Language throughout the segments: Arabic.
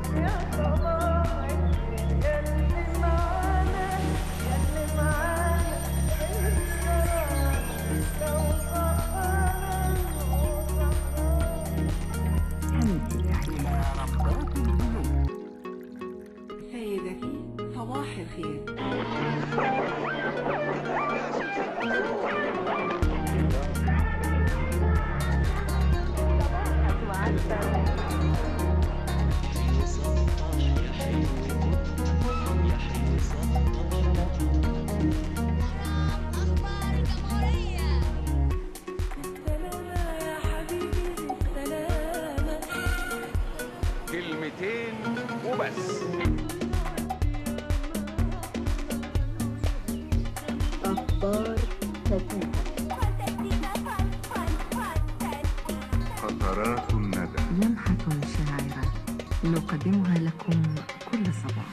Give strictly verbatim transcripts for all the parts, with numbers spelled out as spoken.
سيدتي صباح الخير. كلمتين وبس. أخبار فتاة. قطرات الندى. لمحة شاعرة نقدمها لكم كل صباح.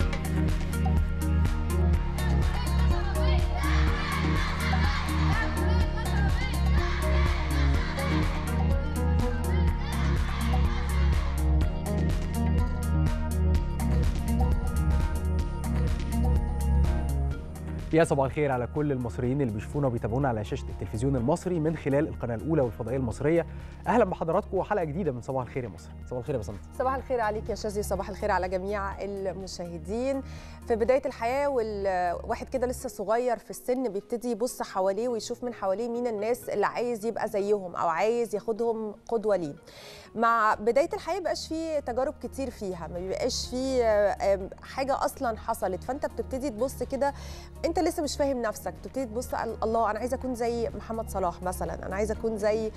يا صباح الخير على كل المصريين اللي بيشوفونا وبيتابعونا على شاشة التلفزيون المصري من خلال القناة الأولى والفضائية المصرية. أهلا بحضراتكم وحلقة جديدة من صباح الخير يا مصر. صباح الخير يا بسنت. صباح الخير عليك يا شاذلي، صباح الخير على جميع المشاهدين. في بداية الحياة والواحد كده لسه صغير في السن بيبتدي يبص حواليه ويشوف من حواليه مين الناس اللي عايز يبقى زيهم أو عايز ياخدهم قدوة ليه. مع بداية الحياة بيبقاش فيه تجارب كتير فيها، ما بيبقاش فيه حاجة أصلا حصلت، فأنت بتبتدي تبص كده أنت لسه مش فاهم نفسك، بتبتدي تبص الله أنا عايزة أكون زي محمد صلاح مثلا، أنا عايزة أكون زي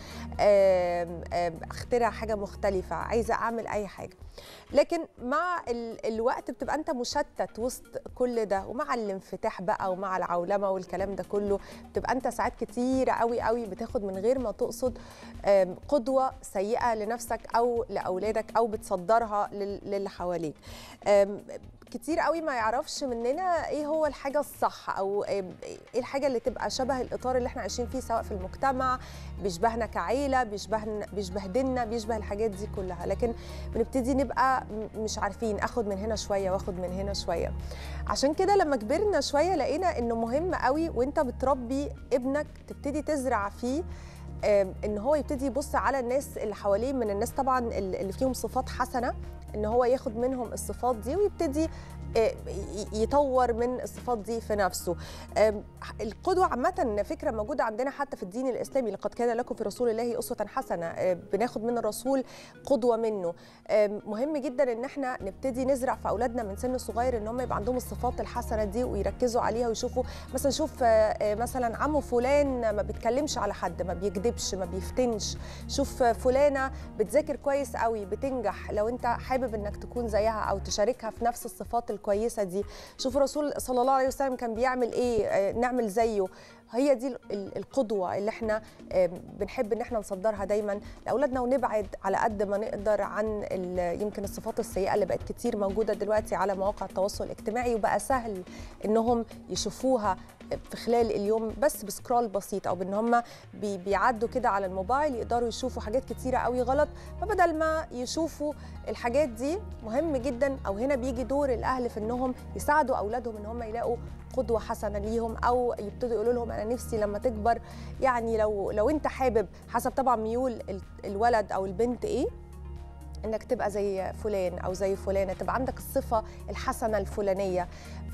أخترع حاجة مختلفة، عايزة أعمل أي حاجة. لكن مع الوقت بتبقى أنت مشتت وسط كل ده، ومع الانفتاح بقى ومع العولمة والكلام ده كله بتبقى أنت ساعات كتير قوي قوي بتاخد من غير ما تقصد قدوة سيئة لنفسك أو لأولادك أو بتصدرها للي حواليك. كتير قوي ما يعرفش مننا ايه هو الحاجه الصح او ايه الحاجه اللي تبقى شبه الاطار اللي احنا عايشين فيه، سواء في المجتمع بيشبهنا كعيله، بيشبهنا بيشبه ديننا، بيشبه الحاجات دي كلها. لكن بنبتدي نبقى مش عارفين اخد من هنا شويه واخد من هنا شويه. عشان كده لما كبرنا شويه لقينا انه مهم قوي وانت بتربي ابنك تبتدي تزرع فيه ان هو يبتدي يبص على الناس اللي حواليه، من الناس طبعا اللي فيهم صفات حسنه، ان هو ياخد منهم الصفات دي ويبتدي يطور من الصفات دي في نفسه. القدوة عامة فكرة موجودة عندنا حتى في الدين الإسلامي، لقد كان لكم في رسول الله أسوة حسنة، بناخد من الرسول قدوة منه. مهم جدا ان احنا نبتدي نزرع في أولادنا من سن صغير ان هم يبقى عندهم الصفات الحسنة دي ويركزوا عليها ويشوفوا مثلا، شوف مثلا عمو فلان ما بيتكلمش على حد، ما بيكذبش، ما بيفتنش، شوف فلانة بتذاكر كويس قوي بتنجح، لو انت حابب انك تكون زيها او تشاركها في نفس الصفات الكويسه دي. شوف الرسول صلى الله عليه وسلم كان بيعمل ايه، نعمل زيه. هي دي القدوه اللي احنا بنحب ان احنا نصدرها دايما لاولادنا، ونبعد على قد ما نقدر عن يمكن الصفات السيئه اللي بقت كتير موجوده دلوقتي على مواقع التواصل الاجتماعي، وبقى سهل انهم يشوفوها في خلال اليوم بس بسكرول بسيط، او بان هم بيعدوا كده على الموبايل يقدروا يشوفوا حاجات كتيره قوي غلط. فبدل ما يشوفوا الحاجات دي، مهم جدا او هنا بيجي دور الاهل في انهم يساعدوا اولادهم ان هم يلاقوا قدوه حسنه ليهم، او يبتدوا يقولوا لهم انا نفسي لما تكبر، يعني لو لو انت حابب حسب طبعا ميول الولد او البنت ايه، انك تبقى زي فلان او زي فلانه، تبقى عندك الصفه الحسنه الفلانيه.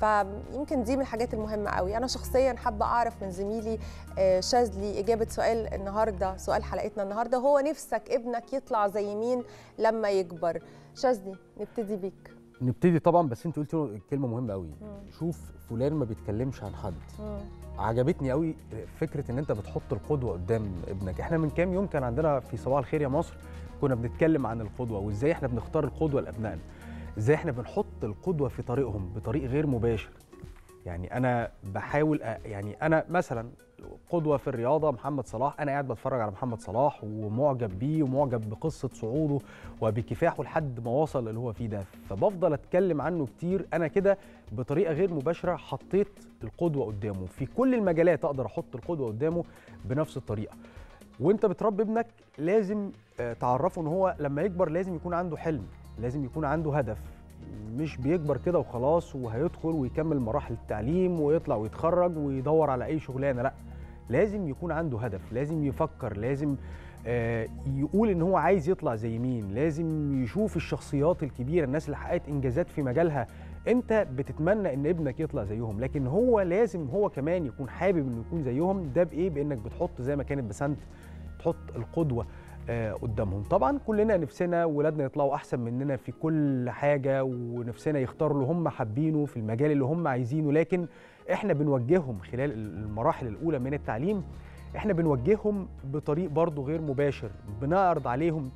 فيمكن دي من الحاجات المهمه قوي. انا شخصيا حابه اعرف من زميلي شاذلي اجابه سؤال النهارده، سؤال حلقتنا النهارده، هو نفسك ابنك يطلع زي مين لما يكبر؟ شاذلي نبتدي بيك. نبتدي طبعا، بس انت قلتي كلمه مهمه قوي، شوف فلان ما بيتكلمش عن حد. مم. عجبتني قوي فكره ان انت بتحط القدوه قدام ابنك. احنا من كام يوم كان عندنا في صباح الخير يا مصر كنا بنتكلم عن القدوه، وازاي احنا بنختار القدوه لابنائنا، ازاي احنا بنحط القدوه في طريقهم بطريق غير مباشر. يعني انا بحاول يعني انا مثلا قدوه في الرياضه محمد صلاح، انا قاعد بتفرج على محمد صلاح ومعجب بيه ومعجب بقصه صعوده وبكفاحه لحد ما وصل اللي هو فيه ده، فبفضل اتكلم عنه كتير. انا كده بطريقه غير مباشره حطيت القدوه قدامه في كل المجالات، اقدر احط القدوه قدامه بنفس الطريقه. وانت بتربي ابنك لازم تعرفه ان هو لما يكبر لازم يكون عنده حلم، لازم يكون عنده هدف، مش بيكبر كده وخلاص وهيدخل ويكمل مراحل التعليم ويطلع ويتخرج ويدور على اي شغلانه، لا، لازم يكون عنده هدف، لازم يفكر، لازم آه يقول ان هو عايز يطلع زي مين، لازم يشوف الشخصيات الكبيره، الناس اللي حققت انجازات في مجالها انت بتتمنى ان ابنك يطلع زيهم، لكن هو لازم هو كمان يكون حابب انه يكون زيهم. ده بايه؟ بانك بتحط زي ما كانت بسنت تحط القدوه آه قدامهم. طبعا كلنا نفسنا ولادنا يطلعوا احسن مننا في كل حاجه، ونفسنا يختاروا اللي هم حابينه في المجال اللي هم عايزينه، لكن احنا بنوجههم خلال المراحل الاولى من التعليم، احنا بنوجههم بطريق برضو غير مباشر، بنعرض عليهم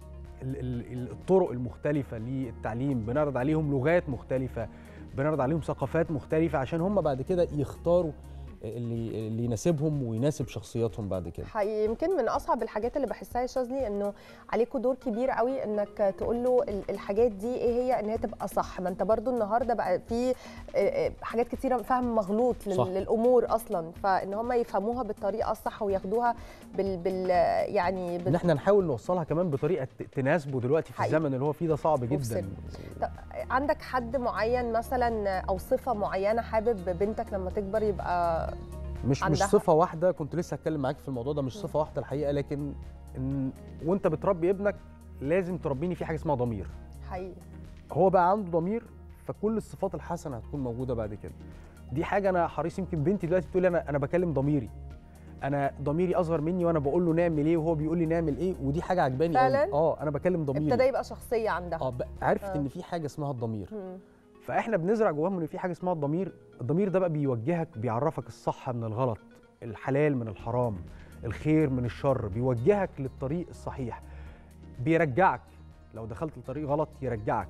الطرق المختلفة للتعليم، بنعرض عليهم لغات مختلفة، بنعرض عليهم ثقافات مختلفة عشان هم بعد كده يختاروا اللي اللي يناسبهم ويناسب شخصياتهم بعد كده. حقيقي يمكن من اصعب الحاجات اللي بحسها يا شاذلي انه عليكوا دور كبير قوي انك تقول له الحاجات دي ايه هي ان هي تبقى صح. ما انت برضو النهارده بقى في حاجات كتيره فهم مغلوط للامور اصلا، فان هم يفهموها بالطريقه الصح وياخدوها بال, بال يعني بال... ان احنا نحاول نوصلها كمان بطريقه تناسبه دلوقتي في حقيقي. الزمن اللي هو فيه ده صعب جدا. طب عندك حد معين مثلا او صفه معينه حابب بنتك لما تكبر يبقى مش عندها. مش صفه واحده، كنت لسه هتكلم معاك في الموضوع ده، مش صفه واحده الحقيقه، لكن إن وانت بتربي ابنك لازم تربيني في حاجه اسمها ضمير. حقيقي هو بقى عنده ضمير، فكل الصفات الحسنه هتكون موجوده بعد كده. دي حاجه انا حريص، يمكن بنتي دلوقتي بتقول لي انا انا بكلم ضميري، انا ضميري اصغر مني وانا بقول له نعمل ايه وهو بيقول لي نعمل ايه، ودي حاجه عجباني قوي. اه انا بكلم ضميري، ابتدى يبقى شخصيه عندها. اه عرفت آه. ان في حاجه اسمها الضمير. م. فاحنا بنزرع جواهم ان في حاجه اسمها الضمير. الضمير ده بقى بيوجهك، بيعرفك الصح من الغلط، الحلال من الحرام، الخير من الشر، بيوجهك للطريق الصحيح، بيرجعك لو دخلت لطريق غلط يرجعك.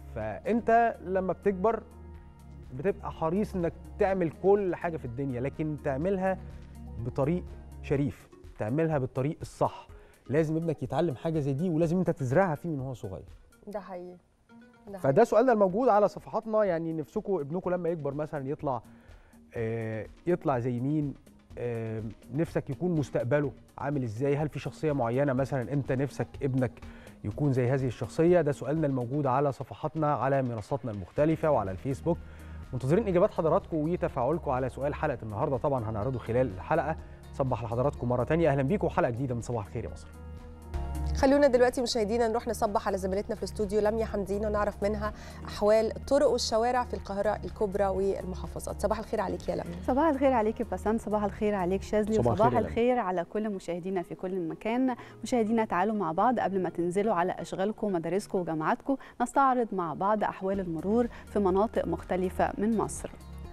فانت لما بتكبر بتبقى حريص انك تعمل كل حاجه في الدنيا، لكن تعملها بطريق شريف، تعملها بالطريق الصح. لازم ابنك يتعلم حاجه زي دي، ولازم انت تزرعها فيه من هو صغير. ده حقيقي. فده سؤالنا الموجود على صفحاتنا، يعني نفسكم ابنكم لما يكبر مثلا يطلع آه يطلع زي مين؟ آه نفسك يكون مستقبله عامل ازاي؟ هل في شخصيه معينه مثلا انت نفسك ابنك يكون زي هذه الشخصيه؟ ده سؤالنا الموجود على صفحاتنا على منصاتنا المختلفه وعلى الفيسبوك. منتظرين اجابات حضراتكم وتفاعلكم على سؤال حلقه النهارده، طبعا هنعرضه خلال الحلقه. صبح لحضراتكم مره ثانيه، اهلا بيكم وحلقه جديده من صباح الخير يا مصر. خلونا دلوقتي مشاهدينا نروح نصبح على زميلتنا في الاستوديو لميا حمدين ونعرف منها احوال الطرق والشوارع في القاهره الكبرى والمحافظات. صباح الخير عليك يا لميا. صباح الخير عليك يا بسنت، صباح الخير عليك شاذلي، وصباح الخير على كل مشاهدينا في كل مكان. مشاهدينا تعالوا مع بعض قبل ما تنزلوا على اشغالكم ومدارسكم وجامعاتكم نستعرض مع بعض احوال المرور في مناطق مختلفه من مصر.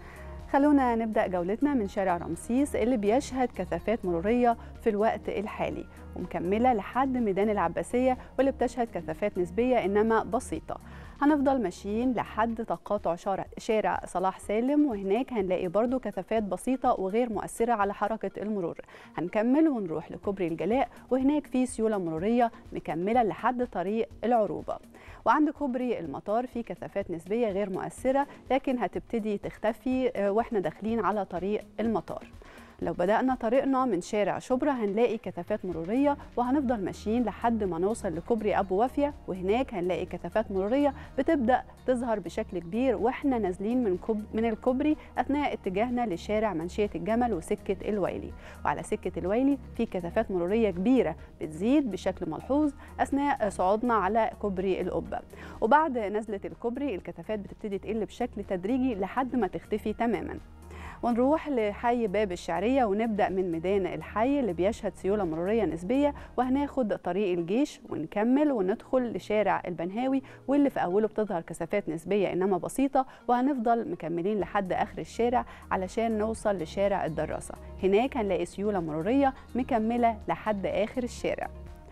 خلونا نبدأ جولتنا من شارع رمسيس اللي بيشهد كثافات مرورية في الوقت الحالي ومكملة لحد ميدان العباسية واللي بتشهد كثافات نسبية إنما بسيطة. هنفضل ماشيين لحد تقاطع شارع صلاح سالم، وهناك هنلاقي برضو كثافات بسيطة وغير مؤثرة على حركة المرور. هنكمل ونروح لكوبري الجلاء وهناك في سيولة مرورية مكملة لحد طريق العروبة. وعند كوبري المطار في كثافات نسبية غير مؤثرة لكن هتبتدي تختفي واحنا داخلين على طريق المطار. لو بدأنا طريقنا من شارع شبرا هنلاقي كثافات مرورية وهنفضل ماشيين لحد ما نوصل لكوبري أبو وافية، وهناك هنلاقي كثافات مرورية بتبدأ تظهر بشكل كبير واحنا نازلين من كوب من الكوبري أثناء اتجاهنا لشارع منشية الجمل وسكة الويلي. وعلى سكة الويلي في كثافات مرورية كبيرة بتزيد بشكل ملحوظ أثناء صعودنا على كوبري القبة. وبعد نزلة الكوبري الكثافات بتبتدي تقل بشكل تدريجي لحد ما تختفي تماماً. ونروح لحي باب الشعرية ونبدأ من ميدان الحي اللي بيشهد سيولة مرورية نسبية، وهناخد طريق الجيش ونكمل وندخل لشارع البنهاوي واللي في أوله بتظهر كثافات نسبية إنما بسيطة، وهنفضل مكملين لحد آخر الشارع علشان نوصل لشارع الدراسة. هناك هنلاقي سيولة مرورية مكملة لحد آخر الشارع.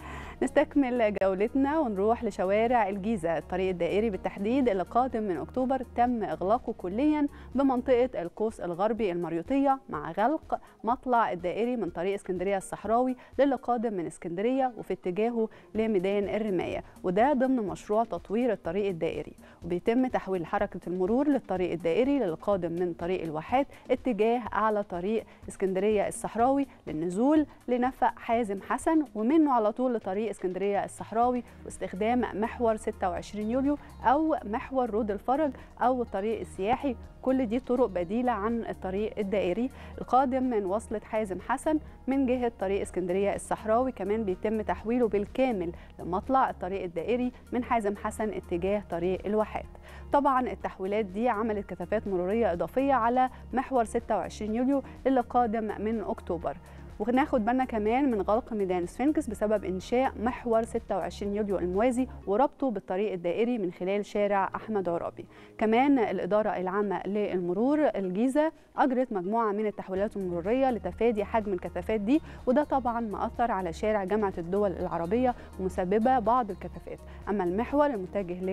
نستكمل جولتنا ونروح لشوارع الجيزة. الطريق الدائري بالتحديد اللي قادم من أكتوبر تم إغلاقه كليا بمنطقة القوس الغربي المريوطية مع غلق مطلع الدائري من طريق اسكندرية الصحراوي للي قادم من اسكندرية وفي اتجاهه لميدان الرماية، وده ضمن مشروع تطوير الطريق الدائري. وبيتم تحويل حركة المرور للطريق الدائري للي قادم من طريق الواحات اتجاه أعلى طريق اسكندرية الصحراوي للنزول لنفق حازم حسن، ومنه على طول لطريق طريق اسكندرية الصحراوي واستخدام محور ستة وعشرين يوليو أو محور رود الفرج أو الطريق السياحي. كل دي طرق بديلة عن الطريق الدائري القادم من وصلة حازم حسن من جهة طريق اسكندرية الصحراوي. كمان بيتم تحويله بالكامل لمطلع الطريق الدائري من حازم حسن اتجاه طريق الواحات. طبعا التحويلات دي عملت كثافات مرورية إضافية على محور ستة وعشرين يوليو اللي قادم من أكتوبر. وناخد بالنا كمان من غلق ميدان سفنكس بسبب إنشاء محور ستة وعشرين يوليو الموازي وربطه بالطريق الدائري من خلال شارع أحمد عرابي. كمان الإدارة العامة للمرور الجيزة أجرت مجموعة من التحويلات المرورية لتفادي حجم الكثافات دي، وده طبعا مأثر على شارع جامعة الدول العربية ومسببة بعض الكثافات. أما المحور المتجه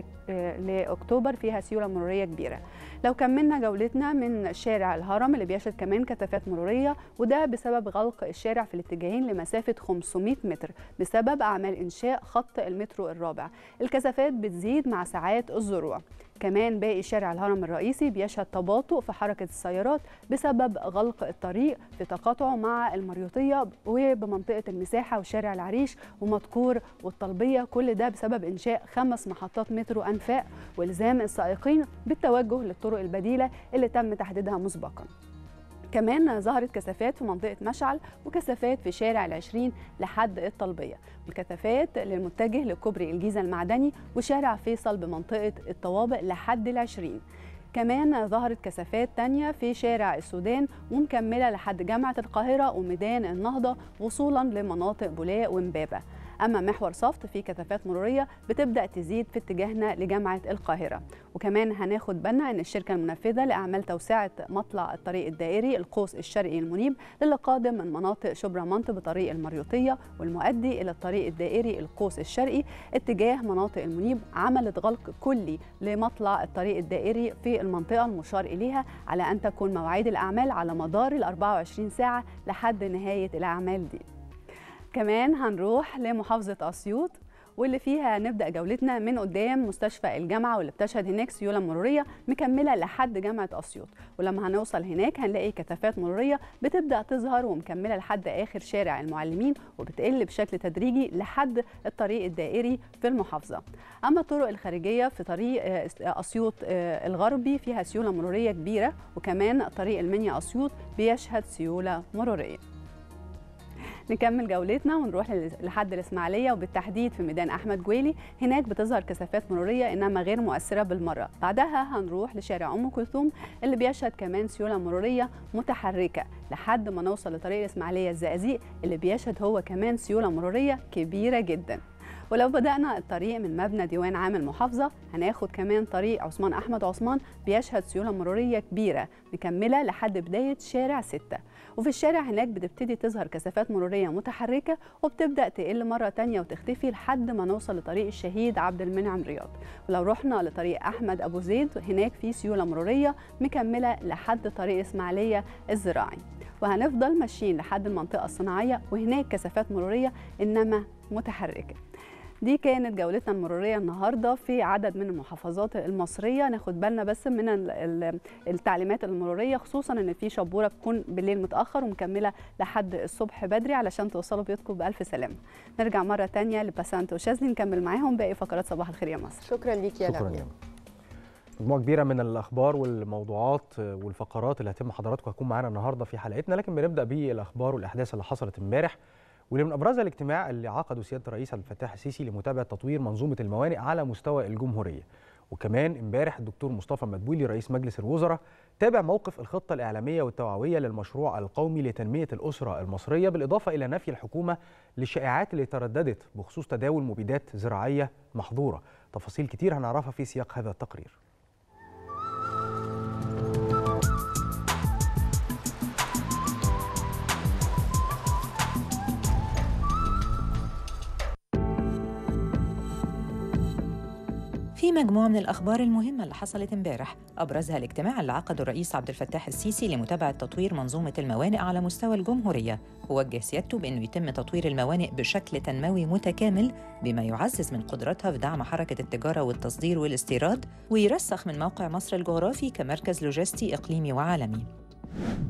لأكتوبر فيها سيولة مرورية كبيرة. لو كملنا جولتنا من شارع الهرم اللي بيشهد كمان كثافات مرورية، وده بسبب غلق الشارع في الاتجاهين لمسافة خمسمائة متر بسبب أعمال إنشاء خط المترو الرابع. الكثافات بتزيد مع ساعات الذروة. كمان باقي شارع الهرم الرئيسي بيشهد تباطؤ في حركة السيارات بسبب غلق الطريق في تقاطعه مع المريوطية وبمنطقة المساحة وشارع العريش ومدكور والطلبية. كل ده بسبب إنشاء خمس محطات مترو أنفاق والزام السائقين بالتوجه للطرق البديلة اللي تم تحديدها مسبقاً. كمان ظهرت كثافات في منطقة مشعل وكثافات في شارع العشرين لحد الطلبية، والكثافات للمتجه لكوبري الجيزة المعدني وشارع فيصل بمنطقة الطوابق لحد العشرين. كمان ظهرت كثافات تانية في شارع السودان ومكملة لحد جامعة القاهرة وميدان النهضة وصولا لمناطق بولاق ومبابة. أما محور صفت فيه كثافات مرورية بتبدأ تزيد في اتجاهنا لجامعة القاهرة. وكمان هناخد بالنا أن الشركة المنفذة لأعمال توسعة مطلع الطريق الدائري القوس الشرقي المنيب للي قادم من مناطق شبرا منطقة بطريق المريوطية والمؤدي إلى الطريق الدائري القوس الشرقي اتجاه مناطق المنيب عملت غلق كلي لمطلع الطريق الدائري في المنطقة المشار إليها على أن تكون مواعيد الأعمال على مدار ال أربعة وعشرين ساعة لحد نهاية الأعمال دي. كمان هنروح لمحافظة أسيوط واللي فيها نبدأ جولتنا من قدام مستشفى الجامعة واللي بتشهد هناك سيولة مرورية مكملة لحد جامعة أسيوط. ولما هنوصل هناك هنلاقي كثافات مرورية بتبدأ تظهر ومكملة لحد آخر شارع المعلمين وبتقل بشكل تدريجي لحد الطريق الدائري في المحافظة. أما الطرق الخارجية في طريق أسيوط الغربي فيها سيولة مرورية كبيرة، وكمان طريق المنيا أسيوط بيشهد سيولة مرورية. نكمل جولتنا ونروح لحد الإسماعيلية وبالتحديد في ميدان أحمد جويلي. هناك بتظهر كثافات مرورية إنما غير مؤثرة بالمرة. بعدها هنروح لشارع أم كلثوم اللي بيشهد كمان سيولة مرورية متحركة لحد ما نوصل لطريق الإسماعيلية الزقازيق اللي بيشهد هو كمان سيولة مرورية كبيرة جدا. ولو بدأنا الطريق من مبنى ديوان عام المحافظة هناخد كمان طريق عثمان أحمد عثمان بيشهد سيولة مرورية كبيرة مكملة لحد بداية شارع ستة. وفي الشارع هناك بتبتدي تظهر كثافات مرورية متحركة وبتبدأ تقل مرة تانية وتختفي لحد ما نوصل لطريق الشهيد عبد المنعم رياض. ولو رحنا لطريق أحمد أبو زيد هناك في سيولة مرورية مكملة لحد طريق إسماعيلية الزراعي. وهنفضل ماشيين لحد المنطقة الصناعية وهناك كثافات مرورية إنما متحركة. دي كانت جولتنا المرورية النهاردة في عدد من المحافظات المصرية. ناخد بالنا بس من التعليمات المرورية، خصوصا ان في شبورة بتكون بالليل متأخر ومكملة لحد الصبح بدري علشان توصلوا بيوتكم بألف سلامة. نرجع مرة تانية لباسانت وشاذلي نكمل معاهم باقي فقرات صباح الخير يا مصر. شكرا ليك يا لميا. مجموعة كبيرة من الأخبار والموضوعات والفقرات اللي هتم حضراتكم هتكون معانا النهاردة في حلقتنا، لكن بنبدأ بالأخبار والأحداث اللي حصلت امبارح واللي من ابرزها الاجتماع اللي عقده سياده الرئيس عبد الفتاح السيسي لمتابعه تطوير منظومه الموانئ على مستوى الجمهوريه. وكمان امبارح الدكتور مصطفى مدبولي رئيس مجلس الوزراء تابع موقف الخطه الاعلاميه والتوعويه للمشروع القومي لتنميه الاسره المصريه، بالاضافه الى نفي الحكومه للشائعات اللي ترددت بخصوص تداول مبيدات زراعيه محظوره. تفاصيل كتير هنعرفها في سياق هذا التقرير. في مجموعة من الأخبار المهمة اللي حصلت امبارح، أبرزها الاجتماع اللي عقده الرئيس عبد الفتاح السيسي لمتابعة تطوير منظومة الموانئ على مستوى الجمهورية، ووجه سيادته بأنه يتم تطوير الموانئ بشكل تنموي متكامل بما يعزز من قدرتها في دعم حركة التجارة والتصدير والاستيراد، ويرسخ من موقع مصر الجغرافي كمركز لوجستي إقليمي وعالمي.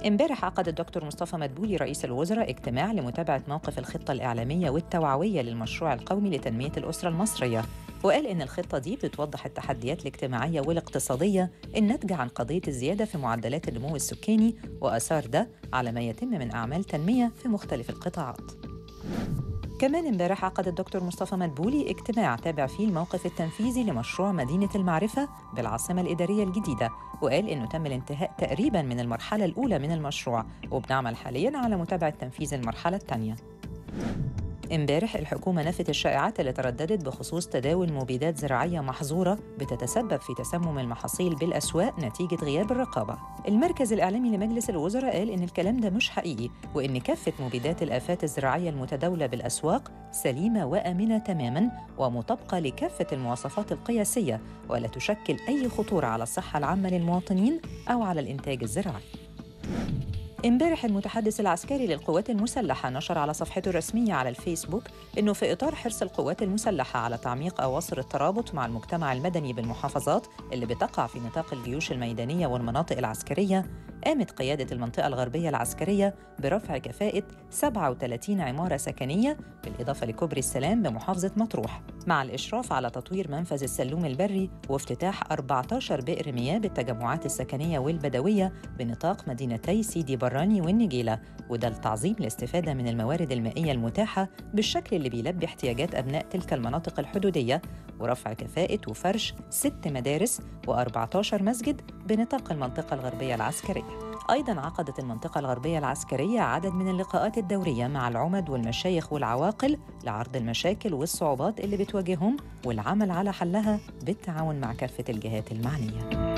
امبارح عقد الدكتور مصطفى مدبولي رئيس الوزراء اجتماع لمتابعة موقف الخطة الإعلامية والتوعوية للمشروع القومي لتنمية الأسرة المصرية، وقال إن الخطة دي بتوضح التحديات الاجتماعية والاقتصادية الناتجة عن قضية الزيادة في معدلات النمو السكاني وآثار ده على ما يتم من أعمال تنمية في مختلف القطاعات. كمان امبارح عقد الدكتور مصطفى مدبولي اجتماع تابع فيه الموقف التنفيذي لمشروع مدينة المعرفة بالعاصمة الإدارية الجديدة، وقال إنه تم الانتهاء تقريباً من المرحلة الأولى من المشروع، وبنعمل حالياً على متابعة تنفيذ المرحلة الثانية. امبارح الحكومة نفت الشائعات اللي ترددت بخصوص تداول مبيدات زراعية محظورة بتتسبب في تسمم المحاصيل بالأسواق نتيجة غياب الرقابة. المركز الإعلامي لمجلس الوزراء قال إن الكلام ده مش حقيقي، وإن كافة مبيدات الآفات الزراعية المتداولة بالأسواق سليمة وآمنة تماماً ومطابقة لكافة المواصفات القياسية، ولا تشكل أي خطورة على الصحة العامة للمواطنين أو على الإنتاج الزراعي. امبارح المتحدث العسكري للقوات المسلحة نشر على صفحته الرسمية على الفيسبوك إنه في إطار حرص القوات المسلحة على تعميق أواصر الترابط مع المجتمع المدني بالمحافظات اللي بتقع في نطاق الجيوش الميدانية والمناطق العسكرية، قامت قيادة المنطقة الغربية العسكرية برفع كفاءة سبعة وثلاثين عمارة سكنية بالإضافة لكوبري السلام بمحافظة مطروح، مع الإشراف على تطوير منفذ السلوم البري وافتتاح أربعة عشر بئر مياه بالتجمعات السكنية والبدوية بنطاق مدينتي سيدي براني والنجيلة، وده لتعظيم الاستفادة من الموارد المائية المتاحة بالشكل اللي بيلبي احتياجات أبناء تلك المناطق الحدودية، ورفع كفاءة وفرش ست مدارس وأربعة عشر مسجد بنطاق المنطقة الغربية العسكرية. أيضاً عقدت المنطقة الغربية العسكرية عدد من اللقاءات الدورية مع العمد والمشايخ والعواقل لعرض المشاكل والصعوبات اللي بتواجههم والعمل على حلها بالتعاون مع كافة الجهات المعنية.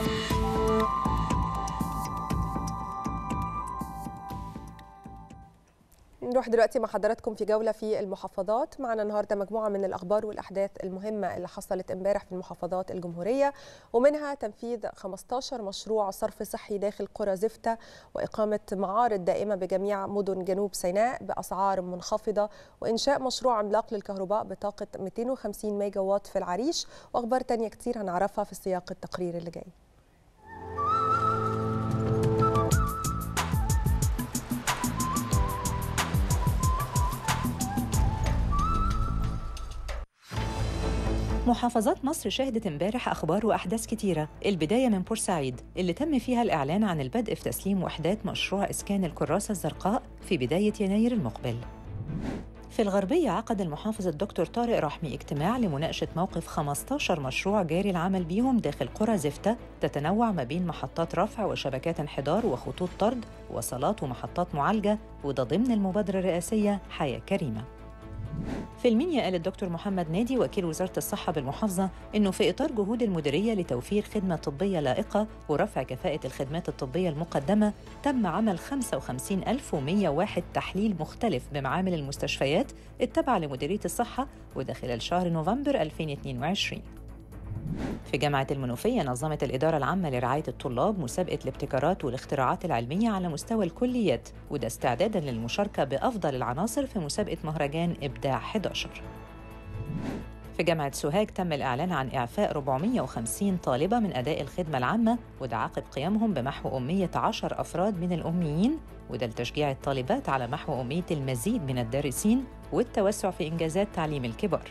نروح دلوقتي مع حضراتكم في جولة في المحافظات. معنا النهاردة مجموعة من الأخبار والأحداث المهمة اللي حصلت امبارح في المحافظات الجمهورية، ومنها تنفيذ خمسة عشر مشروع صرف صحي داخل قرى زفتة، وإقامة معارض دائمة بجميع مدن جنوب سيناء بأسعار منخفضة، وإنشاء مشروع عملاق للكهرباء بطاقة مئتين وخمسين ميجا وات في العريش، وأخبار تانية كتير هنعرفها في سياق التقرير اللي جاي. محافظات مصر شهدت امبارح أخبار وأحداث كتيرة، البداية من بورسعيد اللي تم فيها الإعلان عن البدء في تسليم وحدات مشروع إسكان الكراسة الزرقاء في بداية يناير المقبل. في الغربية عقد المحافظ الدكتور طارق رحمي اجتماع لمناقشة موقف خمسة عشر مشروع جاري العمل بيهم داخل قرى زفتة تتنوع ما بين محطات رفع وشبكات انحدار وخطوط طرد وصلات ومحطات معالجة، وده ضمن المبادرة الرئاسية حياة كريمة. في المنيا قال الدكتور محمد نادي وكيل وزارة الصحة بالمحافظة إنه في إطار جهود المديرية لتوفير خدمة طبية لائقة ورفع كفاءة الخدمات الطبية المقدمة، تم عمل خمسة وخمسين ألف ومئة وواحد تحليل مختلف بمعامل المستشفيات التابعة لمديرية الصحة، وده خلال شهر نوفمبر ألفين واثنين وعشرين. في جامعة المنوفية نظمت الإدارة العامة لرعاية الطلاب مسابقة الابتكارات والاختراعات العلمية على مستوى الكليات، وده استعداداً للمشاركة بأفضل العناصر في مسابقة مهرجان إبداع إحدى عشر. في جامعة سوهاج تم الإعلان عن إعفاء أربعمئة وخمسين طالبة من أداء الخدمة العامة، وده عقب قيامهم بمحو أمية عشر أفراد من الأميين، وده لتشجيع الطالبات على محو أمية المزيد من الدارسين والتوسع في إنجازات تعليم الكبار.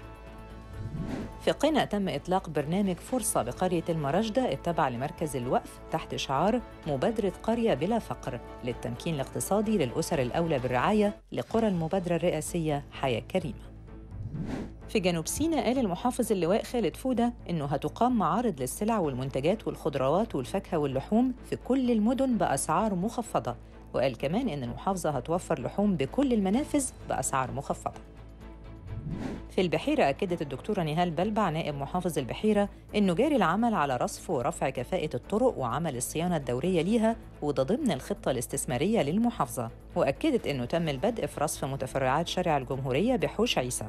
في قنا تم إطلاق برنامج فرصة بقرية المرجدة التابع لمركز الوقف تحت شعار مبادرة قرية بلا فقر للتمكين الاقتصادي للأسر الأولى بالرعاية لقرى المبادرة الرئاسية حياة كريمة. في جنوب سيناء قال المحافظ اللواء خالد فودة إنه هتقام معارض للسلع والمنتجات والخضروات والفاكهة واللحوم في كل المدن بأسعار مخفضة، وقال كمان إن المحافظة هتوفر لحوم بكل المنافذ بأسعار مخفضة. في البحيرة أكدت الدكتورة نهال بلبع نائب محافظ البحيرة إنه جاري العمل على رصف ورفع كفاءة الطرق وعمل الصيانة الدورية ليها، وده ضمن الخطة الاستثمارية للمحافظة، وأكدت إنه تم البدء في رصف متفرعات شارع الجمهورية بحوش عيسى.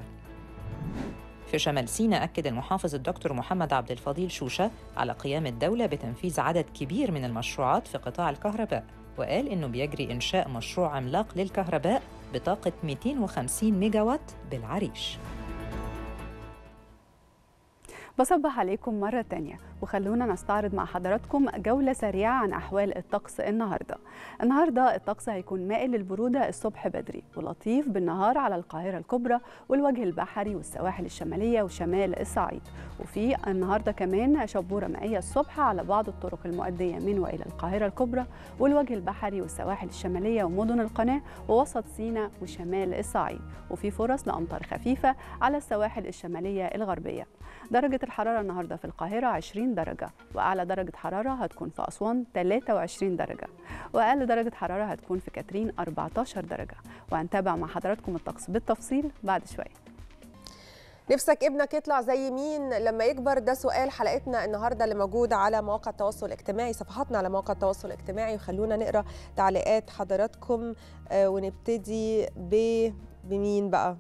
في شمال سيناء أكد المحافظ الدكتور محمد عبد الفضيل شوشة على قيام الدولة بتنفيذ عدد كبير من المشروعات في قطاع الكهرباء، وقال إنه بيجري إنشاء مشروع عملاق للكهرباء بطاقة مئتين وخمسين ميجا وات بالعريش. بصبح عليكم مرة تانية وخلونا نستعرض مع حضراتكم جولة سريعة عن أحوال الطقس النهاردة. النهاردة الطقس هيكون مائل للبرودة الصبح بدري ولطيف بالنهار على القاهرة الكبرى والوجه البحري والسواحل الشمالية وشمال الصعيد، وفي النهاردة كمان شبورة مائية الصبح على بعض الطرق المؤدية من وإلى القاهرة الكبرى والوجه البحري والسواحل الشمالية ومدن القناة ووسط سيناء وشمال الصعيد، وفي فرص لأمطار خفيفة على السواحل الشمالية الغربية. درجة الحرارة النهاردة في القاهرة عشرين درجة، وأعلى درجة حرارة هتكون في أسوان ثلاثة وعشرين درجة، وأقل درجة حرارة هتكون في كاترين أربعة عشر درجة. وهنتابع مع حضراتكم الطقس بالتفصيل بعد شوية. نفسك ابنك يطلع زي مين لما يكبر؟ ده سؤال حلقتنا النهارده اللي موجوده على مواقع التواصل الاجتماعي، صفحاتنا على مواقع التواصل الاجتماعي، وخلونا نقرا تعليقات حضراتكم. آه ونبتدي ب بمين بقى؟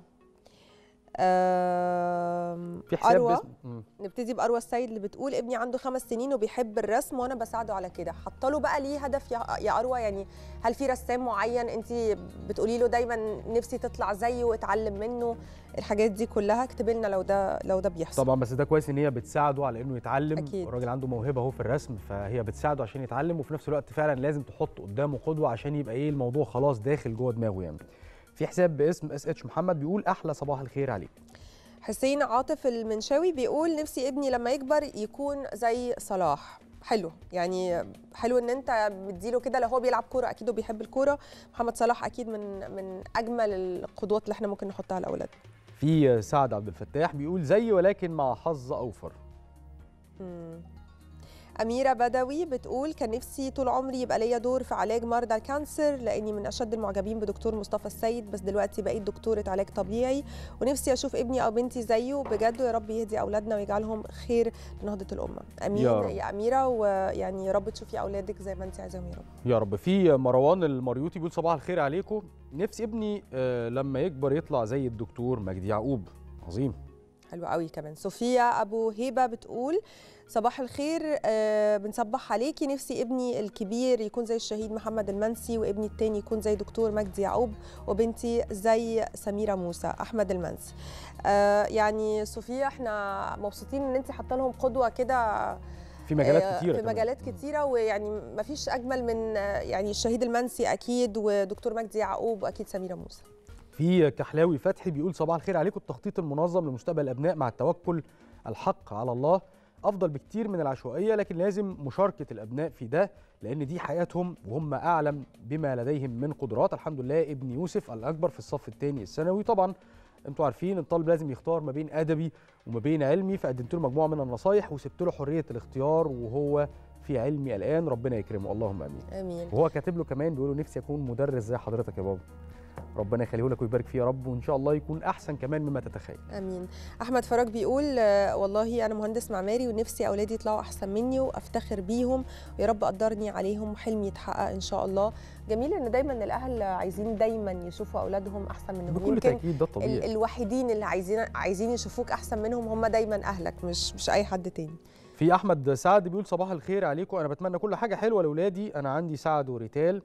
آه في حساب أروى. باسم نبتدي بأروى السيد اللي بتقول ابني عنده خمس سنين وبيحب الرسم وانا بساعده على كده. حاطه له بقى ليه هدف يا يا أروى؟ يعني هل في رسام معين انت بتقولي له دايما نفسي تطلع زيه واتعلم منه؟ الحاجات دي كلها اكتبي لنا لو ده لو ده بيحصل. طبعا، بس ده كويس ان هي بتساعده على انه يتعلم. أكيد. الراجل عنده موهبه اهو في الرسم، فهي بتساعده عشان يتعلم، وفي نفس الوقت فعلا لازم تحط قدامه قدوه عشان يبقى ايه الموضوع خلاص داخل جوه دماغه. يعني في حساب باسم اس اتش محمد بيقول احلى صباح الخير عليك. حسين عاطف المنشاوي بيقول نفسي ابني لما يكبر يكون زي صلاح. حلو، يعني حلو ان انت مديله كده. لو هو بيلعب كوره اكيد وبيحب الكوره، محمد صلاح اكيد من من اجمل القدوات اللي احنا ممكن نحطها لاولادنا. في سعد عبد الفتاح بيقول زي ولكن مع حظ اوفر. امم أميرة بدوي بتقول كان نفسي طول عمري يبقى ليا دور في علاج مرضى الكانسر، لأني من أشد المعجبين بدكتور مصطفى السيد، بس دلوقتي بقيت دكتورة علاج طبيعي، ونفسي أشوف ابني أو بنتي زيه بجد، ويا رب يهدي أولادنا ويجعلهم خير لنهضة الأمة. أمين يا, يا أميرة، ويعني يا رب تشوفي أولادك زي ما أنت عايزاهم يا رب. يا رب. في مروان المريوطي بيقول صباح الخير عليكم، نفسي ابني لما يكبر يطلع زي الدكتور مجدي يعقوب. عظيم، حلو قوي. كمان صوفيا أبو هيبة بتقول صباح الخير، أه بنصبح عليكي، نفسي ابني الكبير يكون زي الشهيد محمد المنسي، وابني التاني يكون زي دكتور مجدي يعقوب، وبنتي زي سميرة موسى. أحمد المنسي. أه يعني صوفيا احنا مبسوطين ان انت حاطه لهم قدوه كده في مجالات كتيره في مجالات كتيره، ويعني ما فيش اجمل من يعني الشهيد المنسي اكيد، ودكتور مجدي يعقوب، واكيد سميرة موسى. في كحلاوي فتحي بيقول صباح الخير عليكم، التخطيط المنظم لمستقبل الابناء مع التوكل الحق على الله افضل بكتير من العشوائيه، لكن لازم مشاركه الابناء في ده لان دي حياتهم وهم اعلم بما لديهم من قدرات. الحمد لله ابن يوسف الاكبر في الصف الثاني الثانوي، طبعا انتوا عارفين الطالب لازم يختار ما بين ادبي وما بين علمي، فقدمت له مجموعه من النصايح وسبت له حريه الاختيار وهو في علمي الان، ربنا يكرمه اللهم امين. امين. وهو كاتب له كمان بيقول له نفسي اكون مدرس زي حضرتك يا بابا، ربنا يخليه لك ويبارك فيه يا رب، وان شاء الله يكون احسن كمان مما تتخيل. امين. احمد فراج بيقول والله انا مهندس معماري ونفسي اولادي يطلعوا احسن مني وافتخر بيهم، ويا رب قدرني عليهم وحلمي يتحقق ان شاء الله. جميل ان دايما الاهل عايزين دايما يشوفوا اولادهم احسن منهم. بكل تاكيد ده طبيعي. ال الوحيدين اللي عايزين عايزين يشوفوك احسن منهم هم دايما اهلك، مش مش اي حد تاني. في احمد سعد بيقول صباح الخير عليكم، انا بتمنى كل حاجه حلوه لاولادي، انا عندي سعد وريتال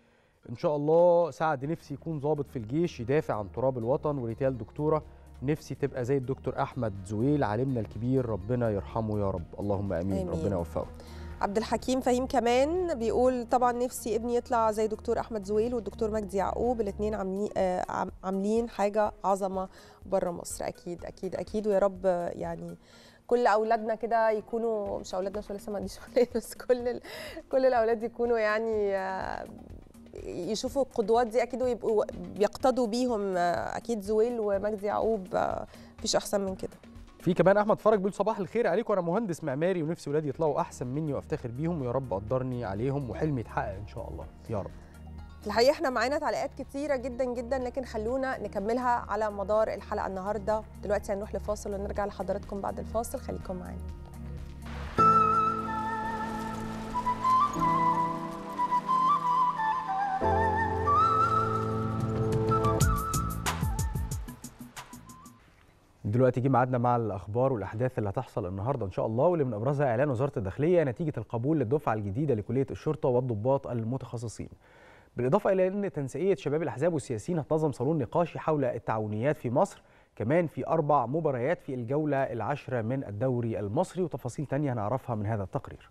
ان شاء الله. سعد نفسي يكون ضابط في الجيش يدافع عن تراب الوطن، وريتال دكتوره نفسي تبقى زي الدكتور احمد زويل عالمنا الكبير، ربنا يرحمه يا رب اللهم امين, آمين. ربنا يوفقه. عبد الحكيم فهيم كمان بيقول طبعا نفسي ابني يطلع زي دكتور احمد زويل والدكتور مجدي يعقوب، الاثنين عاملين آه عاملين حاجه عظمه بره مصر. اكيد اكيد اكيد، ويا رب يعني كل اولادنا كده يكونوا، مش اولادنا عشان لسه ما عنديش اولاد، بس كل ال... كل الاولاد يكونوا يعني آه يشوفوا القدوات دي اكيد ويبقوا بيقتدوا بيهم. اكيد زويل ومجدي يعقوب مفيش احسن من كده. في كمان احمد فرج بيقول صباح الخير عليكم، انا مهندس معماري ونفسي ولادي يطلعوا احسن مني وافتخر بيهم، ويا رب قدرني عليهم وحلمي يتحقق ان شاء الله يا رب. الحقيقه احنا معانا تعليقات كتيره جدا جدا، لكن خلونا نكملها على مدار الحلقه النهارده. دلوقتي هنروح لفاصل ونرجع لحضراتكم بعد الفاصل، خليكم معانا. دلوقتي جه ميعادنا مع الاخبار والاحداث اللي هتحصل النهارده ان شاء الله، واللي من ابرزها اعلان وزاره الداخليه نتيجه القبول للدفعه الجديده لكليه الشرطه والضباط المتخصصين. بالاضافه الى ان تنسيقيه شباب الاحزاب والسياسيين هتنظم صالون نقاشي حول التعاونيات في مصر كمان في أربع مباريات في الجولة العاشرة من الدوري المصري، وتفاصيل تانية هنعرفها من هذا التقرير.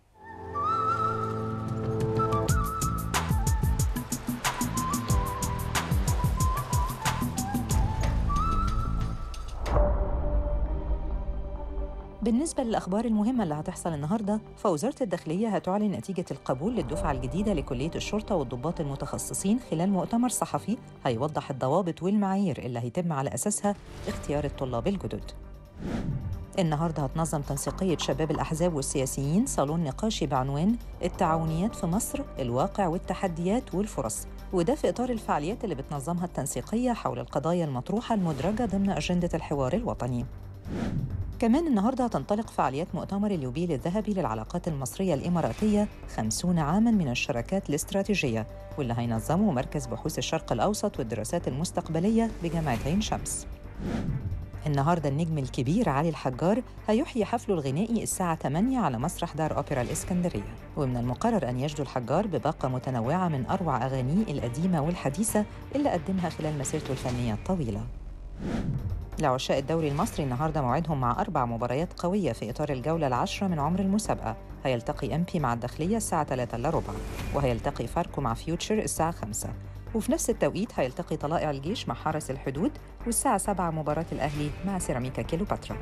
بالنسبة للأخبار المهمة اللي هتحصل النهاردة، فوزارة الداخلية هتعلن نتيجة القبول للدفعة الجديدة لكلية الشرطة والضباط المتخصصين خلال مؤتمر صحفي هيوضح الضوابط والمعايير اللي هيتم على أساسها اختيار الطلاب الجدد. النهاردة هتنظم تنسيقية شباب الأحزاب والسياسيين صالون نقاشي بعنوان التعاونيات في مصر، الواقع والتحديات والفرص، وده في إطار الفعاليات اللي بتنظمها التنسيقية حول القضايا المطروحة المدرجة ضمن أجندة الحوار الوطني. كمان النهاردة هتنطلق فعاليات مؤتمر اليوبيل الذهبي للعلاقات المصرية الإماراتية خمسين عاماً من الشراكات الاستراتيجية، واللي هينظمه مركز بحوث الشرق الأوسط والدراسات المستقبلية بجامعة عين شمس. النهاردة النجم الكبير علي الحجار هيحيي حفله الغنائي الساعة ثمانية على مسرح دار أوبرا الإسكندرية، ومن المقرر أن يجدو الحجار بباقة متنوعة من أروع أغانيه القديمة والحديثة اللي قدمها خلال مسيرته الفنية الطويلة. لعشاق الدوري المصري النهارده موعدهم مع أربع مباريات قوية في إطار الجولة العاشرة من عمر المسابقة. هيلتقي أمبي مع الداخلية الساعة ثلاثة إلا ربع، وهيلتقي فاركو مع فيوتشر الساعة خمسة، وفي نفس التوقيت هيلتقي طلائع الجيش مع حرس الحدود، والساعة سبعة مباراة الأهلي مع سيراميكا كيلوباترا.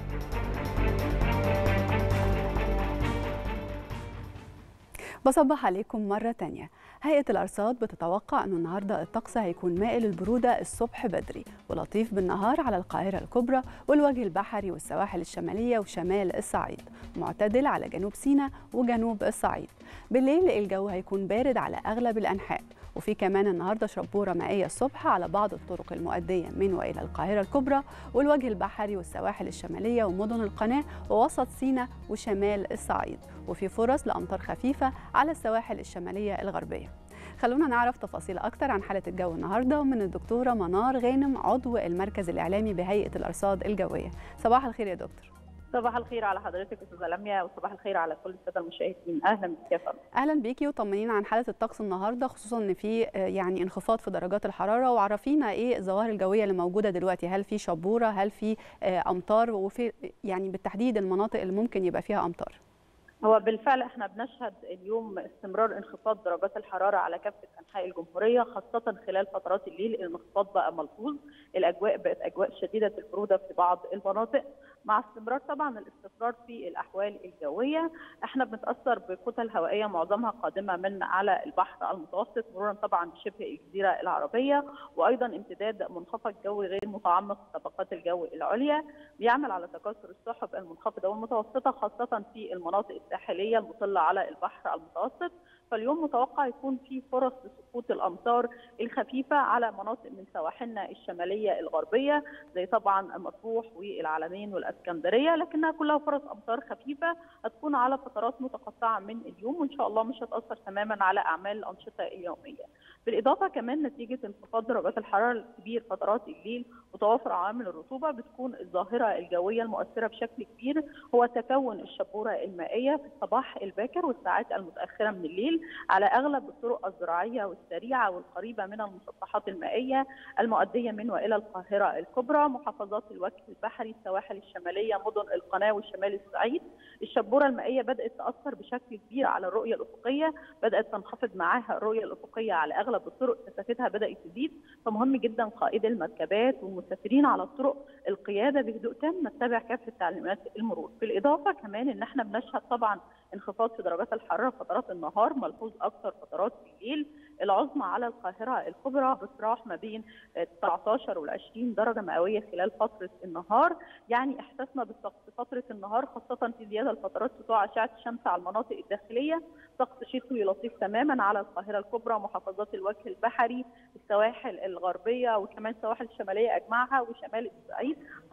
بصبح عليكم مرة تانية. هيئة الأرصاد بتتوقع أنه النهاردة الطقس هيكون مائل البرودة الصبح بدري ولطيف بالنهار على القاهرة الكبرى والوجه البحري والسواحل الشمالية وشمال الصعيد، معتدل على جنوب سيناء وجنوب الصعيد. بالليل الجو هيكون بارد على أغلب الأنحاء، وفي كمان النهارده شبوره مائيه الصبح على بعض الطرق المؤديه من والى القاهره الكبرى والوجه البحري والسواحل الشماليه ومدن القناه ووسط سيناء وشمال الصعيد، وفي فرص لامطار خفيفه على السواحل الشماليه الغربيه. خلونا نعرف تفاصيل اكتر عن حاله الجو النهارده من الدكتوره منار غانم عضو المركز الاعلامي بهيئه الارصاد الجويه. صباح الخير يا دكتور. صباح الخير على حضرتك استاذه لميا، وصباح الخير على كل الساده المشاهدين. اهلا بك يا فندم. اهلا بيكي، وطمنينا عن حاله الطقس النهارده، خصوصا ان في يعني انخفاض في درجات الحراره، وعرفينا ايه الظواهر الجويه اللي موجوده دلوقتي، هل في شبوره، هل في امطار، وفي يعني بالتحديد المناطق اللي ممكن يبقى فيها امطار. هو بالفعل احنا بنشهد اليوم استمرار انخفاض درجات الحراره على كافه انحاء الجمهوريه، خاصه خلال فترات الليل الانخفاض بقى ملحوظ، الاجواء بقت اجواء شديده البروده في بعض المناطق، مع استمرار طبعا الاستقرار في الاحوال الجويه. احنا بنتاثر بكتل هوائيه معظمها قادمه من على البحر المتوسط مرورا طبعا بشبه الجزيره العربيه، وايضا امتداد منخفض جوي غير متعمق في طبقات الجو العليا بيعمل على تكاثر السحب المنخفضه والمتوسطه خاصه في المناطق الساحليه المطله على البحر المتوسط. فاليوم متوقع يكون في فرص لسقوط الامطار الخفيفه على مناطق من سواحلنا الشماليه الغربيه زي طبعا مطروح والعلمين والاسكندريه، لكنها كلها فرص امطار خفيفه هتكون على فترات متقطعه من اليوم، وان شاء الله مش هتاثر تماما على اعمال الانشطه اليوميه. بالاضافه كمان نتيجه انخفاض درجات الحراره الكبير فترات الليل وتوافر عوامل الرطوبه بتكون الظاهره الجويه المؤثره بشكل كبير هو تكون الشبوره المائيه في الصباح الباكر والساعات المتاخره من الليل على اغلب الطرق الزراعيه والسريعه والقريبه من المسطحات المائيه المؤديه من والى القاهره الكبرى، محافظات الوجه البحري، السواحل الشماليه، مدن القناه وشمال الصعيد. الشبوره المائيه بدات تاثر بشكل كبير على الرؤيه الافقيه، بدات تنخفض معاها الرؤيه الافقيه على اغلب الطرق، كثافتها بدات تزيد، فمهم جدا قائدي المركبات والمسافرين على الطرق القياده بهدوء تام، نتبع كافه تعليمات المرور. بالاضافه كمان ان احنا بنشهد طبعا انخفاض في درجات الحراره فترات النهار، ملحوظ اكثر فترات الليل. العظمى على القاهره الكبرى بتراوح ما بين تسعة عشر والعشرين درجه مئويه خلال فتره النهار، يعني احساسنا بالطقس فتره النهار خاصه في زياده لفترات سطوع اشعه الشمس على المناطق الداخليه، طقس شتوي لطيف تماما على القاهره الكبرى، محافظات الوجه البحري، السواحل الغربيه وكمان السواحل الشماليه اجمعها وشمال الصعيد.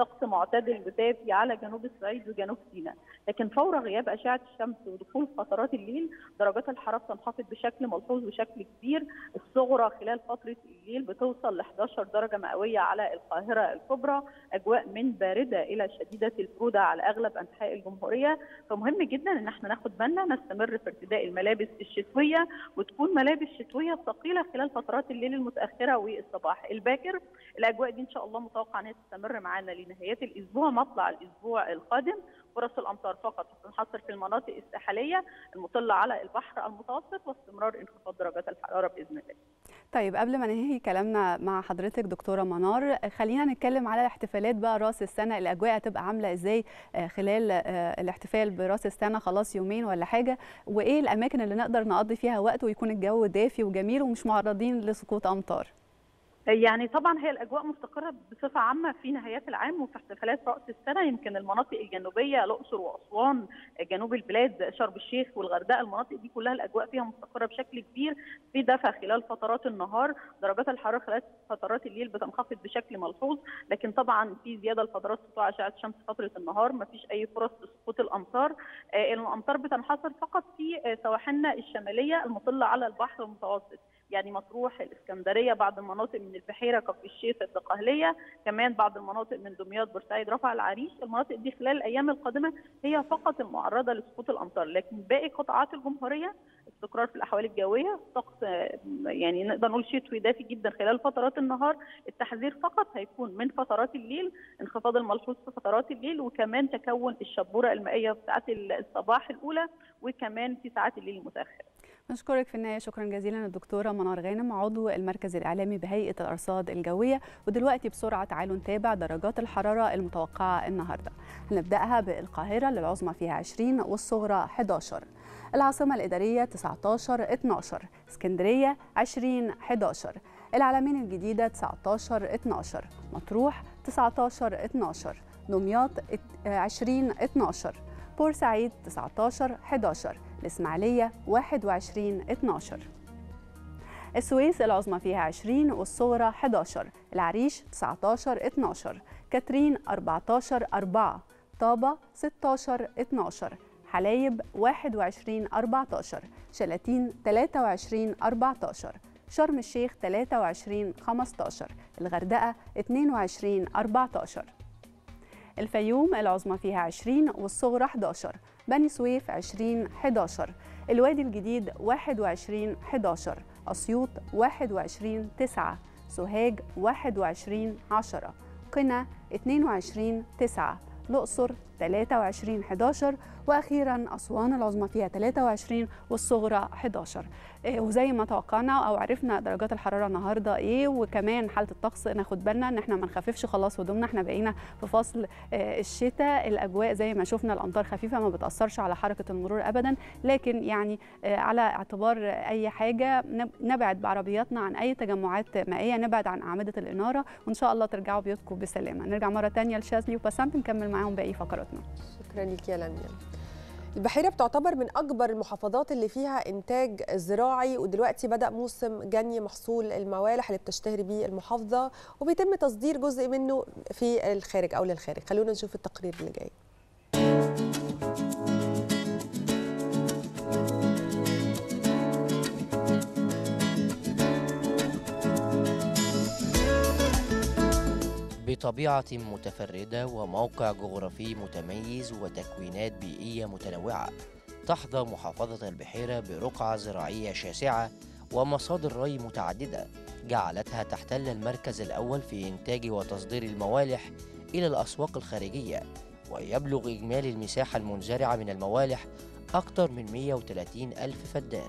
طقس معتدل ودافي على جنوب الصعيد وجنوب سيناء، لكن فور غياب اشعه الشمس ودخول فترات الليل درجات الحراره بتنخفض بشكل ملحوظ وشكل كبير. الصغرى خلال فتره الليل بتوصل ل إحدى عشرة درجه مئويه على القاهره الكبرى، اجواء من بارده الى شديده البروده على اغلب انحاء الجمهوريه. فمهم جدا ان احنا ناخد بالنا نستمر في ارتداء الملابس الشتويه، وتكون ملابس شتويه ثقيله خلال فترات الليل المتاخره والصباح الباكر. الاجواء دي ان شاء الله متوقع انها تستمر معانا لنهايات الاسبوع، مطلع الاسبوع القادم. فرص الامطار فقط تنحصر في المناطق الساحليه المطله على البحر المتوسط، واستمرار انخفاض درجات الحراره باذن الله. طيب قبل ما ننهي كلامنا مع حضرتك دكتوره منار، خلينا نتكلم على احتفالات بقى راس السنه. الاجواء هتبقى عامله ازاي خلال الاحتفال براس السنه؟ خلاص يومين ولا حاجه، وايه الاماكن اللي نقدر نقضي فيها وقت ويكون الجو دافي وجميل ومش معرضين لسقوط امطار؟ يعني طبعا هي الاجواء مستقره بصفه عامه في نهايات العام وفي احتفالات راس السنه. يمكن المناطق الجنوبيه الاقصر واسوان، جنوب البلاد شرم الشيخ والغردقه، المناطق دي كلها الاجواء فيها مستقره بشكل كبير، في دفء خلال فترات النهار. درجات الحراره خلال فترات الليل بتنخفض بشكل ملحوظ، لكن طبعا في زياده لفترات سطوع اشعه الشمس فتره النهار، ما فيش اي فرص لسقوط الامطار. الامطار بتنحصر فقط في سواحلنا الشماليه المطله على البحر المتوسط، يعني مطروح، الاسكندريه، بعض المناطق من البحيره، كفر الشيخ، الدقهليه، كمان بعض المناطق من دمياط، بورسعيد، رفح العريش. المناطق دي خلال الايام القادمه هي فقط المعرضه لسقوط الامطار، لكن باقي قطاعات الجمهوريه استقرار في الاحوال الجويه، طقس يعني نقدر نقول شتوي دافي جدا خلال فترات النهار. التحذير فقط هيكون من فترات الليل، انخفاض الملحوظ في فترات الليل، وكمان تكون الشبوره المائيه في ساعات الصباح الاولى، وكمان في ساعات الليل المتاخره. نشكرك في النهايه، شكرا جزيلا الدكتوره منار غانم، عضو المركز الاعلامي بهيئه الارصاد الجويه. ودلوقتي بسرعه تعالوا نتابع درجات الحراره المتوقعه النهارده. هنبداها بالقاهره اللي العظمى فيها عشرين والصغرى إحدى عشر، العاصمه الاداريه تسعة عشر اثنا عشر، اسكندريه عشرين إحدى عشر، العلمين الجديده تسعة عشر اثنا عشر، مطروح تسعة عشر اثنا عشر، دمياط عشرين اثنا عشر، بورسعيد تسعة عشر إحدى عشر، الإسماعيلية واحد وعشرين اثنا عشر، السويس العظمى فيها عشرين والصغرى إحدى عشر، العريش تسعة عشر اثنا عشر، كاترين أربعة عشر أربعة، طابة ستة عشر اثنا عشر، حلايب واحد وعشرين أربعة عشر، شلاتين ثلاثة وعشرين أربعة عشر، شرم الشيخ ثلاثة وعشرين خمسة عشر، الغردقة اثنين وعشرين أربعة عشر، الفيوم العظمى فيها عشرين والصغرى إحدى عشر، بني سويف عشرين إحدى عشر، الوادي الجديد واحد وعشرين إحدى عشر، أسيوط واحد وعشرين تسعة، سوهاج واحد وعشرين عشرة، قنا اثنين وعشرين تسعة، الأقصر ثلاثة وعشرين إحدى عشر، واخيرا اسوان العظمى فيها ثلاثة وعشرين والصغرى إحدى عشر. إيه وزي ما توقعنا او عرفنا درجات الحراره النهارده ايه، وكمان حاله الطقس ناخد بالنا ان احنا ما نخففش خلاص هدومنا، احنا بقينا في فصل إيه الشتاء. الاجواء زي ما شفنا الامطار خفيفه ما بتاثرش على حركه المرور ابدا، لكن يعني إيه على اعتبار اي حاجه نبعد بعربياتنا عن اي تجمعات مائيه، نبعد عن اعمده الاناره، وان شاء الله ترجعوا بيوتكم بسلامه. نرجع مره ثانيه لشاذلي وبسنت نكمل معاهم باقي فقراتنا. شكرا لك يا لميا. البحيرة بتعتبر من أكبر المحافظات اللي فيها إنتاج زراعي، ودلوقتي بدأ موسم جني محصول الموالح اللي بتشتهر بيه المحافظة، وبيتم تصدير جزء منه في الخارج أو للخارج. خلونا نشوف التقرير اللي جاي. بطبيعة متفردة وموقع جغرافي متميز وتكوينات بيئية متنوعة، تحظى محافظة البحيرة برقعة زراعية شاسعة ومصادر ري متعددة جعلتها تحتل المركز الأول في إنتاج وتصدير الموالح إلى الأسواق الخارجية، ويبلغ إجمالي المساحة المنزرعة من الموالح أكثر من مئة وثلاثين ألف فدان.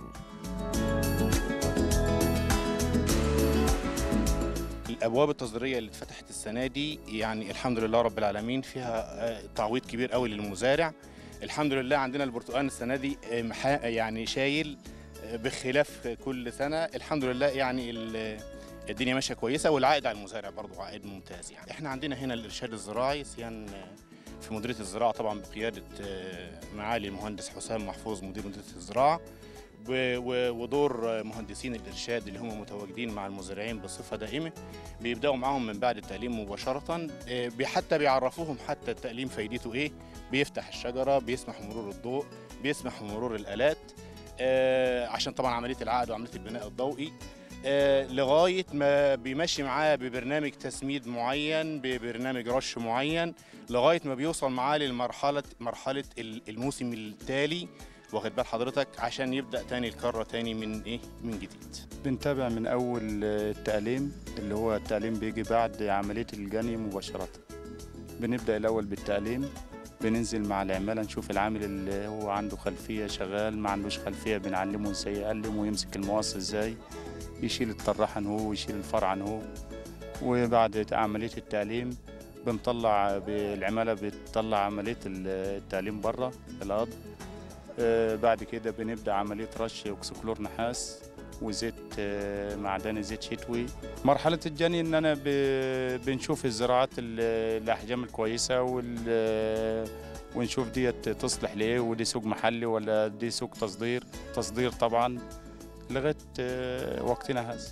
الابواب التصديريه اللي اتفتحت السنه دي يعني الحمد لله رب العالمين فيها تعويض كبير قوي للمزارع. الحمد لله عندنا البرتقال السنه دي يعني شايل بخلاف كل سنه، الحمد لله يعني الدنيا ماشيه كويسه، والعائد على المزارع برضه عائد ممتاز. يعني احنا عندنا هنا الارشاد الزراعي سيان في مديريه الزراعه طبعا بقياده معالي المهندس حسام محفوظ مدير مديريه الزراعه، ودور مهندسين الإرشاد اللي هم متواجدين مع المزارعين بصفة دائمة، بيبدأوا معاهم من بعد التقليم مباشرة، حتى بيعرفوهم حتى التقليم فايدته إيه، بيفتح الشجرة، بيسمح مرور الضوء، بيسمح مرور الآلات، عشان طبعا عملية العقد وعملية البناء الضوئي، لغاية ما بيمشي معاه ببرنامج تسميد معين، ببرنامج رش معين، لغاية ما بيوصل معاه للمرحلة مرحلة الموسم التالي، واخد بال حضرتك، عشان يبدأ تاني الكرة تاني من إيه؟ من جديد. بنتابع من أول التقليم، اللي هو التقليم بيجي بعد عملية الجني مباشرة. بنبدأ الأول بالتقليم، بننزل مع العمالة نشوف العامل اللي هو عنده خلفية شغال، ما عندوش خلفية بنعلمه ازاي يقلم ويمسك المقص ازاي، يشيل الطراحة هو ويشيل الفرع هو. وبعد عملية التقليم بنطلع بالعمالة بتطلع عملية التقليم بره الأرض. آه بعد كده بنبدأ عملية رش أكسكلور نحاس وزيت آه معدني، زيت شتوي. مرحلة الجني إن أنا بنشوف الزراعات الأحجام الكويسة وال ونشوف ديت تصلح لإيه، ودي سوق محلي ولا دي سوق تصدير تصدير طبعا لغاية آه وقتنا هذا.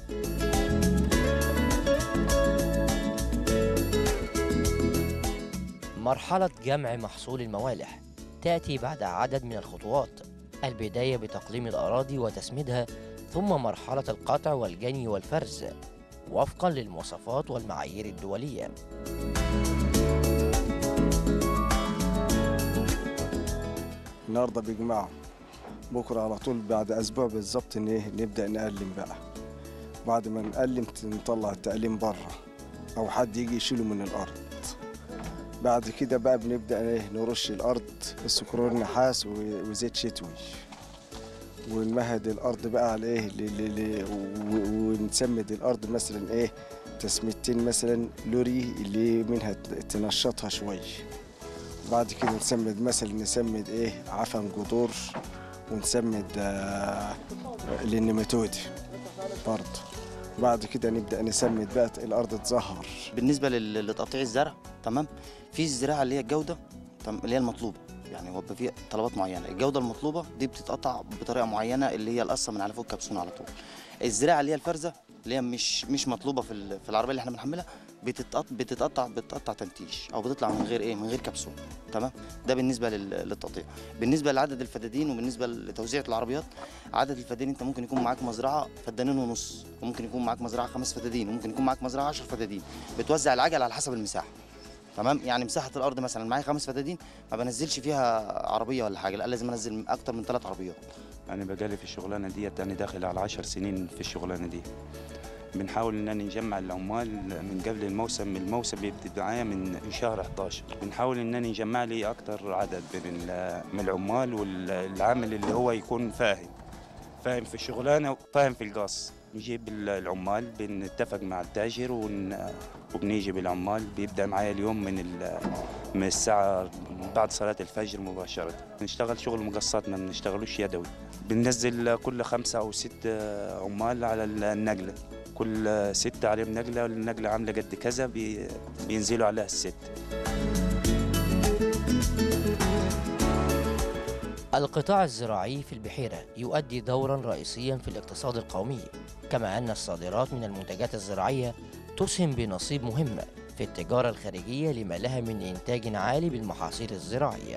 مرحلة جمع محصول الموالح تأتي بعد عدد من الخطوات، البداية بتقليم الأراضي وتسميدها، ثم مرحلة القطع والجني والفرز وفقا للمواصفات والمعايير الدولية. النهارده بيجمعوا، بكره على طول بعد اسبوع بالظبط ان ايه نبدا نقلم بقى. بعد ما نقلم نطلع التقليم بره او حد يجي يشيله من الارض. بعد كده بقى بنبدا ايه نرش الارض السكرور نحاس وزيت شتوي، ونمهد الارض بقى على ايه ونسمد الارض مثلا ايه تسميدتين مثلا لوري اللي منها تنشطها شوي. بعد كده نسمد مثلا نسمد ايه عفن جذور، ونسمد آه النيماتود برضه. بعد كده نبدا نسمد بقى الارض تزهر. بالنسبه لتقطيع الزرع تمام، في الزراعه اللي هي الجوده اللي هي المطلوبه، يعني هو في طلبات معينه، الجوده المطلوبه دي بتتقطع بطريقه معينه اللي هي القصه من على فوق الكبسون على طول. الزراعه اللي هي الفرزه اللي هي مش مش مطلوبه في في العربيه اللي احنا بنحملها، بتتقطع بتتقطع بتقطع تنتيش او بتطلع من غير ايه من غير كبسون تمام. ده بالنسبه للتقطيع. بالنسبه لعدد الفدادين وبالنسبه لتوزيع العربيات، عدد الفدادين انت ممكن يكون معاك مزرعه فدانين ونص، وممكن يكون معاك مزرعه خمس فدادين، وممكن يكون معاك مزرعه عشر فدادين. بتوزع العجل على حسب المساحه تمام. يعني مساحه الارض مثلا معايا خمس فدادين ما بنزلش فيها عربيه ولا حاجه، لا لازم انزل اكتر من ثلاث عربيات. انا بقالي في الشغلانه ديت، انا داخل على عشر سنين في الشغلانه دي. بنحاول اننا نجمع العمال من قبل الموسم، الموسم بيبتدي معايا من شهر احداشر. بنحاول اننا نجمع لي اكتر عدد من العمال والعامل اللي هو يكون فاهم فاهم في الشغلانه وفاهم في القص. نجيب العمال، بنتفق مع التاجر ون... وبنيجي بالعمال. بيبدا معايا اليوم من ال... من الساعه بعد صلاه الفجر مباشره. بنشتغل شغل مقصات، ما بنشتغلوش يدوي. بننزل كل خمسه او ست عمال على النقله، كل ستة عليهم نقلة، والنقلة عاملة قد كذا بي... بينزلوا عليها الست. القطاع الزراعي في البحيرة يؤدي دورا رئيسيا في الاقتصاد القومي، كما أن الصادرات من المنتجات الزراعية تسهم بنصيب مهم في التجارة الخارجية لما لها من إنتاج عالي بالمحاصيل الزراعية.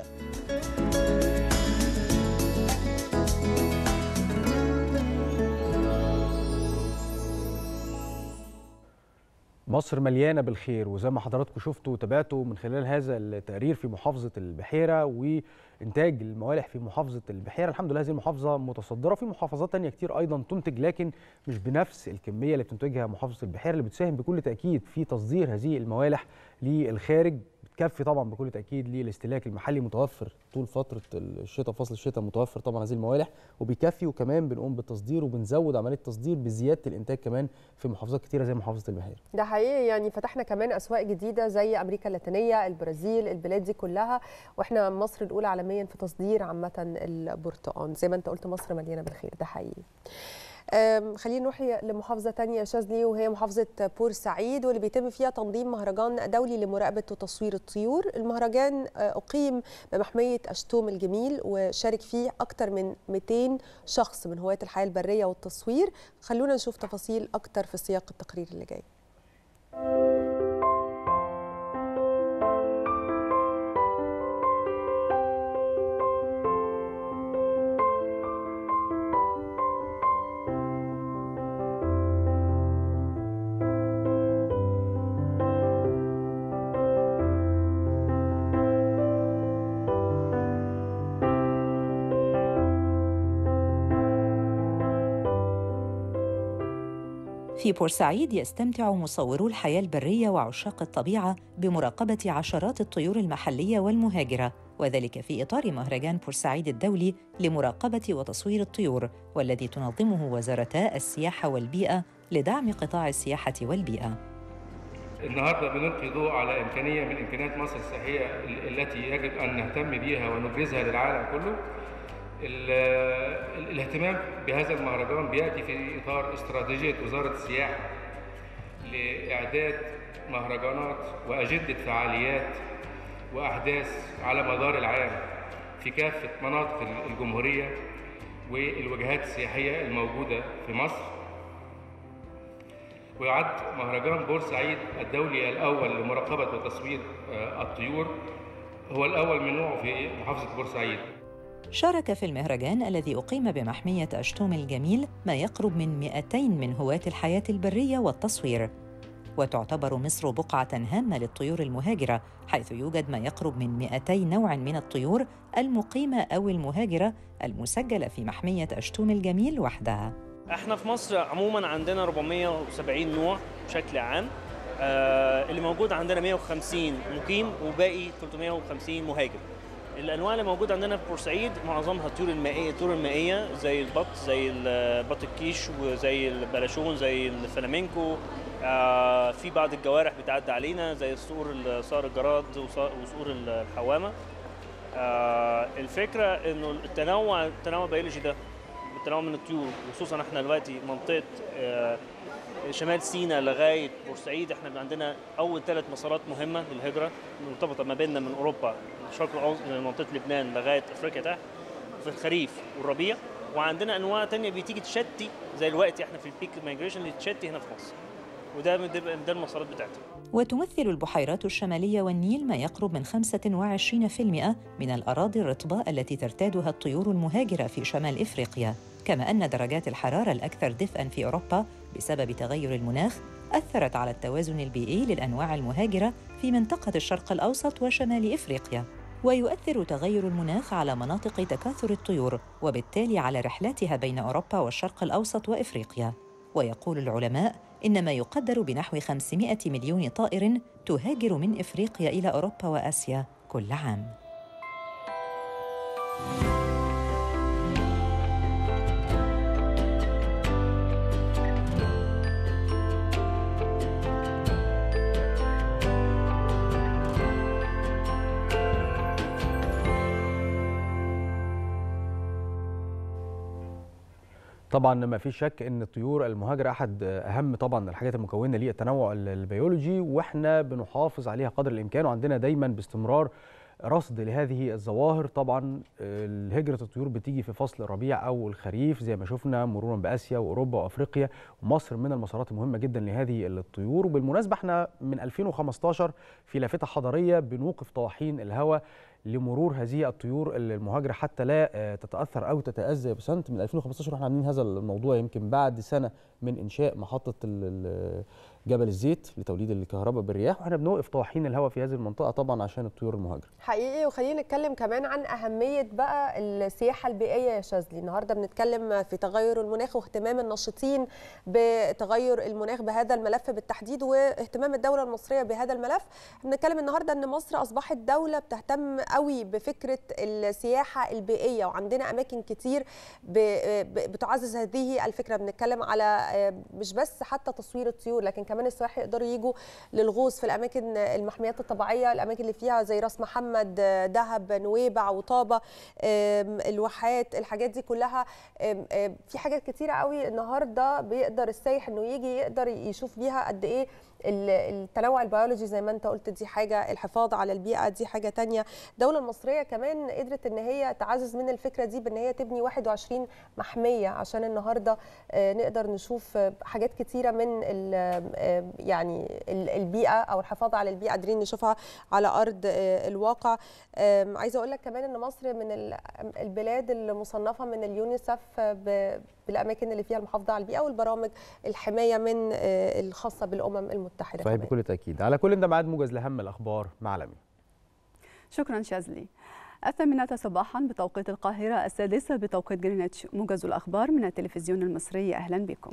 مصر مليانة بالخير، وزي ما حضراتكم شفتوا وتابعتوا من خلال هذا التقرير في محافظة البحيرة وإنتاج الموالح في محافظة البحيرة. الحمد لله هذه المحافظة متصدرة، في محافظات تانية كتير أيضا تنتج، لكن مش بنفس الكمية اللي بتنتجها محافظة البحيرة، اللي بتساهم بكل تأكيد في تصدير هذه الموالح للخارج. بتكفي طبعا بكل تأكيد للاستهلاك المحلي، متوفر طول فترة الشتاء، فصل الشتاء متوفر طبعا هذه الموالح وبيكفي، وكمان بنقوم بالتصدير وبنزود عملية التصدير بزيادة الإنتاج كمان في محافظات كتيرة زي محافظة البحيرة. ده حقيقي، يعني فتحنا كمان أسواق جديدة زي أمريكا اللاتينية، البرازيل، البلاد دي كلها، وإحنا مصر الأولى عالميا في تصدير عامة البرتقال. زي ما أنت قلت مصر مليانة بالخير، ده حقيقي. خلينا نروح لمحافظة تانية يا شاذلي، وهي محافظة بورسعيد، واللي بيتم فيها تنظيم مهرجان دولي لمراقبة وتصوير الطيور. المهرجان أقيم بمحمية أشتوم الجميل، وشارك فيه أكثر من مئتين شخص من هواة الحياة البرية والتصوير. خلونا نشوف تفاصيل أكثر في سياق التقرير اللي جاي. في بورسعيد يستمتع مصورو الحياة البرية وعشاق الطبيعة بمراقبة عشرات الطيور المحلية والمهاجرة، وذلك في إطار مهرجان بورسعيد الدولي لمراقبة وتصوير الطيور، والذي تنظمه وزارتا السياحة والبيئة لدعم قطاع السياحة والبيئة. النهارده بنلقي ضوء على إمكانية من إمكانيات مصر السياحية التي يجب أن نهتم بها ونبرزها للعالم كله. الاهتمام بهذا المهرجان بيأتي في إطار استراتيجية وزارة السياحة لإعداد مهرجانات وأجندة فعاليات وأحداث على مدار العام في كافة مناطق الجمهورية والوجهات السياحية الموجودة في مصر. ويعد مهرجان بورسعيد الدولي الأول لمراقبة وتصوير الطيور هو الأول من نوعه في محافظة بورسعيد. شارك في المهرجان الذي أقيم بمحمية أشتوم الجميل ما يقرب من مئتين من هواة الحياة البرية والتصوير. وتعتبر مصر بقعة هامة للطيور المهاجرة، حيث يوجد ما يقرب من مئتي نوع من الطيور المقيمة أو المهاجرة المسجلة في محمية أشتوم الجميل وحدها. احنا في مصر عموما عندنا أربعمائة وسبعين نوع بشكل عام، آه اللي موجود عندنا مئة وخمسين مقيم وباقي ثلاثمائة وخمسين مهاجر. الانواع اللي موجوده عندنا في بورسعيد معظمها الطيور المائيه، الطيور المائيه زي البط، زي بط الكيش، وزي البلاشون، زي الفلامينكو. آه في بعض الجوارح بتعدي علينا زي الصقور، صقر الجراد وصقور الحوامه. آه الفكره انه التنوع التنوع البيولوجي ده، التنوع من الطيور، خصوصا احنا دلوقتي منطقه آه شمال سيناء لغايه بورسعيد، احنا عندنا اول ثلاث مسارات مهمه للهجره مرتبطه ما بيننا من اوروبا الشرق الاوسط منطقه لبنان لغايه افريقيا تحت في الخريف والربيع. وعندنا انواع ثانيه بتيجي تشتي زي الوقت احنا في البيك مايجريشن اللي تشتي هنا في مصر، وده ده المسارات بتاعتها. وتمثل البحيرات الشماليه والنيل ما يقرب من خمسة وعشرين بالمئة من الاراضي الرطبه التي ترتادها الطيور المهاجره في شمال افريقيا، كما ان درجات الحراره الاكثر دفئا في اوروبا بسبب تغير المناخ أثرت على التوازن البيئي للأنواع المهاجرة في منطقة الشرق الأوسط وشمال إفريقيا. ويؤثر تغير المناخ على مناطق تكاثر الطيور، وبالتالي على رحلاتها بين أوروبا والشرق الأوسط وإفريقيا. ويقول العلماء إن ما يقدر بنحو خمسمائة مليون طائر تهاجر من إفريقيا إلى أوروبا وآسيا كل عام. طبعا ما فيش شك ان الطيور المهاجره احد اهم طبعا الحاجات المكونه للتنوع البيولوجي، واحنا بنحافظ عليها قدر الامكان، وعندنا دايما باستمرار رصد لهذه الظواهر. طبعا هجره الطيور بتيجي في فصل الربيع او الخريف زي ما شفنا، مرورا باسيا واوروبا وافريقيا، ومصر من المسارات المهمه جدا لهذه الطيور. وبالمناسبه احنا من ألفين وخمستاشر في لافته حضاريه بنوقف طواحين الهواء لمرور هذه الطيور المهاجره حتى لا تتاثر او تتاذى. يا بسنت من ألفين وخمستاشر واحنا عاملين هذا الموضوع، يمكن بعد سنه من انشاء محطه جبل الزيت لتوليد الكهرباء بالرياح، واحنا بنوقف طواحين الهواء في هذه المنطقه طبعا عشان الطيور المهاجره. حقيقي. وخلينا نتكلم كمان عن اهميه بقى السياحه البيئيه يا شاذلي. النهارده بنتكلم في تغير المناخ واهتمام الناشطين بتغير المناخ بهذا الملف بالتحديد، واهتمام الدوله المصريه بهذا الملف. بنتكلم النهارده ان مصر اصبحت دوله بتهتم قوي بفكره السياحه البيئيه، وعندنا اماكن كتير بتعزز هذه الفكره. بنتكلم على مش بس حتى تصوير الطيور، لكن كمان السياح يقدروا يجوا للغوص في الاماكن المحميات الطبيعيه، الاماكن اللي فيها زي راس محمد، دهب، نويبع، وطابه، الواحات، الحاجات دي كلها. في حاجات كتيره قوي النهارده بيقدر السايح انه يجي يقدر يشوف بيها قد ايه التنوع البيولوجي زي ما انت قلت، دي حاجه، الحفاظ على البيئه دي حاجه تانية. الدوله المصريه كمان قدرت ان هي تعزز من الفكره دي بان هي تبني واحد وعشرين محميه عشان النهارده نقدر نشوف حاجات كتيره من يعني البيئه او الحفاظ على البيئه قادرين نشوفها على ارض الواقع. عايزه اقول لك كمان ان مصر من البلاد المصنفه من اليونيسف بالاماكن اللي فيها المحافظه على البيئه والبرامج الحمايه من الخاصه بالامم المتحده. صحيح بكل تاكيد. على كل ده ميعاد موجز لاهم الاخبار مع لمي. شكرا شاذلي. الثامنة صباحا بتوقيت القاهره، السادسه بتوقيت جرينتش، موجز الاخبار من التلفزيون المصري. اهلا بكم.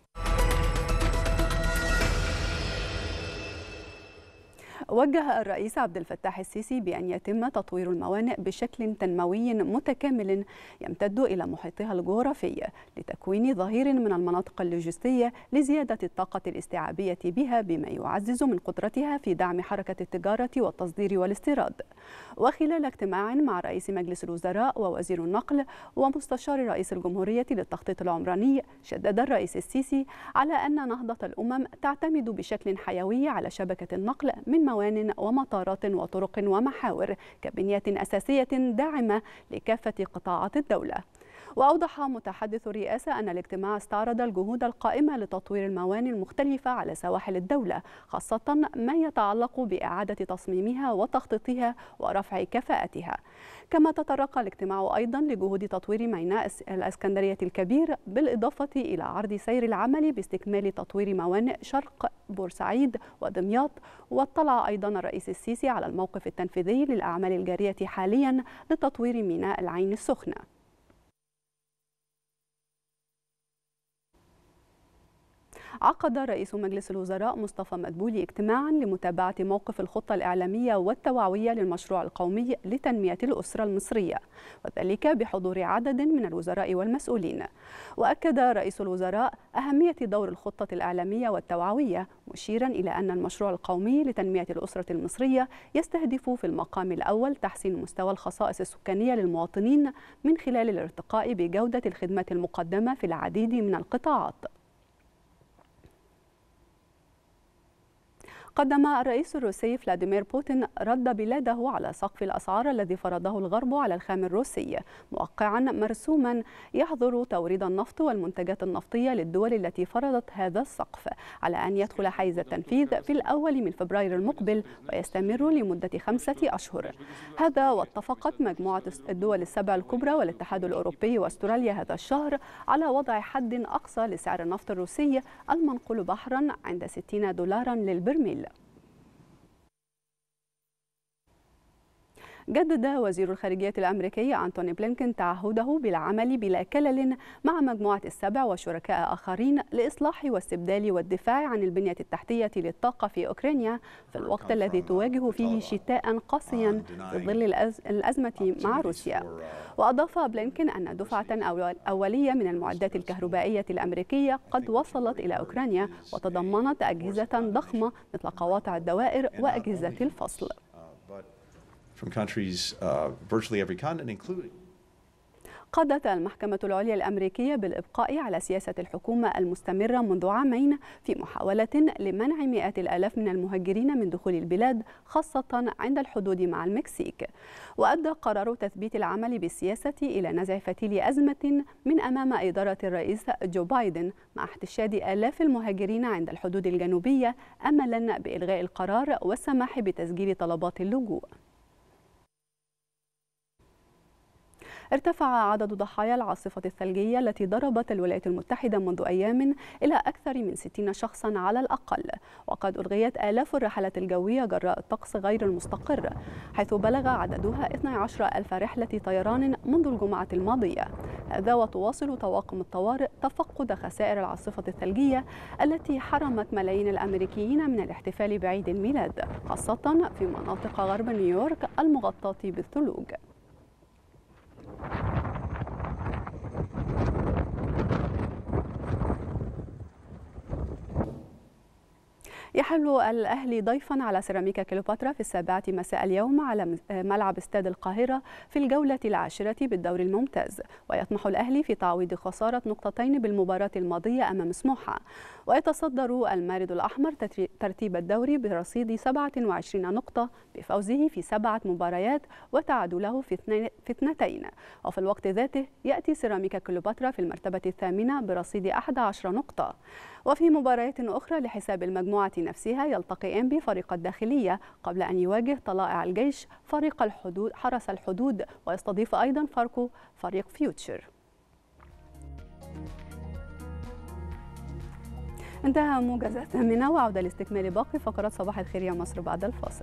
وجه الرئيس عبد الفتاح السيسي بأن يتم تطوير الموانئ بشكل تنموي متكامل يمتد إلى محيطها الجغرافي لتكوين ظهير من المناطق اللوجستية لزيادة الطاقة الاستيعابية بها، بما يعزز من قدرتها في دعم حركة التجارة والتصدير والاستيراد. وخلال اجتماع مع رئيس مجلس الوزراء ووزير النقل ومستشار رئيس الجمهورية للتخطيط العمراني، شدد الرئيس السيسي على أن نهضة الأمم تعتمد بشكل حيوي على شبكة النقل من موانئ ومطارات وطرق ومحاور كبنية أساسية داعمة لكافة قطاعات الدولة. وأوضح متحدث الرئاسة أن الاجتماع استعرض الجهود القائمة لتطوير الموانئ المختلفة على سواحل الدولة، خاصة ما يتعلق بإعادة تصميمها وتخطيطها ورفع كفاءتها. كما تطرق الاجتماع أيضا لجهود تطوير ميناء الإسكندرية الكبير، بالإضافة إلى عرض سير العمل باستكمال تطوير موانئ شرق بورسعيد ودمياط. واطلع أيضا الرئيس السيسي على الموقف التنفيذي للأعمال الجارية حاليا لتطوير ميناء العين السخنة. عقد رئيس مجلس الوزراء مصطفى مدبولي اجتماعا لمتابعة موقف الخطة الإعلامية والتوعوية للمشروع القومي لتنمية الأسرة المصرية، وذلك بحضور عدد من الوزراء والمسؤولين. وأكد رئيس الوزراء أهمية دور الخطة الإعلامية والتوعوية، مشيرا إلى أن المشروع القومي لتنمية الأسرة المصرية يستهدف في المقام الأول تحسين مستوى الخصائص السكانية للمواطنين من خلال الارتقاء بجودة الخدمات المقدمة في العديد من القطاعات. قدم الرئيس الروسي فلاديمير بوتين رد بلاده على سقف الأسعار الذي فرضه الغرب على الخام الروسي، موقعا مرسوما يحظر توريد النفط والمنتجات النفطية للدول التي فرضت هذا السقف على أن يدخل حيز التنفيذ في الأول من فبراير المقبل ويستمر لمدة خمسة أشهر. هذا واتفقت مجموعة الدول السبع الكبرى والاتحاد الأوروبي واستراليا هذا الشهر على وضع حد أقصى لسعر النفط الروسي المنقول بحرا عند ستين دولارا للبرميل. جدد وزير الخارجية الأمريكي أنتوني بلينكن تعهده بالعمل بلا كلل مع مجموعة السبع وشركاء آخرين لإصلاح واستبدال والدفاع عن البنية التحتية للطاقة في أوكرانيا في الوقت الذي تواجه فيه شتاء قاسيا في ظل الأزمة مع روسيا. وأضاف بلينكن أن دفعة أولية من المعدات الكهربائية الأمريكية قد وصلت إلى أوكرانيا وتضمنت أجهزة ضخمة مثل قواطع الدوائر وأجهزة الفصل. From countries, uh, virtually every continent, including. قادت المحكمة العليا الأمريكية بالإبقاء على سياسة الحكومة المستمرة منذ عامين في محاولة لمنع مئات الآلاف من المهاجرين من دخول البلاد، خاصة عند الحدود مع المكسيك. وأدى قرار تثبيت العمل بالسياسة إلى نزع فتيل أزمة من أمام إدارة الرئيس جو بايدن مع احتشاد آلاف المهاجرين عند الحدود الجنوبية، أملا بإلغاء القرار والسماح بتسجيل طلبات اللجوء. ارتفع عدد ضحايا العاصفة الثلجية التي ضربت الولايات المتحدة منذ أيام إلى أكثر من ستين شخصا على الأقل، وقد ألغيت آلاف الرحلات الجوية جراء الطقس غير المستقر، حيث بلغ عددها اثني عشر ألف رحلة طيران منذ الجمعة الماضية. هذا وتواصل طواقم الطوارئ تفقد خسائر العاصفة الثلجية التي حرمت ملايين الأمريكيين من الاحتفال بعيد الميلاد، خاصة في مناطق غرب نيويورك المغطاة بالثلوج. يحل الأهلي ضيفا على سيراميكا كليوباترا في السابعة مساء اليوم على ملعب استاد القاهرة في الجولة العاشرة بالدوري الممتاز، ويطمح الأهلي في تعويض خسارة نقطتين بالمباراة الماضية أمام سموحة. ويتصدر المارد الأحمر ترتيب الدوري برصيد سبعة وعشرين نقطة بفوزه في سبعة مباريات وتعادله في اثنتين. وفي الوقت ذاته يأتي سيراميكا كليوباترا في المرتبة الثامنة برصيد أحد عشر نقطة. وفي مباريات أخرى لحساب المجموعة نفسها يلتقي إنبي فريق الداخلية قبل أن يواجه طلائع الجيش فريق الحدود حرس الحدود، ويستضيف أيضا فاركو فريق فيوتشر. انتهى موجز الثامنة، وعودة لاستكمال باقي فقرات صباح الخير يا مصر بعد الفاصل.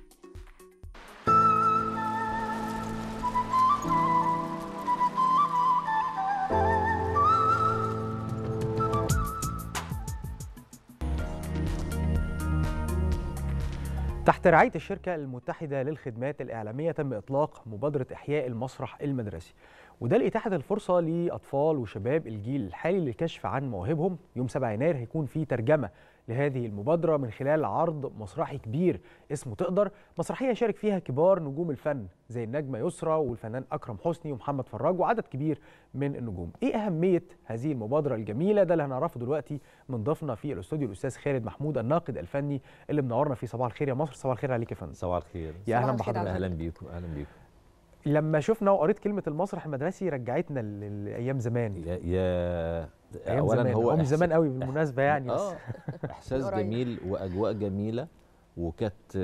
تحت رعاية الشركة المتحدة للخدمات الإعلامية تم إطلاق مبادرة إحياء المسرح المدرسي، وده لإتاحة الفرصة لأطفال وشباب الجيل الحالي للكشف عن مواهبهم. يوم سبعة يناير هيكون في ترجمة لهذه المبادرة من خلال عرض مسرحي كبير اسمه تقدر، مسرحية يشارك فيها كبار نجوم الفن زي النجمة يسرى والفنان أكرم حسني ومحمد فراج وعدد كبير من النجوم. إيه أهمية هذه المبادرة الجميلة؟ ده اللي هنعرفه دلوقتي من ضيفنا في الاستوديو الأستاذ خالد محمود الناقد الفني اللي منورنا في صباح الخير يا مصر. صباح الخير عليك يا فندم. صباح الخير. يا أهلا بحضرتك. أهلا بيكم. أهلا بيكم. لما شفنا وقريت كلمة المسرح المدرسي رجعتنا لأيام زمان. يا, يا اولا هو من زمان قوي بالمناسبه يعني. اه احساس جميل واجواء جميله، وكانت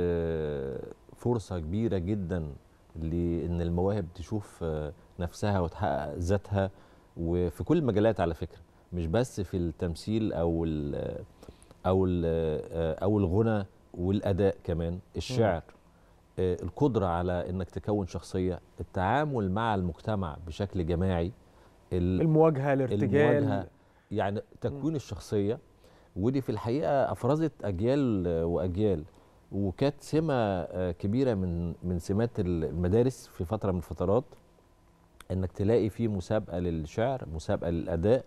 فرصه كبيره جدا لان المواهب تشوف نفسها وتحقق ذاتها، وفي كل المجالات على فكره، مش بس في التمثيل او ال او ال او الغنى والاداء، كمان الشعر، القدره على انك تكون شخصيه، التعامل مع المجتمع بشكل جماعي، المواجهه، الارتجال، المواجهة يعني تكوين الشخصية. ودي في الحقيقة أفرزت أجيال وأجيال، وكانت سمة كبيرة من من سمات المدارس في فترة من الفترات، إنك تلاقي فيه مسابقة للشعر، مسابقة للأداء،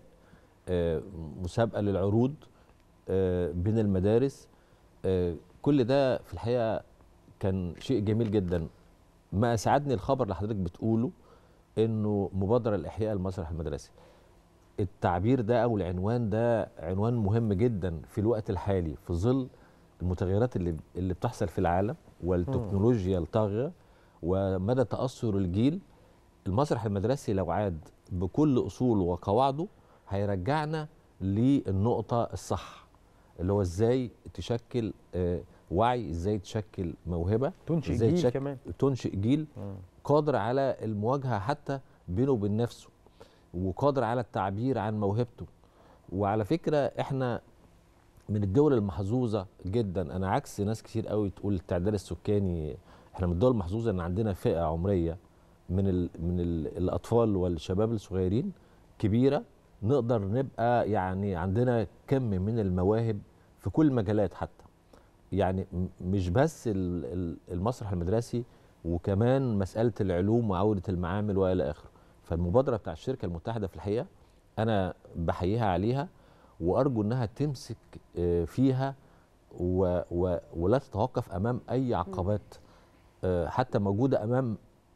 مسابقة للعروض بين المدارس. كل ده في الحقيقة كان شيء جميل جدا. ما أسعدني الخبر اللي حضرتك بتقوله، إنه مبادرة لإحياء المسرح المدرسي. التعبير ده او العنوان ده عنوان مهم جدا في الوقت الحالي في ظل المتغيرات اللي اللي بتحصل في العالم والتكنولوجيا الطاغيه ومدى تاثر الجيل. المسرح المدرسي لو عاد بكل اصوله وقواعده هيرجعنا للنقطه الصح، اللي هو ازاي تشكل آه وعي، ازاي تشكل موهبه، تنشئ ازاي جيل تشكل كمان، تنشئ جيل مم. قادر على المواجهه حتى بينه وبين نفسه، وقادر على التعبير عن موهبته. وعلى فكرة احنا من الدول المحظوظة جدا، انا عكس ناس كتير قوي تقول التعداد السكاني، احنا من الدول المحظوظة ان عندنا فئة عمرية من ال من ال الاطفال والشباب الصغيرين كبيرة، نقدر نبقى يعني عندنا كم من المواهب في كل المجالات، حتى يعني مش بس المسرح المدرسي، وكمان مسألة العلوم وعودة المعامل والى اخره. فالمبادرة بتاع الشركة المتحدة في الحقيقة أنا بحييها عليها، وأرجو أنها تمسك فيها و و ولا تتوقف أمام أي عقبات حتى موجودة أمام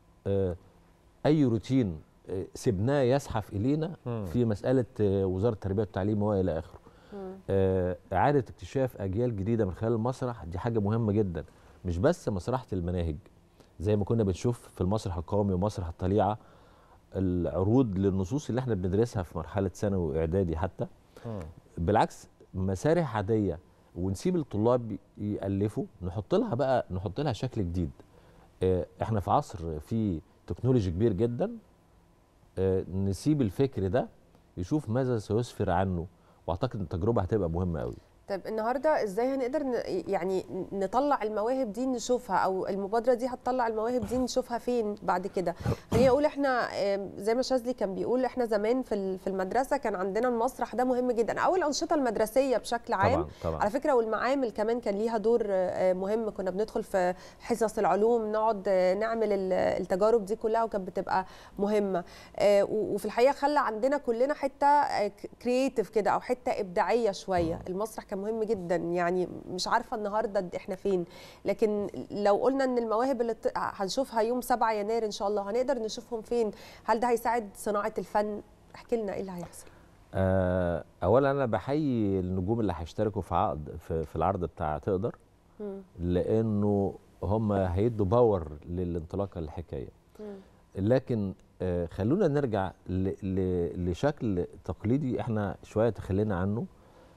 أي روتين سبناه يزحف إلينا في مسألة وزارة التربية والتعليم وإلى آخره. إعادة اكتشاف أجيال جديدة من خلال المسرح دي حاجة مهمة جدا، مش بس مسرحة المناهج زي ما كنا بنشوف في المسرح القومي ومسرح الطليعة، العروض للنصوص اللي احنا بندرسها في مرحله ثانوي واعدادي حتى. م. بالعكس مسارح عاديه، ونسيب الطلاب يالفوا، نحط لها بقى نحط لها شكل جديد. اه احنا في عصر فيه تكنولوجي كبير جدا، آه نسيب الفكر ده يشوف ماذا سيسفر عنه، واعتقد التجربه هتبقى مهمه قوي. طيب النهارده ازاي هنقدر ن... يعني نطلع المواهب دي نشوفها، او المبادره دي هتطلع المواهب دي نشوفها فين بعد كده؟ خليني اقول احنا زي ما شاذلي كان بيقول، احنا زمان في في المدرسه كان عندنا المسرح ده مهم جدا، او الانشطه المدرسيه بشكل عام طبعا طبعا. على فكره، والمعامل كمان كان ليها دور مهم. كنا بندخل في حصص العلوم نقعد نعمل التجارب دي كلها، وكانت بتبقى مهمه. وفي الحقيقه خلى عندنا كلنا حته كرييتيف كده، او حته ابداعيه شويه. المسرح كان مهم جدا، يعني مش عارفه النهارده احنا فين، لكن لو قلنا ان المواهب اللي هنشوفها يوم سبعة يناير ان شاء الله هنقدر نشوفهم فين، هل ده هيساعد صناعه الفن؟ احكي لنا ايه اللي هيحصل. آه اولا انا بحيي النجوم اللي هيشتركوا في عقد في, في العرض بتاع تقدر، م. لانه هم هيدوا باور للانطلاقه الحكايه. م. لكن آه خلونا نرجع ل ل لشكل تقليدي احنا شويه تخلينا عنه.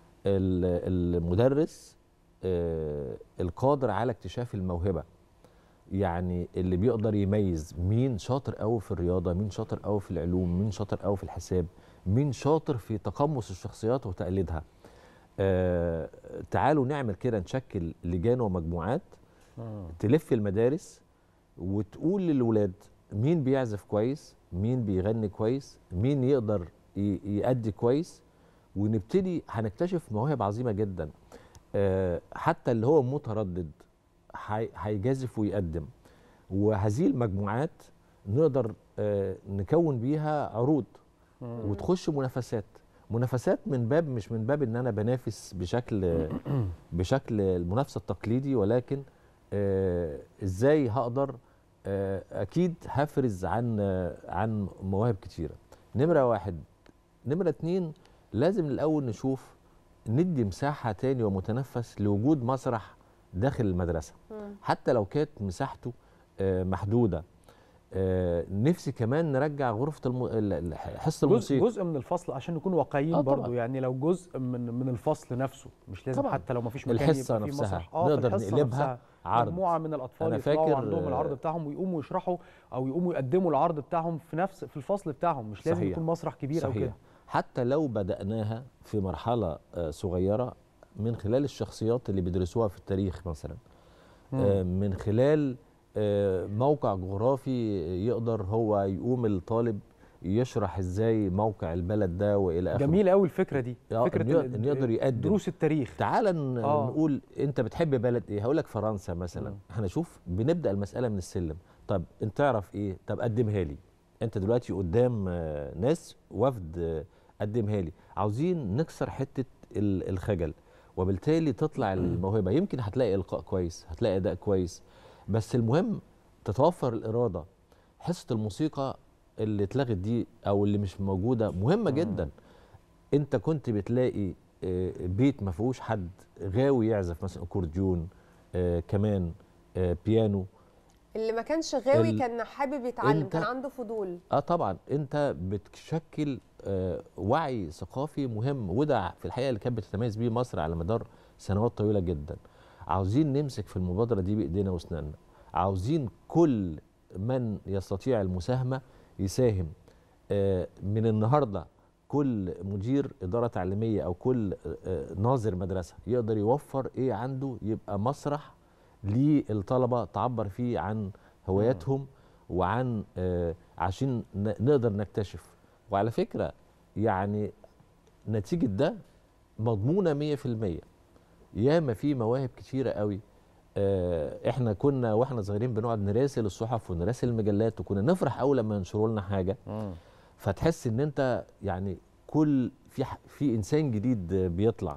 المدرس آه القادر على اكتشاف الموهبه، يعني اللي بيقدر يميز مين شاطر قوي في الرياضه، مين شاطر قوي في العلوم، مين شاطر قوي في الحساب، مين شاطر في تقمص الشخصيات وتقليدها. آه تعالوا نعمل كده، نشكل لجان ومجموعات آه. تلف المدارس وتقول للولاد مين بيعزف كويس، مين بيغني كويس، مين يقدر يأدي كويس، ونبتدي هنكتشف مواهب عظيمه جدا. أه حتى اللي هو متردد هيجازف ويقدم. وهذه المجموعات نقدر أه نكون بيها عروض مم. وتخش منافسات منافسات من باب، مش من باب ان انا بنافس بشكل بشكل المنافسه التقليدي، ولكن أه ازاي هقدر أه اكيد هفرز عن عن مواهب كتيره. نمره واحد. نمره اتنين، لازم الأول نشوف ندي مساحة تاني ومتنفس لوجود مسرح داخل المدرسة، مم. حتى لو كانت مساحته محدودة. نفسي كمان نرجع غرفة الم... حصة الموسيقى جزء من الفصل عشان نكون واقعيين آه برضو، يعني لو جزء من من الفصل نفسه، مش لازم طبعا. حتى لو ما فيش مكان الحصة يبقى نفسها مسرح. آه نقدر نقلبها عرض، مجموعة من الأطفال يطلعوا عندهم العرض بتاعهم ويقوموا يشرحوا أو يقوموا يقدموا العرض بتاعهم في نفس في الفصل بتاعهم، مش لازم صحيح. يكون مسرح كبير صحيح. أو كده. حتى لو بدأناها في مرحلة صغيرة من خلال الشخصيات اللي بيدرسوها في التاريخ مثلا، مم. من خلال موقع جغرافي يقدر هو يقوم الطالب يشرح ازاي موقع البلد ده والى اخره. جميل قوي الفكره دي، فكره ان يقدر يقدم دروس التاريخ. تعال آه. نقول انت بتحب بلد ايه؟ هقول لك فرنسا مثلا. احنا شوف بنبدا المساله من السلم. طب انت تعرف ايه؟ طب قدمها لي. انت دلوقتي قدام ناس وفد، قدمها لي. عاوزين نكسر حته الخجل، وبالتالي تطلع الموهبه. يمكن هتلاقي القاء كويس، هتلاقي اداء كويس، بس المهم تتوفر الاراده. حصه الموسيقى اللي اتلغت دي او اللي مش موجوده مهمه جدا. انت كنت بتلاقي بيت ما فيهوش حد غاوي يعزف مثلا اكورديون، كمان بيانو. اللي ما كانش غاوي كان حابب يتعلم، كان عنده فضول. اه طبعا انت بتشكل آه وعي ثقافي مهم، وده في الحقيقه اللي كانت بتتميز بيه مصر على مدار سنوات طويله جدا. عاوزين نمسك في المبادره دي بايدينا واسناننا، عاوزين كل من يستطيع المساهمه يساهم. آه من النهارده كل مدير اداره تعليميه او كل آه ناظر مدرسه يقدر يوفر ايه عنده، يبقى مسرح للطلبه تعبر فيه عن هواياتهم وعن آه عشان نقدر نكتشف. وعلى فكره يعني نتيجه ده مضمونه مية في المية. ياما في مواهب كتيره قوي. آه احنا كنا واحنا صغيرين بنقعد نراسل الصحف ونراسل المجلات، وكنا نفرح قوي لما ينشروا لنا حاجه. مم. فتحس ان انت يعني كل في في انسان جديد بيطلع،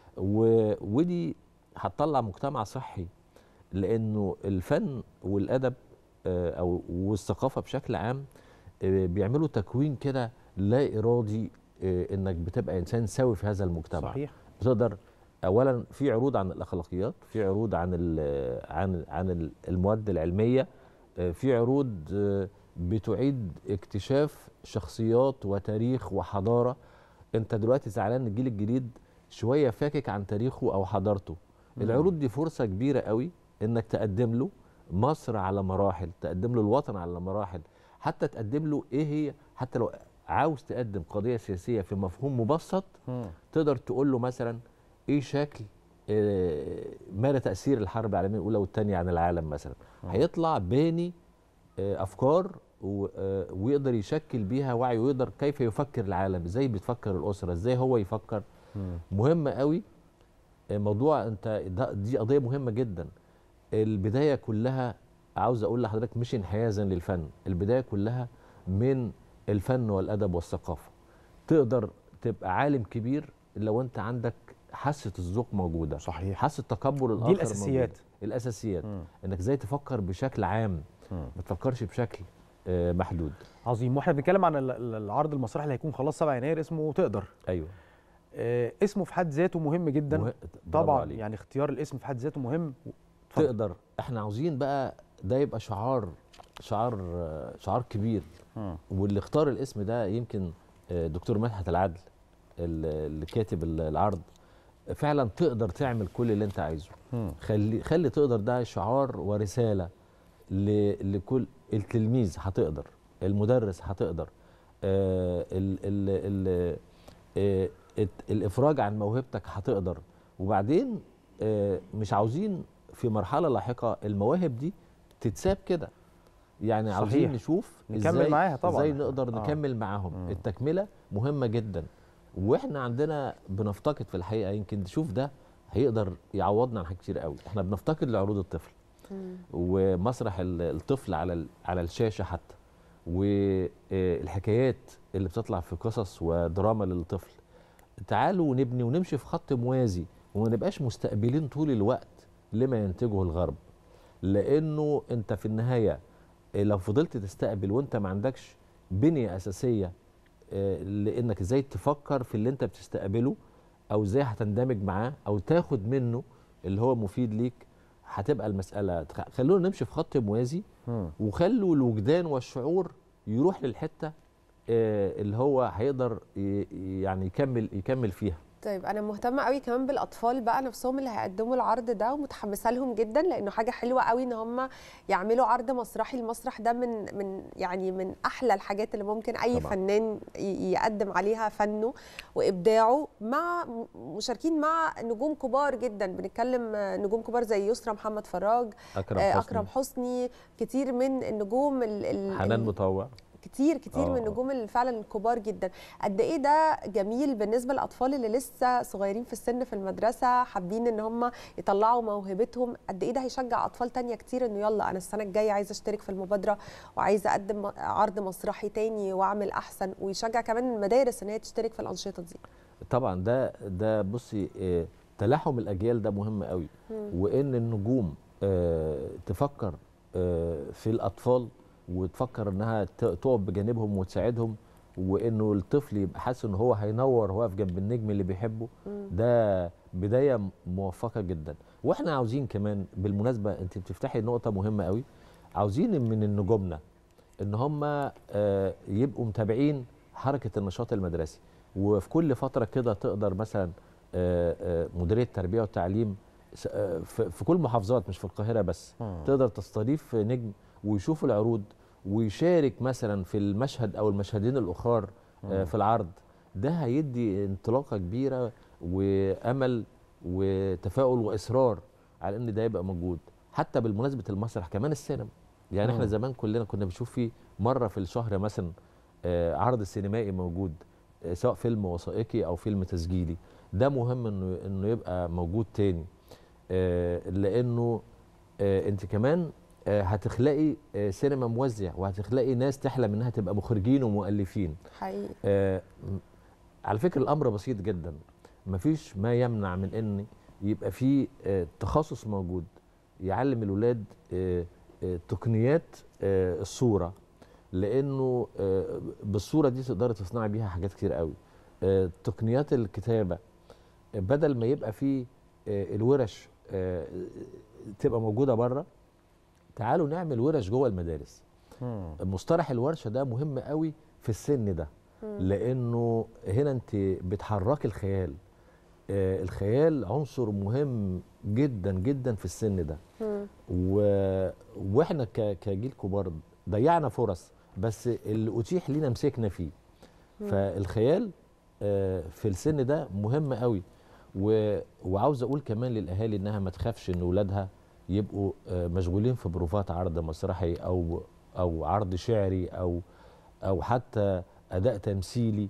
ودي هتطلع مجتمع صحي، لانه الفن والادب او والثقافه بشكل عام بيعملوا تكوين كده لا ارادي، انك بتبقى انسان سوي في هذا المجتمع. صحيح. بتقدر اولا في عروض عن الاخلاقيات، في عروض عن عن عن المواد العلميه، في عروض بتعيد اكتشاف شخصيات وتاريخ وحضاره. انت دلوقتي زعلان الجيل الجديد شويه فاكك عن تاريخه او حضارته. العروض دي فرصه كبيره قوي انك تقدم له مصر على مراحل، تقدم له الوطن على مراحل، حتى تقدم له ايه هي حتى لو عاوز تقدم قضيه سياسيه في مفهوم مبسط تقدر تقول له مثلا ايه شكل مدى تاثير الحرب العالميه الاولى والثانيه عن العالم مثلا. هيطلع باني افكار ويقدر يشكل بيها وعي ويقدر كيف يفكر العالم، ازاي بتفكر الاسره، ازاي هو يفكر. مهم قوي موضوع انت دي قضيه مهمه جدا. البدايه كلها عاوز اقول لحضرتك مش انحيازا للفن، البدايه كلها من الفن والادب والثقافه. تقدر تبقى عالم كبير لو انت عندك حاسه الذوق موجوده، صحيح، حاسه تقبل الاخر دي الاساسيات موجودة. الاساسيات مم. انك ازاي تفكر بشكل عام، ما تفكرش بشكل آه محدود. عظيم. واحنا بنتكلم عن العرض المسرحي اللي هيكون خلاص سبعة يناير اسمه تقدر. ايوه. آه اسمه في حد ذاته مهم جدا. مه... طبعا عليك. يعني اختيار الاسم في حد ذاته مهم. فضل. تقدر. احنا عاوزين بقى ده يبقى شعار شعار شعار كبير. مم. واللي اختار الاسم ده يمكن دكتور مدحت العدل اللي كاتب العرض. فعلا تقدر تعمل كل اللي انت عايزه. مم. خلي خلي تقدر ده شعار ورساله لكل التلميذ. هتقدر، المدرس هتقدر، آه ال ال ال آه الافراج عن موهبتك هتقدر. وبعدين آه مش عاوزين في مرحله لاحقه المواهب دي تتساب كده. يعني صحيح. عاوزين نشوف نكمل ازاي معاها طبعا، ازاي نقدر آه. نكمل معاهم. مم. التكمله مهمه جدا. واحنا عندنا بنفتقد في الحقيقه، يمكن تشوف ده هيقدر يعوضنا عن حاجات كتير قوي. احنا بنفتقد لعروض الطفل مم. ومسرح الطفل على على الشاشه حتى، والحكايات اللي بتطلع في قصص ودراما للطفل. تعالوا نبني ونمشي في خط موازي وما نبقاش مستقبلين طول الوقت لما ينتجه الغرب، لانه انت في النهايه لو فضلت تستقبل وانت ما عندكش بنيه اساسيه لانك ازاي تفكر في اللي انت بتستقبله او ازاي هتندمج معاه او تاخد منه اللي هو مفيد ليك، هتبقى المساله. خلونا نمشي في خط موازي وخلوا الوجدان والشعور يروح للحته اللي هو هيقدر يعني يكمل يكمل فيها. طيب انا مهتمه قوي كمان بالاطفال بقى نفسهم اللي هيقدموا العرض ده، ومتحمسه لهم جدا لانه حاجه حلوه قوي ان هم يعملوا عرض مسرحي. المسرح ده من من يعني من احلى الحاجات اللي ممكن اي طبعا. فنان يقدم عليها فنه وابداعه، مع مشاركين مع نجوم كبار جدا. بنتكلم نجوم كبار زي يسرا محمد فراج، اكرم حسني, أكرم حسني كتير من النجوم، حنان مطوع، كتير كتير أوه. من النجوم اللي فعلا الكبار جدا. قد ايه ده جميل بالنسبه للاطفال اللي لسه صغيرين في السن في المدرسه، حابين ان هم يطلعوا موهبتهم. قد ايه ده هيشجع اطفال تانية كتير انه يلا انا السنه الجايه عايزه اشترك في المبادره وعايزه اقدم عرض مسرحي تاني واعمل احسن، ويشجع كمان المدارس ان هي تشترك في الانشطه دي. طبعا ده ده بصي اه تلاحم الاجيال ده مهم قوي. مم. وان النجوم اه تفكر اه في الاطفال وتفكر انها تقف بجانبهم وتساعدهم، وانه الطفل يبقى حاسس ان هو هينور واقف جنب النجم اللي بيحبه. ده بدايه موفقه جدا. واحنا عاوزين كمان بالمناسبه انت بتفتحي نقطه مهمه قوي، عاوزين من النجومنا ان هم يبقوا متابعين حركه النشاط المدرسي، وفي كل فتره كده تقدر مثلا مديريه التربيه والتعليم في كل محافظات مش في القاهره بس تقدر تستضيف نجم ويشوف العروض ويشارك مثلا في المشهد او المشهدين الاخر في العرض. ده هيدي انطلاقه كبيره وامل وتفاؤل واصرار على ان ده يبقى موجود. حتى بالمناسبه المسرح كمان السينما، يعني احنا زمان كلنا كنا بنشوف فيه مره في الشهر مثلا عرض سينمائي موجود، سواء فيلم وثائقي او فيلم تسجيلي. ده مهم انه انه يبقى موجود تاني، لانه انت كمان هتخلقي سينما موزع وهتخلقي ناس تحلم انها تبقى مخرجين ومؤلفين حقيقي. آه على فكره الامر بسيط جدا، مفيش ما يمنع من ان يبقى في آه تخصص موجود يعلم الولاد آه آه تقنيات آه الصوره، لانه آه بالصوره دي تقدري تصنعي بيها حاجات كتير قوي. آه تقنيات الكتابه آه بدل ما يبقى في آه الورش آه تبقى موجوده بره، تعالوا نعمل ورش جوه المدارس. مم. مصطلح الورشه ده مهم قوي في السن ده. مم. لانه هنا انت بتحركي الخيال. آه الخيال عنصر مهم جدا جدا في السن ده. مم. و... واحنا ك... كجيل كبار ضيعنا فرص. بس اللي اتيح لينا مسكنا فيه. فالخيال في السن ده مهم قوي. وعاوز اقول كمان للاهالي انها ما تخافش ان اولادها يبقوا مشغولين في بروفات عرض مسرحي او او عرض شعري او او حتى اداء تمثيلي.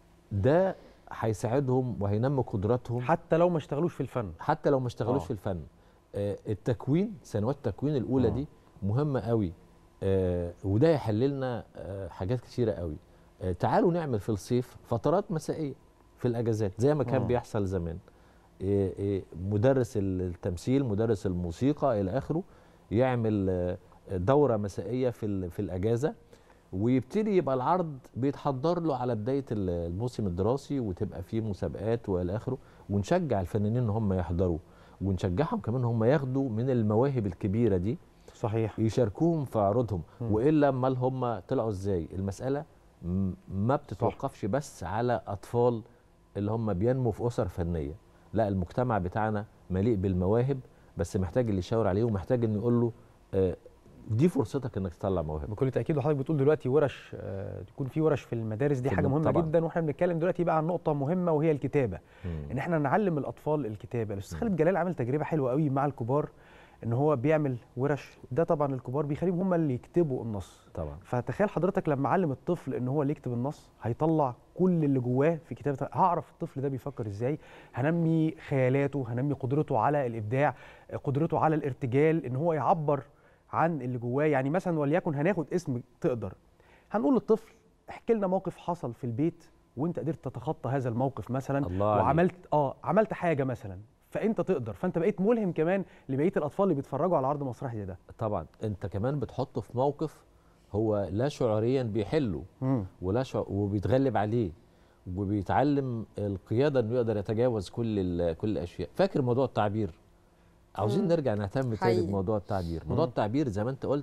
ده هيساعدهم وهينمي قدراتهم حتى لو ما اشتغلوش في الفن. حتى لو ما اشتغلوش آه. في الفن. آه التكوين، سنوات التكوين الاولى آه. دي مهمه قوي. آه وده يحل لنا آه حاجات كتيره قوي. آه تعالوا نعمل في الصيف فترات مسائيه في الاجازات زي ما كان آه. بيحصل زمان. آه آه مدرس التمثيل، مدرس الموسيقى الى اخره، يعمل آه دوره مسائيه في في الاجازه، ويبتدي يبقى العرض بيتحضر له على بدايه الموسم الدراسي، وتبقى فيه مسابقات والى اخره، ونشجع الفنانين ان هم يحضروا، ونشجعهم كمان هم ياخدوا من المواهب الكبيره دي. صحيح. يشاركوهم في عروضهم. والا امال هم طلعوا ازاي؟ المساله ما بتتوقفش بس على اطفال اللي هم بينموا في اسر فنيه، لا، المجتمع بتاعنا مليء بالمواهب، بس محتاج اللي يشاور عليه، ومحتاج انه يقول له آه دي فرصتك انك تطلع موهبه. بكل تاكيد. وحضرتك بتقول دلوقتي ورش، آه تكون في ورش في المدارس، دي حاجه مهمه طبعا. جدا. واحنا بنتكلم دلوقتي بقى عن نقطه مهمه وهي الكتابه. مم. ان احنا نعلم الاطفال الكتابه. الاستاذ خالد جلال عمل تجربه حلوه قوي مع الكبار، ان هو بيعمل ورش. ده طبعا الكبار بيخليهم هم اللي يكتبوا النص طبعا. فتخيل حضرتك لما علم الطفل ان هو اللي يكتب النص، هيطلع كل اللي جواه في كتابه. هعرف الطفل ده بيفكر ازاي، هنمي خيالاته، هنمي قدرته على الابداع، قدرته على الارتجال، ان هو يعبر عن اللي جواه. يعني مثلا وليكن هناخد اسم تقدر، هنقول للطفل احكي لنا موقف حصل في البيت وانت قدرت تتخطى هذا الموقف مثلا، الله وعملت عليك. اه عملت حاجه مثلا، فانت تقدر. فانت بقيت ملهم كمان لبقيه الاطفال اللي بيتفرجوا على عرض مسرحي ده. طبعا انت كمان بتحطه في موقف هو لا شعوريا بيحله، ولا شع... وبيتغلب عليه، وبيتعلم القياده انه يقدر يتجاوز كل ال... كل الاشياء. فاكر موضوع التعبير؟ عاوزين نرجع نهتم تاني بموضوع التعبير. موضوع التعبير زي ما انت قلت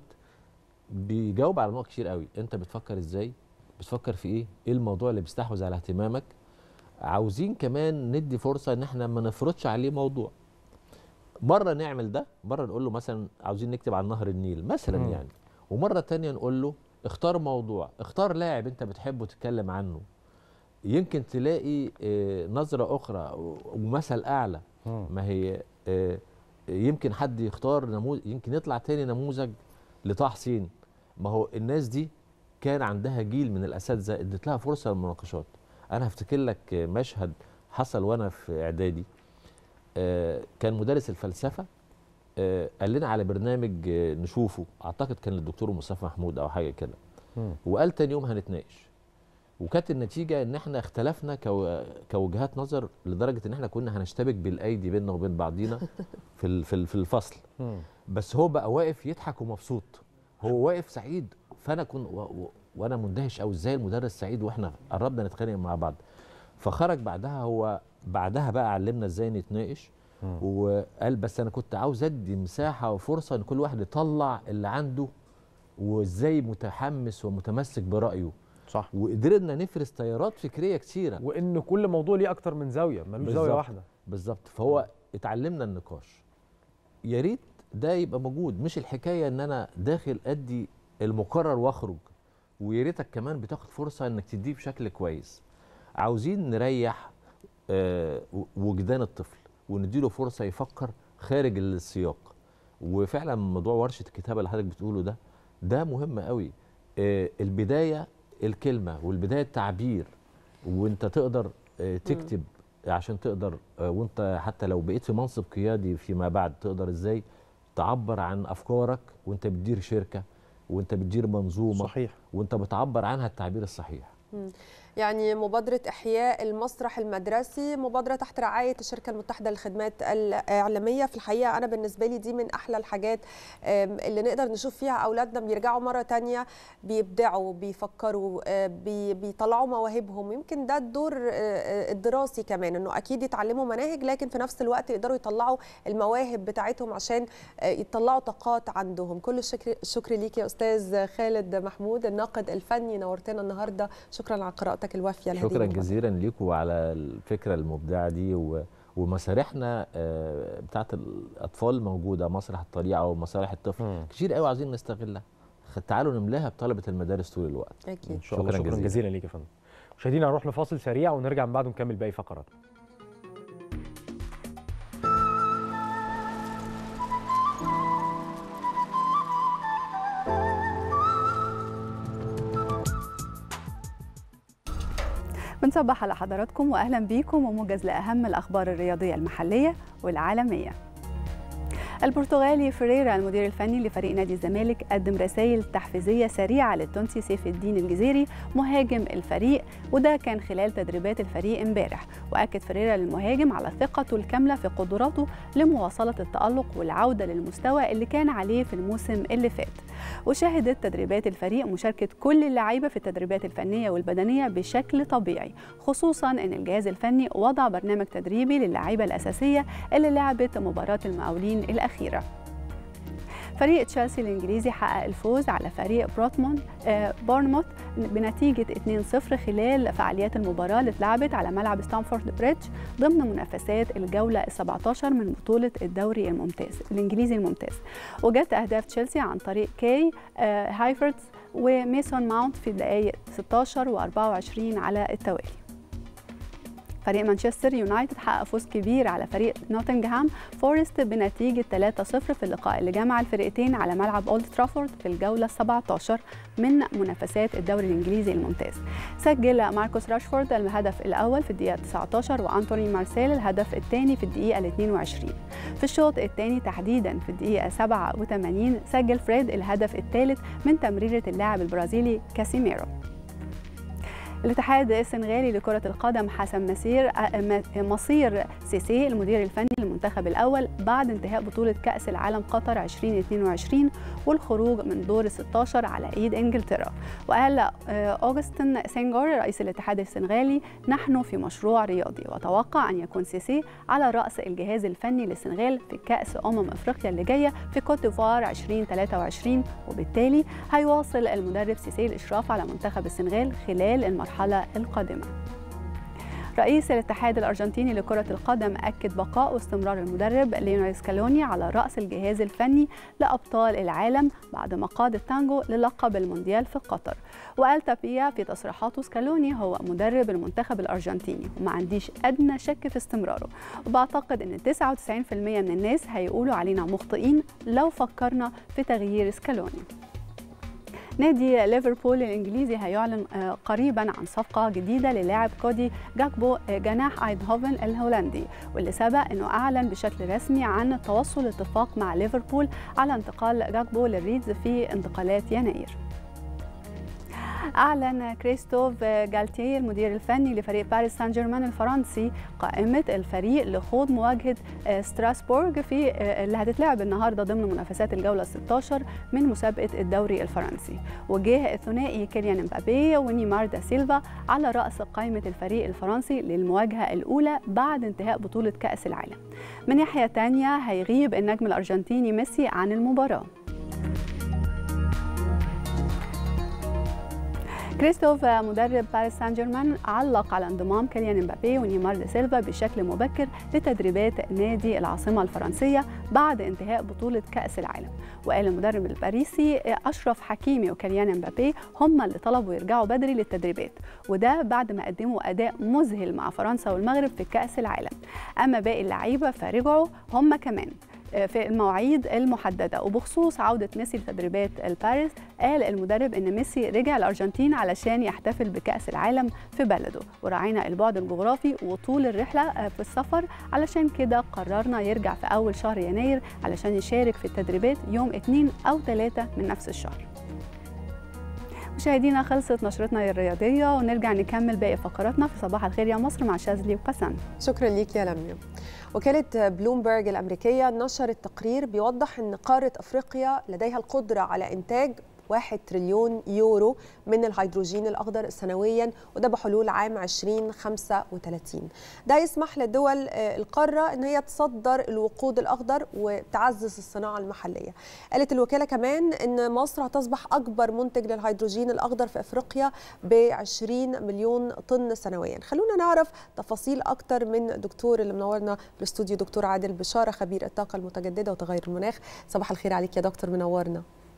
بيجاوب على نقط كتير قوي. انت بتفكر ازاي؟ بتفكر في ايه؟ ايه الموضوع اللي بيستحوذ على اهتمامك؟ عاوزين كمان ندي فرصه ان احنا ما نفرضش عليه موضوع. مره نعمل ده، مره نقول له مثلا عاوزين نكتب عن نهر النيل مثلا مم. يعني، ومره تانية نقول له اختار موضوع، اختار لاعب انت بتحبه تتكلم عنه، يمكن تلاقي اه نظره اخرى ومثل اعلى. مم. ما هي اه يمكن حد يختار نموذج، يمكن يطلع تاني نموذج لطه حسين. ما هو الناس دي كان عندها جيل من الاساتذه ادت لها فرصه للمناقشات. انا هفتكر لك مشهد حصل وانا في اعدادي. آه كان مدرس الفلسفه آه قال لنا على برنامج آه نشوفه، اعتقد كان للدكتور مصطفى محمود او حاجه كده، وقال تاني يوم هنتناقش. وكانت النتيجه ان احنا اختلفنا كو... كوجهات نظر، لدرجه ان احنا كنا هنشتبك بالايدي بيننا وبين بعضينا في في الفصل. بس هو بقى واقف يضحك ومبسوط، هو واقف سعيد. فانا كنت و... و... وانا مندهش قوي ازاي المدرس سعيد واحنا قربنا نتخانق مع بعض. فخرج بعدها، هو بعدها بقى علمنا ازاي نتناقش، وقال بس انا كنت عاوز ادي مساحه وفرصه ان كل واحد يطلع اللي عنده، وازاي متحمس ومتمسك برايه. صح. وقدرنا نفرز تيارات فكريه كثيره، وان كل موضوع ليه اكتر من زاويه، ملوش زاويه واحده. بالظبط. فهو اتعلمنا النقاش. يا ريت ده يبقى موجود، مش الحكايه ان انا داخل ادي المقرر واخرج، ويا ريتك كمان بتاخد فرصه انك تديه بشكل كويس. عاوزين نريح آه وجدان الطفل ونديله فرصه يفكر خارج السياق. وفعلا موضوع ورشه الكتابه اللي حضرتك بتقوله ده ده مهم قوي. آه البدايه الكلمه، والبدايه التعبير، وانت تقدر آه تكتب م. عشان تقدر آه وانت حتى لو بقيت في منصب قيادي فيما بعد تقدر ازاي تعبر عن افكارك وانت بتدير شركه، وانت بتدير منظومه. صحيح. وانت بتعبر عنها التعبير الصحيح. م. يعني مبادرة إحياء المسرح المدرسي مبادرة تحت رعاية الشركة المتحدة للخدمات الإعلامية. في الحقيقة أنا بالنسبة لي دي من أحلى الحاجات اللي نقدر نشوف فيها أولادنا بيرجعوا مرة تانية بيبدعوا، بيفكروا، بيطلعوا مواهبهم. يمكن ده الدور الدراسي كمان، إنه أكيد يتعلموا مناهج، لكن في نفس الوقت يقدروا يطلعوا المواهب بتاعتهم عشان يطلعوا طاقات عندهم. كل الشكر الشكر ليك يا أستاذ خالد محمود، الناقد الفني، نورتنا النهاردة. شكرا على قراءتك الوافيه. شكرا جزيلا ليكم على الفكره المبدعه دي. ومسارحنا بتاعت الاطفال موجوده، مسرح الطليعه ومسارح الطفل مم. كتير قوي عايزين نستغلها. تعالوا نملاها بطلبه المدارس طول الوقت. اكيد. شكرا, شكرا جزيلا, جزيلا ليك يا فندم. مشاهدينا هنروح لفاصل سريع ونرجع من بعده نكمل باقي فقراتنا. بنصبح على حضراتكم واهلا بيكم وموجز لاهم الاخبار الرياضيه المحليه والعالميه. البرتغالي فريرا المدير الفني لفريق نادي الزمالك قدم رسائل تحفيزيه سريعه للتونسي سيف الدين الجزيري مهاجم الفريق، وده كان خلال تدريبات الفريق امبارح. واكد فريرا للمهاجم على ثقته الكامله في قدراته لمواصله التالق والعوده للمستوى اللي كان عليه في الموسم اللي فات. وشهدت تدريبات الفريق مشاركه كل اللعيبه في التدريبات الفنيه والبدنيه بشكل طبيعي، خصوصا ان الجهاز الفني وضع برنامج تدريبي للعيبه الاساسيه اللي لعبت مباراه المقاولين الاخيره. فريق تشيلسي الانجليزي حقق الفوز على فريق بروتموند آه بورنموث بنتيجه اثنين صفر خلال فعاليات المباراه اللي اتلعبت على ملعب ستامفورد بريدج ضمن منافسات الجوله السابعة عشر من بطوله الدوري الممتاز الانجليزي الممتاز. وجت اهداف تشيلسي عن طريق كاي آه هايفرتز وميسون ماونت في الدقائق ستة عشر وأربعة وعشرين على التوالي. فريق مانشستر يونايتد حقق فوز كبير على فريق نوتنغهام فورست بنتيجة ثلاثة صفر في اللقاء اللي جمع الفرقتين على ملعب أولد ترافورد في الجولة السابعة عشر من منافسات الدوري الإنجليزي الممتاز. سجل ماركوس راشفورد الهدف الأول في الدقيقة تسعة عشر وأنتوني مارسيل الهدف الثاني في الدقيقة اثنين وعشرين. في الشوط الثاني تحديدا في الدقيقة سبعة وثمانين سجل فريد الهدف الثالث من تمريرة اللاعب البرازيلي كاسيميرو. الاتحاد السنغالي لكرة القدم حسم مسير مصير سيسي المدير الفني للمنتخب الأول بعد انتهاء بطولة كأس العالم قطر ألفين واثنين وعشرين والخروج من دور ستة عشر على إيد إنجلترا. وقال أوغستن سينغور رئيس الاتحاد السنغالي: نحن في مشروع رياضي، وأتوقع أن يكون سيسي على رأس الجهاز الفني للسنغال في كأس أمم أفريقيا اللي جاية في كوت ديفوار ألفين وثلاثة وعشرين، وبالتالي هيواصل المدرب سيسي الإشراف على منتخب السنغال خلال المرحلة المرحلة القادمة. رئيس الاتحاد الأرجنتيني لكرة القدم أكد بقاء واستمرار المدرب ليونيل سكالوني على رأس الجهاز الفني لأبطال العالم بعد ما قاد التانجو للقب المونديال في قطر. وقال تابيا في تصريحاته: سكالوني هو مدرب المنتخب الأرجنتيني وما عنديش أدنى شك في استمراره، وبعتقد أن تسعة وتسعين بالمئة من الناس هيقولوا علينا مخطئين لو فكرنا في تغيير سكالوني. نادي ليفربول الإنجليزي هيعلن قريبا عن صفقة جديدة للاعب كودي جاكبو جناح ايندهوفن الهولندي، واللي سبق أنه أعلن بشكل رسمي عن التوصل لاتفاق مع ليفربول على انتقال جاكبو للريدز في انتقالات يناير. أعلن كريستوف جالتيه المدير الفني لفريق باريس سان جيرمان الفرنسي قائمة الفريق لخوض مواجهة ستراسبورغ في اللي هتتلعب النهارده ضمن منافسات الجولة ستة عشر من مسابقة الدوري الفرنسي. وجه الثنائي كيليان امبابي ونيمار دا سيلفا على رأس قائمة الفريق الفرنسي للمواجهة الأولى بعد انتهاء بطولة كأس العالم. من ناحية تانية هيغيب النجم الأرجنتيني ميسي عن المباراة. كريستوف مدرب باريس سان جيرمان علق على انضمام كيليان امبابي ونيمار دا سيلفا بشكل مبكر لتدريبات نادي العاصمة الفرنسية بعد انتهاء بطولة كأس العالم. وقال المدرب الباريسي: أشرف حكيمي وكيليان امبابي هم اللي طلبوا يرجعوا بدري للتدريبات، وده بعد ما قدموا أداء مذهل مع فرنسا والمغرب في كأس العالم. أما باقي اللعيبة فرجعوا هم كمان في المواعيد المحددة. وبخصوص عودة ميسي لتدريبات الباريس، قال المدرب إن ميسي رجع الأرجنتين علشان يحتفل بكأس العالم في بلده، وراعينا البعد الجغرافي وطول الرحلة في السفر، علشان كده قررنا يرجع في أول شهر يناير علشان يشارك في التدريبات يوم اثنين أو ثلاثة من نفس الشهر. مشاهدينا، خلصت نشرتنا الرياضية ونرجع نكمل باقي فقراتنا في صباح الخير يا مصر مع شاذلي وبسنت. شكرا ليك يا لميا. وكالة بلومبرج الأمريكية نشرت تقرير بيوضح أن قارة أفريقيا لديها القدرة على إنتاج واحد تريليون يورو من الهيدروجين الأخضر سنويا، وده بحلول عام ألفين وخمسة وثلاثين. ده يسمح لدول القارة أن هي تصدر الوقود الأخضر وتعزز الصناعة المحلية. قالت الوكالة كمان أن مصر هتصبح أكبر منتج للهيدروجين الأخضر في أفريقيا ب عشرين مليون طن سنويا. خلونا نعرف تفاصيل أكتر من دكتور اللي منورنا في الاستوديو، دكتور عادل بشارة، خبير الطاقة المتجددة وتغير المناخ. صباح الخير عليك يا دكتور، منورنا.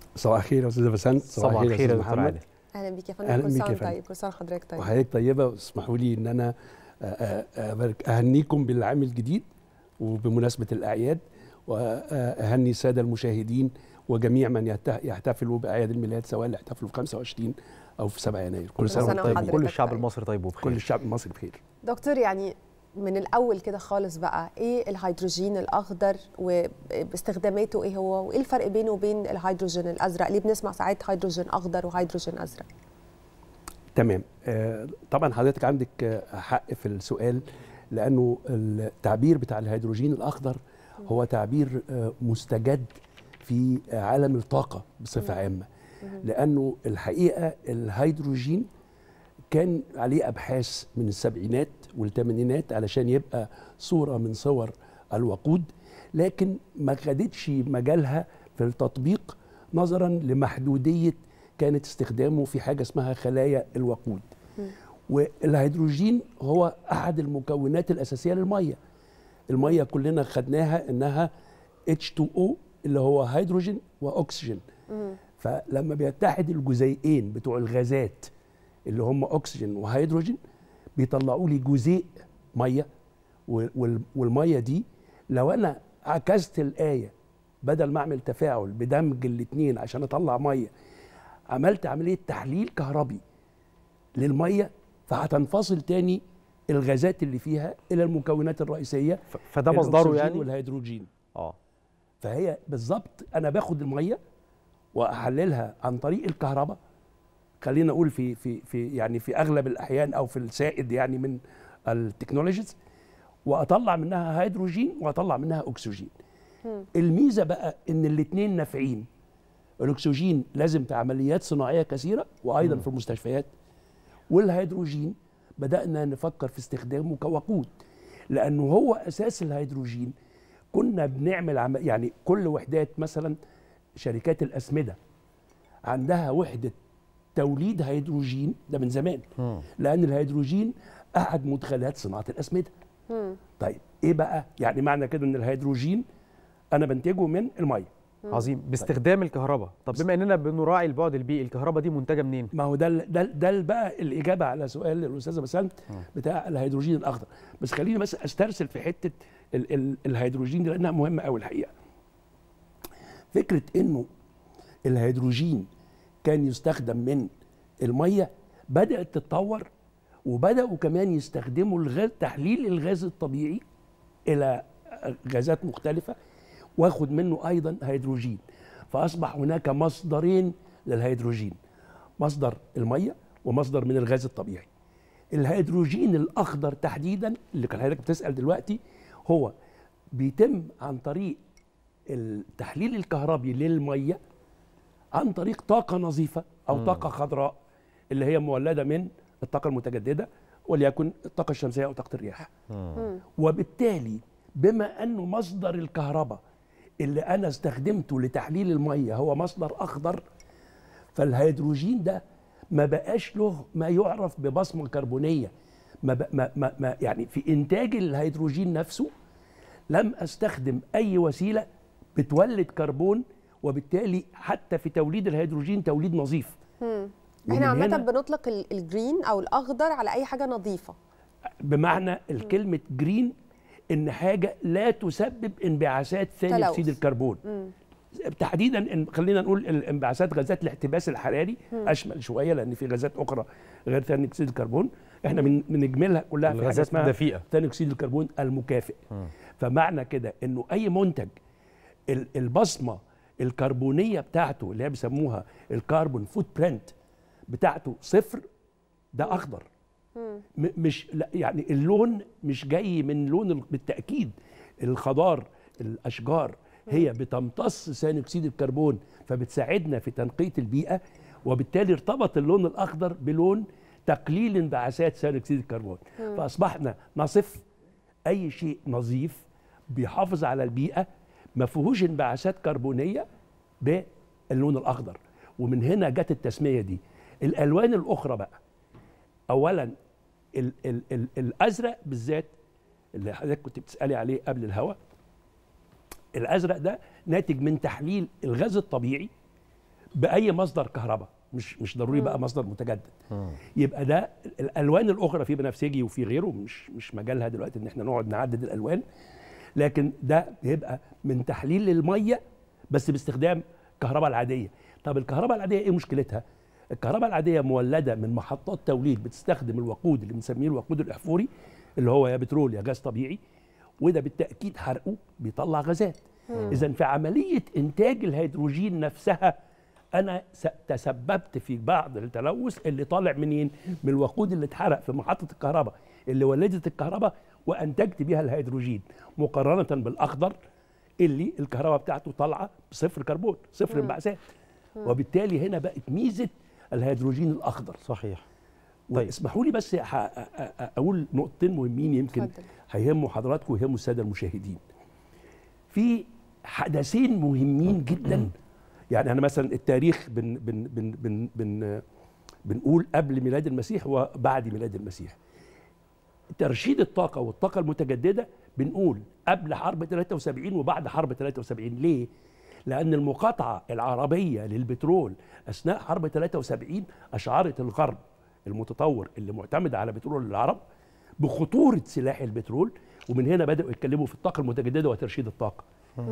صباح الخير يا استاذه بسنت. صباح الخير يا دكتور عادل. اهلا بيك يا فندم. أهلا كل بيك سنه يا فندم. طيب، كل سنه حضرتك طيب. وحضرتك طيبه، واسمحوا لي ان انا أبارك اهنيكم بالعام الجديد وبمناسبه الاعياد، واهني الساده المشاهدين وجميع من يحتفلوا باعياد الميلاد، سواء اللي احتفلوا في خمسة وعشرين او في سبعة يناير. كل سنه وانتم طيب. كل الشعب المصري طيب وبخير. كل الشعب المصري بخير. دكتور، يعني من الاول كده خالص بقى، ايه الهيدروجين الاخضر وباستخداماته ايه هو، وايه الفرق بينه وبين الهيدروجين الازرق؟ ليه بنسمع ساعات هيدروجين اخضر وهيدروجين ازرق؟ تمام. آه طبعا حضرتك عندك حق في السؤال، لانه التعبير بتاع الهيدروجين الاخضر هو تعبير آه مستجد في عالم الطاقه بصفه عامه، لانه الحقيقه الهيدروجين كان عليه ابحاث من السبعينات والثمانينات علشان يبقى صوره من صور الوقود، لكن ما خدتش مجالها في التطبيق نظرا لمحدوديه كانت استخدامه في حاجه اسمها خلايا الوقود. والهيدروجين هو احد المكونات الاساسيه للميه. الميه كلنا خدناها انها إتش تو أو اللي هو هيدروجين واكسجين. فلما بيتحد الجزيئين بتوع الغازات اللي هم اكسجين وهيدروجين بيطلعوا لي جزيء ميه، والميه دي لو انا عكست الايه، بدل ما اعمل تفاعل بدمج الاثنين عشان اطلع ميه، عملت عمليه تحليل كهربي للميه، فهتنفصل تاني الغازات اللي فيها الى المكونات الرئيسيه، فده مصدره يعني والهيدروجين. اه فهي بالظبط انا باخد الميه واحللها عن طريق الكهرباء، خلينا اقول في في في يعني في اغلب الاحيان او في السائد يعني من التكنولوجيز، واطلع منها هيدروجين واطلع منها اكسجين. الميزه بقى ان الاثنين نافعين. الاكسجين لازم في عمليات صناعيه كثيره وايضا م. في المستشفيات، والهيدروجين بدانا نفكر في استخدامه كوقود، لانه هو اساس الهيدروجين. كنا بنعمل عم... يعني كل وحدات مثلا شركات الاسمده عندها وحده توليد هيدروجين، ده من زمان، م. لان الهيدروجين احد مدخلات صناعه الاسمده. م. طيب ايه بقى يعني معنى كده؟ ان الهيدروجين انا بنتجه من الميه. عظيم. باستخدام طيب. الكهرباء. طب بما اننا بنراعي البعد البيئي، الكهرباء دي منتجه منين؟ ما هو ده ده ده بقى الاجابه على سؤال الاستاذه بسنت بتاع الهيدروجين الاخضر. بس خليني بس استرسل في حته ال ال الهيدروجين دي لانها مهمه قوي الحقيقه. فكره انه الهيدروجين كان يستخدم من الميه بدات تتطور، وبداوا كمان يستخدموا الغاز، تحليل الغاز الطبيعي الى غازات مختلفه، واخد منه ايضا هيدروجين. فاصبح هناك مصدرين للهيدروجين، مصدر الميه ومصدر من الغاز الطبيعي. الهيدروجين الاخضر تحديدا اللي كان حضرتك بتسال دلوقتي هو بيتم عن طريق التحليل الكهربي للميه عن طريق طاقه نظيفه او م. طاقه خضراء اللي هي مولده من الطاقه المتجدده، وليكن الطاقه الشمسيه او طاقه الرياح. م. وبالتالي بما انه مصدر الكهرباء اللي انا استخدمته لتحليل الميه هو مصدر اخضر، فالهيدروجين ده ما بقاش له ما يعرف ببصمه كربونيه. ما, ما, ما, ما يعني في انتاج الهيدروجين نفسه لم استخدم اي وسيله بتولد كربون، وبالتالي حتى في توليد الهيدروجين توليد نظيف. احنا عامه بنطلق الجرين او الاخضر على اي حاجه نظيفه، بمعنى الكلمه جرين ان حاجه لا تسبب انبعاثات ثاني اكسيد الكربون. مم. تحديدا إن خلينا نقول الانبعاثات غازات الاحتباس الحراري مم. اشمل شويه، لان في غازات اخرى غير ثاني اكسيد الكربون احنا بنجملها كلها في غازات دفيئه، ثاني اكسيد الكربون المكافئ. مم. فمعنى كده انه اي منتج البصمه الكربونيه بتاعته اللي هي بيسموها الكربون فوت برنت بتاعته صفر، ده اخضر. مش لا يعني اللون مش جاي من لون، بالتاكيد الخضار الاشجار هي بتمتص ثاني اكسيد الكربون فبتساعدنا في تنقيه البيئه، وبالتالي ارتبط اللون الاخضر بلون تقليل انبعاثات ثاني اكسيد الكربون. مم. فاصبحنا نصف اي شيء نظيف بيحافظ على البيئه ما فيهوش انبعاثات كربونيه باللون الاخضر، ومن هنا جت التسميه دي. الالوان الاخرى بقى، اولا ال ال ال الازرق بالذات اللي حضرتك كنت بتسالي عليه قبل الهواء، الازرق ده ناتج من تحليل الغاز الطبيعي باي مصدر كهرباء، مش مش ضروري بقى مصدر متجدد. يبقى ده الالوان الاخرى في بنفسجي وفي غيره، مش مش مجالها دلوقتي ان احنا نقعد نعدد الالوان، لكن ده بيبقى من تحليل الميه بس باستخدام الكهرباء العاديه. طب الكهرباء العاديه ايه مشكلتها؟ الكهرباء العاديه مولده من محطات توليد بتستخدم الوقود اللي بنسميه الوقود الاحفوري، اللي هو يا بترول يا غاز طبيعي، وده بالتاكيد حرقه بيطلع غازات. اذا في عمليه انتاج الهيدروجين نفسها انا تسببت في بعض التلوث اللي طالع منين؟ من الوقود اللي اتحرق في محطه الكهرباء اللي ولدت الكهرباء وانتجت بيها الهيدروجين، مقارنه بالاخضر اللي الكهرباء بتاعته طالعه بصفر كربون، صفر انبعاثات. وبالتالي هنا بقت ميزه الهيدروجين الاخضر. صحيح. طيب اسمحوا لي بس اقول نقطتين مهمين يمكن هيهموا حضراتكم ويهموا الساده المشاهدين. في حدثين مهمين جدا، يعني انا مثلا التاريخ بن بن بن بن بن بنقول قبل ميلاد المسيح وبعد ميلاد المسيح. ترشيد الطاقه والطاقه المتجدده بنقول قبل حرب ثلاثة وسبعين وبعد حرب ثلاثة وسبعين. ليه؟ لأن المقاطعة العربية للبترول أثناء حرب ثلاثة وسبعين أشعرت الغرب المتطور اللي معتمد على بترول العرب بخطورة سلاح البترول، ومن هنا بدأوا يتكلموا في الطاقة المتجددة وترشيد الطاقة.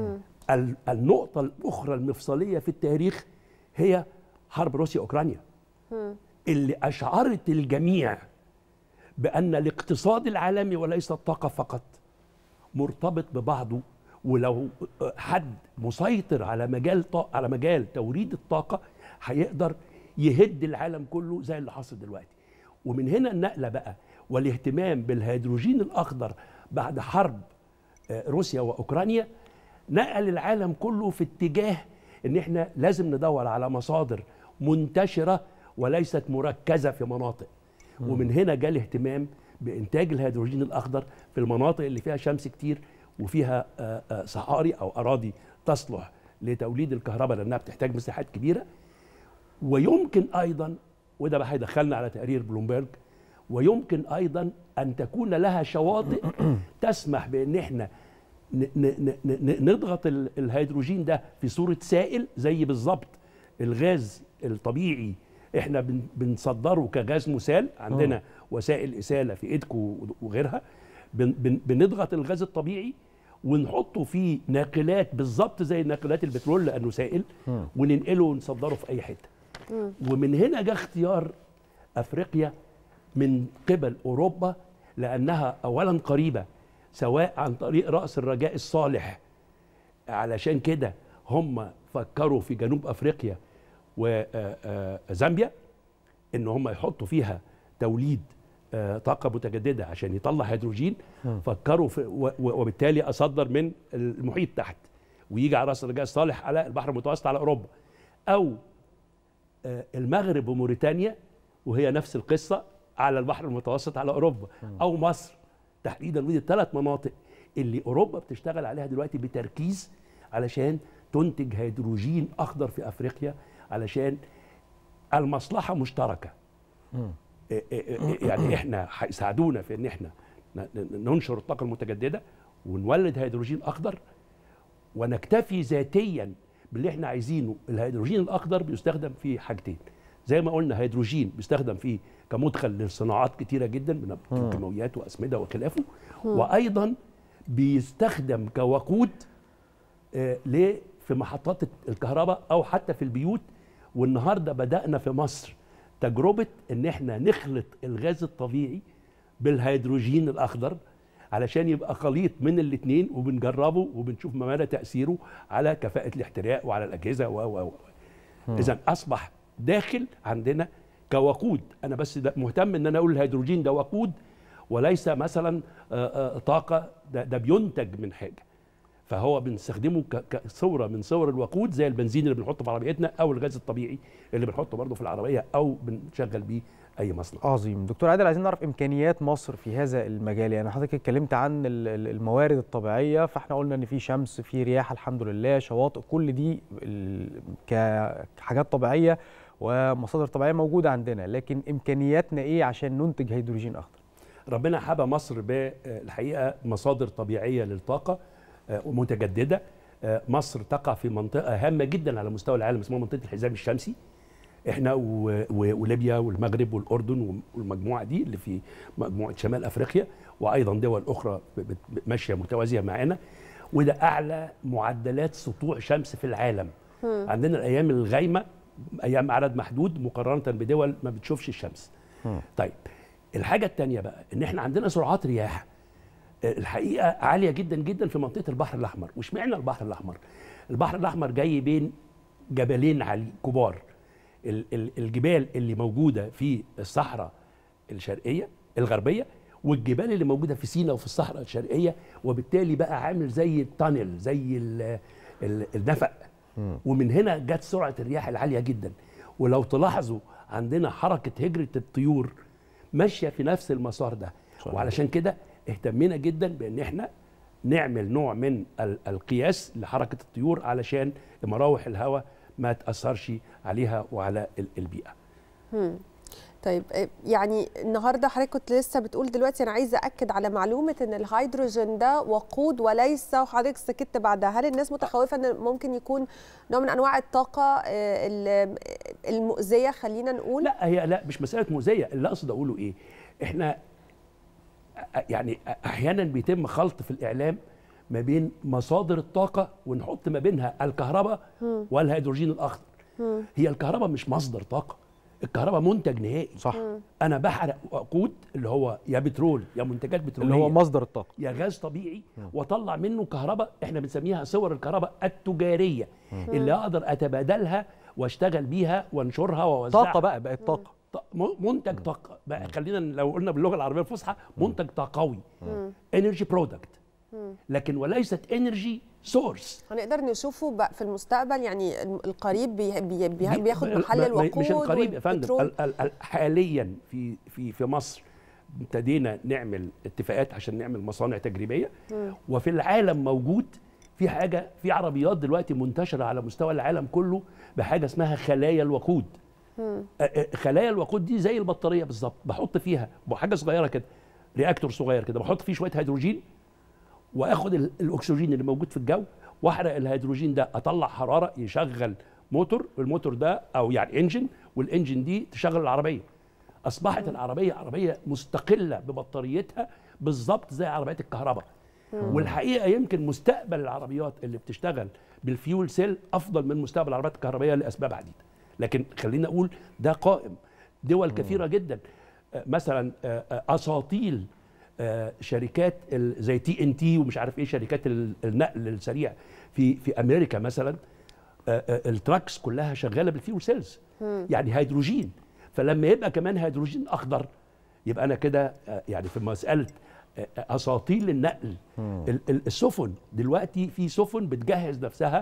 النقطة الأخرى المفصلية في التاريخ هي حرب روسيا أوكرانيا اللي أشعرت الجميع بأن الاقتصاد العالمي وليس الطاقة فقط مرتبط ببعضه، ولو حد مسيطر على مجال على مجال توريد الطاقة هيقدر يهد العالم كله زي اللي حصل دلوقتي. ومن هنا النقلة بقى والاهتمام بالهيدروجين الأخضر بعد حرب روسيا وأوكرانيا نقل العالم كله في اتجاه ان احنا لازم ندور على مصادر منتشرة وليست مركزة في مناطق. ومن هنا جاء الاهتمام بإنتاج الهيدروجين الأخضر في المناطق اللي فيها شمس كتير وفيها صحاري أو أراضي تصلح لتوليد الكهرباء لأنها بتحتاج مساحات كبيرة. ويمكن أيضا، وده بقى هيدخلنا على تقرير بلومبرج، ويمكن أيضا أن تكون لها شواطئ تسمح بأن احنا نضغط الهيدروجين ده في صورة سائل زي بالظبط الغاز الطبيعي احنا بنصدره كغاز مسال، عندنا أوه. وسائل إسالة في إيدكو وغيرها، بنضغط الغاز الطبيعي ونحطه في ناقلات بالظبط زي ناقلات البترول لأنه سائل، أوه. وننقله ونصدره في أي حتة. أوه. ومن هنا جاء اختيار أفريقيا من قبل أوروبا لأنها أولا قريبة سواء عن طريق رأس الرجاء الصالح، علشان كده هم فكروا في جنوب أفريقيا وزامبيا ان هم يحطوا فيها توليد طاقه متجدده عشان يطلع هيدروجين. م. فكروا في وبالتالي اصدر من المحيط تحت ويجي على راس الرجاء الصالح على البحر المتوسط على اوروبا، او المغرب وموريتانيا وهي نفس القصه على البحر المتوسط على اوروبا، م. او مصر تحديدا. ودي الثلاث مناطق اللي اوروبا بتشتغل عليها دلوقتي بتركيز علشان تنتج هيدروجين اخضر في افريقيا، علشان المصلحة مشتركة. يعني احنا هيساعدونا في ان احنا ننشر الطاقة المتجددة ونولد هيدروجين اخضر ونكتفي ذاتيا باللي احنا عايزينه. الهيدروجين الاخضر بيستخدم في حاجتين زي ما قلنا، هيدروجين بيستخدم فيه كمدخل لصناعات كتيرة جدا من الكيماويات واسمدة وخلافه، وايضا بيستخدم كوقود ل في محطات الكهرباء او حتى في البيوت. والنهارده بدأنا في مصر تجربة ان احنا نخلط الغاز الطبيعي بالهيدروجين الاخضر علشان يبقى خليط من الاثنين، وبنجربه وبنشوف ما مدى تأثيره على كفاءة الاحتراق وعلى الأجهزة و و إذا أصبح داخل عندنا كوقود. أنا بس مهتم ان انا اقول الهيدروجين ده وقود وليس مثلا طاقة، ده, ده بينتج من حاجة، فهو بنستخدمه كصوره من صور الوقود زي البنزين اللي بنحطه في عربيتنا او الغاز الطبيعي اللي بنحطه برضه في العربيه او بنشغل بيه اي مصنع. عظيم. دكتور عادل، عايزين نعرف امكانيات مصر في هذا المجال. يعني حضرتك اتكلمت عن الموارد الطبيعيه، فاحنا قلنا ان في شمس، في رياح الحمد لله، شواطئ، كل دي كحاجات طبيعيه ومصادر طبيعيه موجوده عندنا، لكن امكانياتنا ايه عشان ننتج هيدروجين اخضر؟ ربنا حبى مصر بالحقيقه مصادر طبيعيه للطاقه متجدده. مصر تقع في منطقه هامه جدا على مستوى العالم اسمها منطقه الحزام الشمسي. احنا وليبيا والمغرب والاردن والمجموعه دي اللي في مجموعه شمال افريقيا، وايضا دول اخرى ماشيه متوازيه معانا، وده اعلى معدلات سطوع شمس في العالم. م. عندنا الايام الغايمه ايام عدد محدود مقارنه بدول ما بتشوفش الشمس. م. طيب الحاجه الثانيه بقى ان احنا عندنا سرعات رياح الحقيقه عاليه جدا جدا في منطقه البحر الاحمر. واشمعنى البحر الاحمر؟ البحر الاحمر جاي بين جبلين عالي كبار، الجبال اللي موجوده في الصحراء الشرقيه الغربيه والجبال اللي موجوده في سيناء وفي الصحراء الشرقيه، وبالتالي بقى عامل زي التانل زي النفق. ومن هنا جت سرعه الرياح العاليه جدا. ولو تلاحظوا عندنا حركه هجره الطيور ماشيه في نفس المسار ده، وعلشان كده اهتمينا جدا بان احنا نعمل نوع من القياس لحركه الطيور علشان مراوح الهواء ما تاثرش عليها وعلى البيئه. هم. طيب يعني النهارده حضرتك كنت لسه بتقول دلوقتي انا عايزه اكد على معلومه ان الهيدروجين ده وقود وليس، وحضرتك سكت بعدها. هل الناس متخوفه ان ممكن يكون نوع من انواع الطاقه المؤذيه خلينا نقول؟ لا هي لا مش مساله مؤذيه، اللي اقصد اقوله ايه؟ احنا يعني احيانا بيتم خلط في الاعلام ما بين مصادر الطاقه ونحط ما بينها الكهرباء والهيدروجين الاخضر. م. هي الكهرباء مش مصدر طاقه، الكهرباء منتج نهائي. صح. م. انا بحرق وقود اللي هو يا بترول يا منتجات بتروليه اللي هو مصدر الطاقه، يا غاز طبيعي، م. واطلع منه كهرباء احنا بنسميها صور الكهرباء التجاريه، م. اللي اقدر اتبادلها واشتغل بيها وانشرها واوزعها. طاقه بقى بقت طاقه، منتج طاقه بقى. خلينا لو قلنا باللغه العربيه الفصحى منتج طاقوي، انرجي برودكت، لكن وليست انرجي سورس. هنقدر نشوفه بقى في المستقبل يعني القريب بي بي بي بياخد محل الوقود. مش القريب يا فندم، حاليا في في في مصر ابتدينا نعمل اتفاقات عشان نعمل مصانع تجريبيه، م. وفي العالم موجود في حاجه، في عربيات دلوقتي منتشره على مستوى العالم كله بحاجه اسمها خلايا الوقود. م. خلايا الوقود دي زي البطاريه بالظبط، بحط فيها بحاجه صغيره كده، رياكتور صغير كده، بحط فيه شويه هيدروجين واخد الاكسجين اللي موجود في الجو واحرق الهيدروجين ده، اطلع حراره يشغل موتور، والموتور ده او يعني انجن، والانجن دي تشغل العربيه. اصبحت العربيه عربيه مستقله ببطاريتها بالظبط زي عربيات الكهرباء. والحقيقه يمكن مستقبل العربيات اللي بتشتغل بالفيول سيل افضل من مستقبل العربيات الكهربائيه لاسباب عديده. لكن خلينا اقول ده قائم. دول كثيره جدا مثلا اساطيل شركات زي تي ان تي ومش عارف ايه، شركات النقل السريع في في امريكا مثلا، التراكس كلها شغاله بالفيول سيلز، يعني هيدروجين. فلما يبقى كمان هيدروجين اخضر يبقى انا كده يعني في مساله اساطيل النقل. السفن دلوقتي في سفن بتجهز نفسها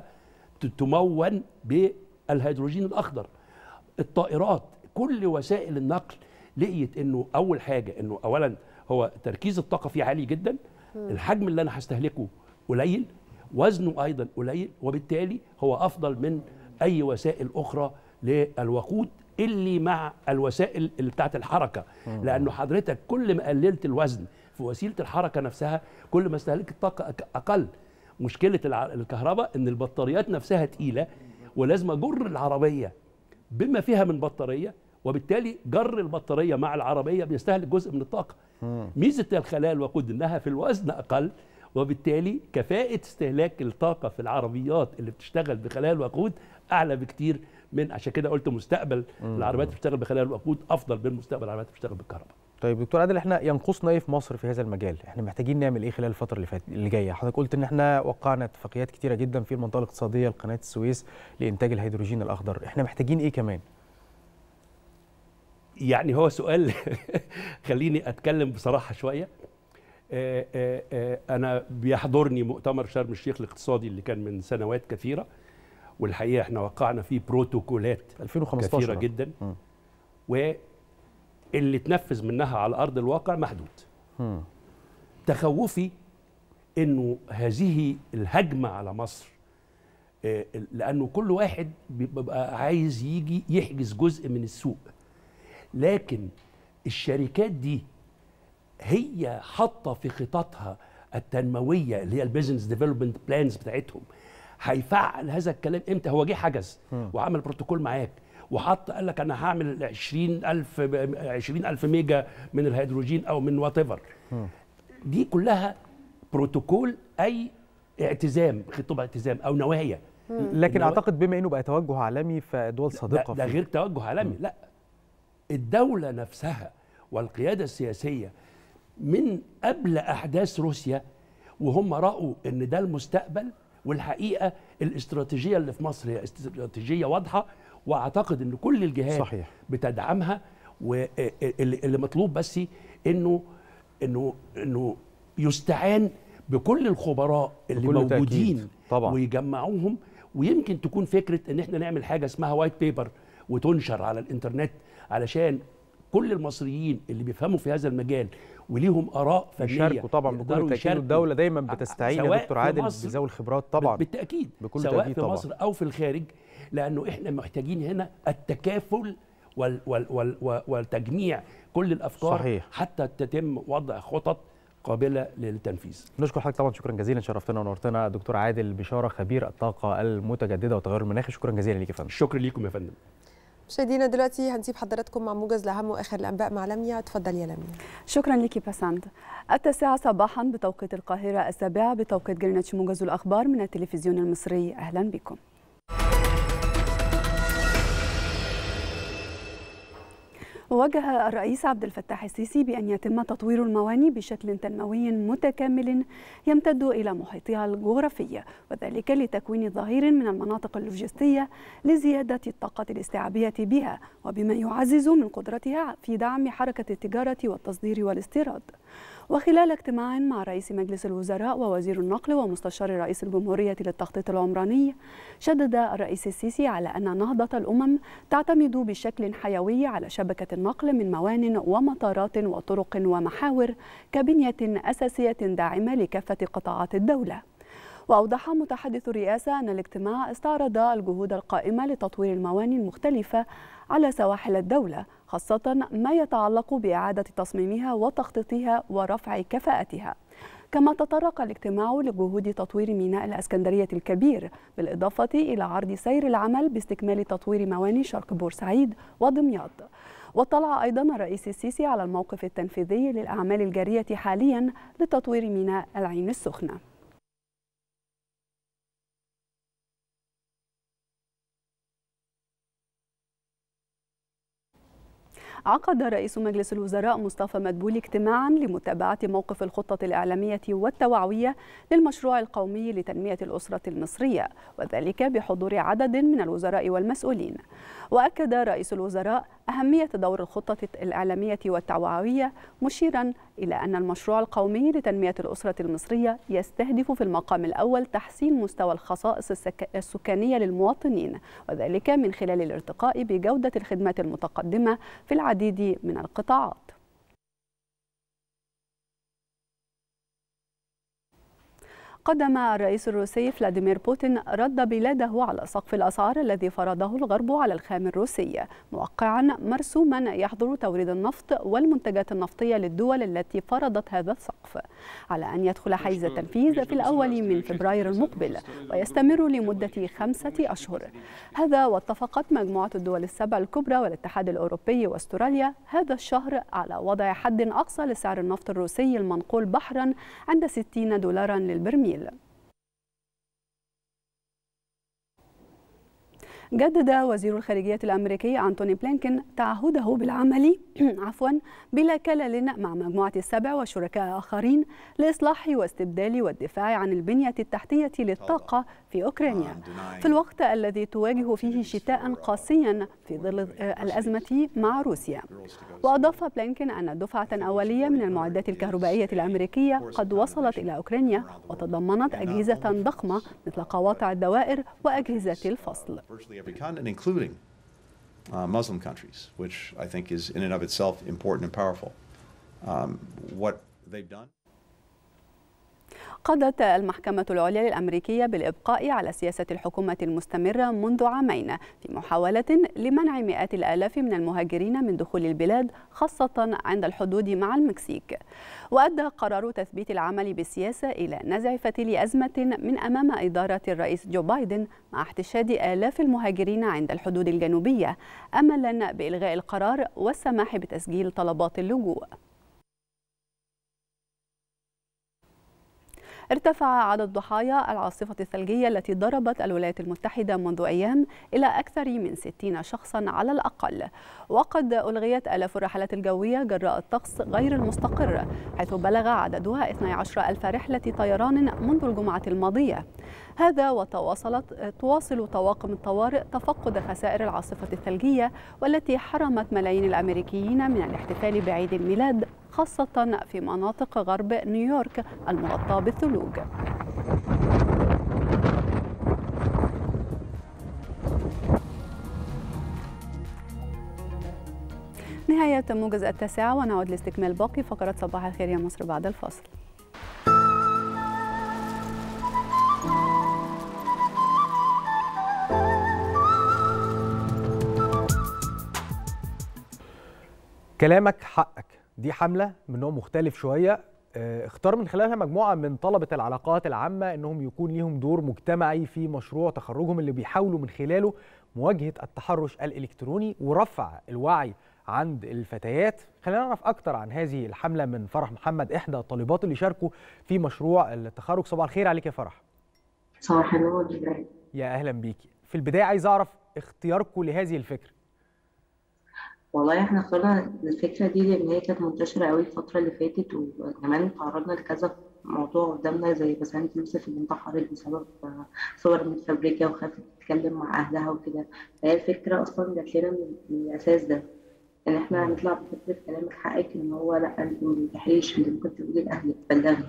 تمون بالهيدروجين الاخضر. الطائرات، كل وسائل النقل لقيت انه اول حاجه انه اولا هو تركيز الطاقه فيه عالي جدا، الحجم اللي انا هستهلكه قليل، وزنه ايضا قليل، وبالتالي هو افضل من اي وسائل اخرى للوقود اللي مع الوسائل اللي بتاعت الحركه. لانه حضرتك كل ما قللت الوزن في وسيله الحركه نفسها كل ما استهلكت الطاقه اقل. مشكله الكهرباء ان البطاريات نفسها تقيله، ولازم اجر العربيه بما فيها من بطاريه، وبالتالي جر البطاريه مع العربيه بيستهلك جزء من الطاقه. ميزه الخلايا الوقود انها في الوزن اقل، وبالتالي كفاءه استهلاك الطاقه في العربيات اللي بتشتغل بخلايا الوقود اعلى بكتير من، عشان كده قلت مستقبل العربيات اللي بتشتغل بخلايا الوقود افضل من مستقبل العربيات اللي بتشتغل بالكهرباء. طيب دكتور عادل، احنا ينقصنا ايه في مصر في هذا المجال؟ احنا محتاجين نعمل ايه خلال الفتره اللي فاتت اللي جايه؟ حضرتك قلت ان احنا وقعنا اتفاقيات كتيره جدا في المنطقه الاقتصاديه لقناه السويس لانتاج الهيدروجين الاخضر، احنا محتاجين ايه كمان؟ يعني هو سؤال خليني اتكلم بصراحه شويه. آآ آآ انا بيحضرني مؤتمر شرم الشيخ الاقتصادي اللي كان من سنوات كثيره، والحقيقه احنا وقعنا فيه بروتوكولات ألفين وخمستاشر كثيره جدا، م. واللي تنفذ منها على ارض الواقع محدود. م. تخوفي انه هذه الهجمه على مصر، لانه كل واحد بيبقى عايز يجي يحجز جزء من السوق، لكن الشركات دي هي حاطه في خططها التنمويه اللي هي البيزنس ديفلوبمنت بلانز بتاعتهم هيفعل هذا الكلام امتى؟ هو جه حجز وعمل بروتوكول معاك وحط قال لك انا هعمل عشرين ألف عشرين ألف ميجا من الهيدروجين او من وات ايفر. دي كلها بروتوكول اي اعتزام، خطوبه اعتزام او نوايا. لكن اعتقد بما انه بقى توجه عالمي فدول صادقه ده, ده غير توجه عالمي. م. لا، الدوله نفسها والقياده السياسيه من قبل احداث روسيا وهم راوا ان ده المستقبل. والحقيقه الاستراتيجيه اللي في مصر هي استراتيجيه واضحه، واعتقد ان كل الجهات صحيح. بتدعمها. واللي مطلوب بس انه انه انه يستعان بكل الخبراء اللي موجودين طبعا. ويجمعوهم. ويمكن تكون فكره ان احنا نعمل حاجه اسمها وايت بيبر وتنشر على الانترنت علشان كل المصريين اللي بيفهموا في هذا المجال وليهم اراء فنيه يشاركوا طبعا بكل تاكيد. الدوله دايما بتستعين يا دكتور عادل بذوي الخبرات طبعا بالتاكيد بكل سواء تأكيد في طبعا. مصر او في الخارج، لانه احنا محتاجين هنا التكافل وال وال وال والتجميع كل الافكار صحيح. حتى تتم وضع خطط قابله للتنفيذ. نشكر حضرتك طبعا، شكرا جزيلا، شرفتنا ونورتنا دكتور عادل بشاره خبير الطاقه المتجدده والتغير المناخي. شكرا جزيلا ليك يا فندم. شكرا ليكم يا فندم. مشاهدينا دلوقتي هنسيب حضراتكم مع موجز لاهم واخر الانباء مع لميا. اتفضل يا لميا. شكرا ليكي باسنت. التاسعة صباحا بتوقيت القاهره، السابعة بتوقيت جرينتش، موجز الاخبار من التلفزيون المصري. اهلا بكم. وجه الرئيس عبد الفتاح السيسي بأن يتم تطوير الموانئ بشكل تنموي متكامل يمتد إلى محيطها الجغرافي، وذلك لتكوين ظهير من المناطق اللوجستية لزيادة الطاقة الاستيعابية بها، وبما يعزز من قدرتها في دعم حركة التجارة والتصدير والاستيراد. وخلال اجتماع مع رئيس مجلس الوزراء ووزير النقل ومستشار رئيس الجمهورية للتخطيط العمراني، شدد الرئيس السيسي على أن نهضة الأمم تعتمد بشكل حيوي على شبكة النقل من موان ومطارات وطرق ومحاور كبنية أساسية داعمة لكافة قطاعات الدولة. وأوضح متحدث الرئاسة أن الاجتماع استعرض الجهود القائمة لتطوير الموانئ المختلفة على سواحل الدولة، خاصة ما يتعلق بإعادة تصميمها وتخطيطها ورفع كفاءتها. كما تطرق الاجتماع لجهود تطوير ميناء الإسكندرية الكبير، بالإضافة إلى عرض سير العمل باستكمال تطوير موانئ شرق بورسعيد ودمياط. واطلع أيضا الرئيس السيسي على الموقف التنفيذي للأعمال الجارية حاليا لتطوير ميناء العين السخنة. عقد رئيس مجلس الوزراء مصطفى مدبولي اجتماعا لمتابعة موقف الخطة الإعلامية والتوعوية للمشروع القومي لتنمية الأسرة المصرية، وذلك بحضور عدد من الوزراء والمسؤولين. وأكد رئيس الوزراء أهمية دور الخطة الإعلامية والتوعوية، مشيرا إلى أن المشروع القومي لتنمية الأسرة المصرية يستهدف في المقام الأول تحسين مستوى الخصائص السكانية للمواطنين، وذلك من خلال الارتقاء بجودة الخدمات المتقدمة في العديد من القطاعات. قدم الرئيس الروسي فلاديمير بوتين رد بلاده على سقف الأسعار الذي فرضه الغرب على الخام الروسي، موقعا مرسوما يحظر توريد النفط والمنتجات النفطية للدول التي فرضت هذا السقف على أن يدخل حيز التنفيذ في الأول من فبراير المقبل ويستمر لمدة خمسة أشهر. هذا واتفقت مجموعة الدول السبع الكبرى والاتحاد الأوروبي واستراليا هذا الشهر على وضع حد أقصى لسعر النفط الروسي المنقول بحرا عند ستين دولارا للبرميل. جدد وزير الخارجية الأمريكي أنتوني بلينكن تعهده بالعمل عفوا بلا كلل مع مجموعة السبع وشركاء آخرين لإصلاح واستبدال والدفاع عن البنية التحتية للطاقة في أوكرانيا، في الوقت الذي تواجه فيه شتاء قاسيا في ظل الأزمة مع روسيا. وأضاف بلينكن أن دفعة أولية من المعدات الكهربائية الأمريكية قد وصلت إلى أوكرانيا وتضمنت أجهزة ضخمة مثل قواطع الدوائر وأجهزة الفصل. Every continent, including uh, Muslim countries, which I think is in and of itself important and powerful. Um, what they've done. قضت المحكمة العليا الأمريكية بالإبقاء على سياسة الحكومة المستمرة منذ عامين في محاولة لمنع مئات الآلاف من المهاجرين من دخول البلاد، خاصة عند الحدود مع المكسيك. وأدى قرار تثبيت العمل بالسياسة إلى نزع فتيل أزمة من أمام إدارة الرئيس جو بايدن مع احتشاد آلاف المهاجرين عند الحدود الجنوبية، أملا بإلغاء القرار والسماح بتسجيل طلبات اللجوء. ارتفع عدد ضحايا العاصفة الثلجية التي ضربت الولايات المتحدة منذ أيام إلى أكثر من ستين شخصا على الأقل، وقد ألغيت آلاف الرحلات الجوية جراء الطقس غير المستقر، حيث بلغ عددها اثنتي عشرة ألف رحلة طيران منذ الجمعة الماضية. هذا وتواصلت تواصل طواقم الطوارئ تفقد خسائر العاصفة الثلجية والتي حرمت ملايين الأمريكيين من الاحتفال بعيد الميلاد، خاصة في مناطق غرب نيويورك المغطاة بالثلوج. نهاية موجز التاسعة، ونعود لاستكمال باقي فقرات صباح الخير يا مصر بعد الفاصل. كلامك حقك، دي حملة من نوع مختلف شوية، اختار من خلالها مجموعة من طلبة العلاقات العامة انهم يكون ليهم دور مجتمعي في مشروع تخرجهم اللي بيحاولوا من خلاله مواجهة التحرش الإلكتروني ورفع الوعي عند الفتيات. خلينا نعرف أكتر عن هذه الحملة من فرح محمد، إحدى الطالبات اللي شاركوا في مشروع التخرج. صباح الخير عليك يا فرح. صباح النور. يا أهلا بيكي. في البداية عايز أعرف اختياركم لهذه الفكرة. والله احنا اخترنا الفكرة دي لأن هي كانت منتشرة قوي الفترة اللي فاتت، وكمان تعرضنا لكذا موضوع قدامنا زي بسنت يوسف اللي انتحرت بسبب صور متفبركة وخافت تتكلم مع أهلها وكده. فهي الفكرة أصلا جات لنا من الأساس ده، إن احنا هنطلع بفكرة كلامك حقك، إن هو لأ أنت ما تنتحريش، أنت ممكن تقولي لأهلك بلغي.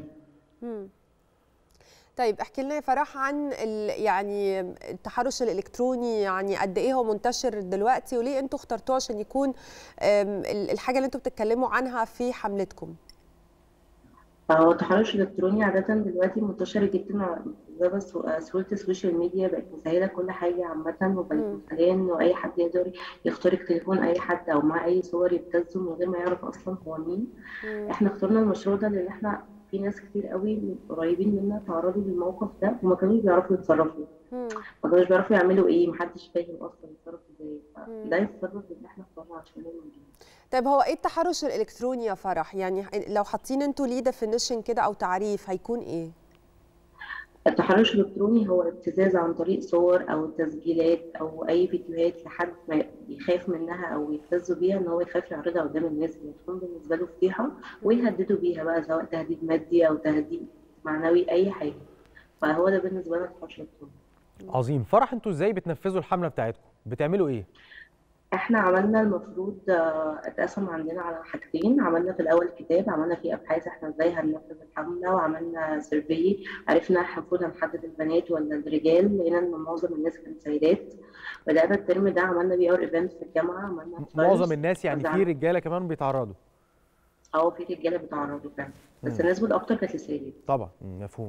طيب احكي لنا يا فرح عن يعني التحرش الالكتروني، يعني قد ايه هو منتشر دلوقتي وليه انتوا اخترتوه عشان يكون الحاجه اللي انتوا بتتكلموا عنها في حملتكم؟ هو التحرش الالكتروني عاده دلوقتي منتشر جدا بسبب سهوله السوشيال ميديا، بقت مسهله كل حاجه عامه، وبقت حاليا انه اي حد يقدر يخترق تليفون اي حد او مع اي صور يبتزه من غير ما يعرف اصلا هو مين. مم. احنا اخترنا المشروع ده لان احنا في ناس كتير قوي قريبين منا تعرضوا للموقف ده وما كانوش بيعرفوا يتصرفوا، ما كانوش بيعرفوا يعملوا ايه، محدش فاهم اصلا يتصرفوا ازاي. ده السبب اللي احنا اخترنا عشان نعمل. طيب هو ايه التحرش الالكتروني يا فرح؟ يعني لو حاطين انتوا ليه ديفينيشن كده او تعريف هيكون ايه؟ التحرش الالكتروني هو ابتزاز عن طريق صور او تسجيلات او اي فيديوهات لحد ما يخاف منها او يبتزوا بيها، ان هو يخاف يعرضها قدام الناس اللي تكون بالنسبه له فضيحه ويهددوا بيها بقى، سواء تهديد مادي او تهديد معنوي اي حاجه. فهو ده بالنسبه لنا التحرش الالكتروني. عظيم. فرح، انتوا ازاي بتنفذوا الحمله بتاعتكم؟ بتعملوا ايه؟ احنا عملنا المفروض اتقسم عندنا على حاجتين. عملنا في الاول كتاب عملنا فيه ابحاث احنا ازاي هننفذ الحمله، وعملنا سيرفي عرفنا المفروض هنحدد البنات ولا الرجال، لقينا ان معظم الناس كانت سيدات. بدانا الترم ده عملنا بي ار ايفنت في الجامعه، عملنا معظم الناس يعني في رجاله كمان بيتعرضوا؟ اه في رجاله بيتعرضوا فعلا، بس النسبه الاكتر كانت للسيدات. طبعا مفهوم.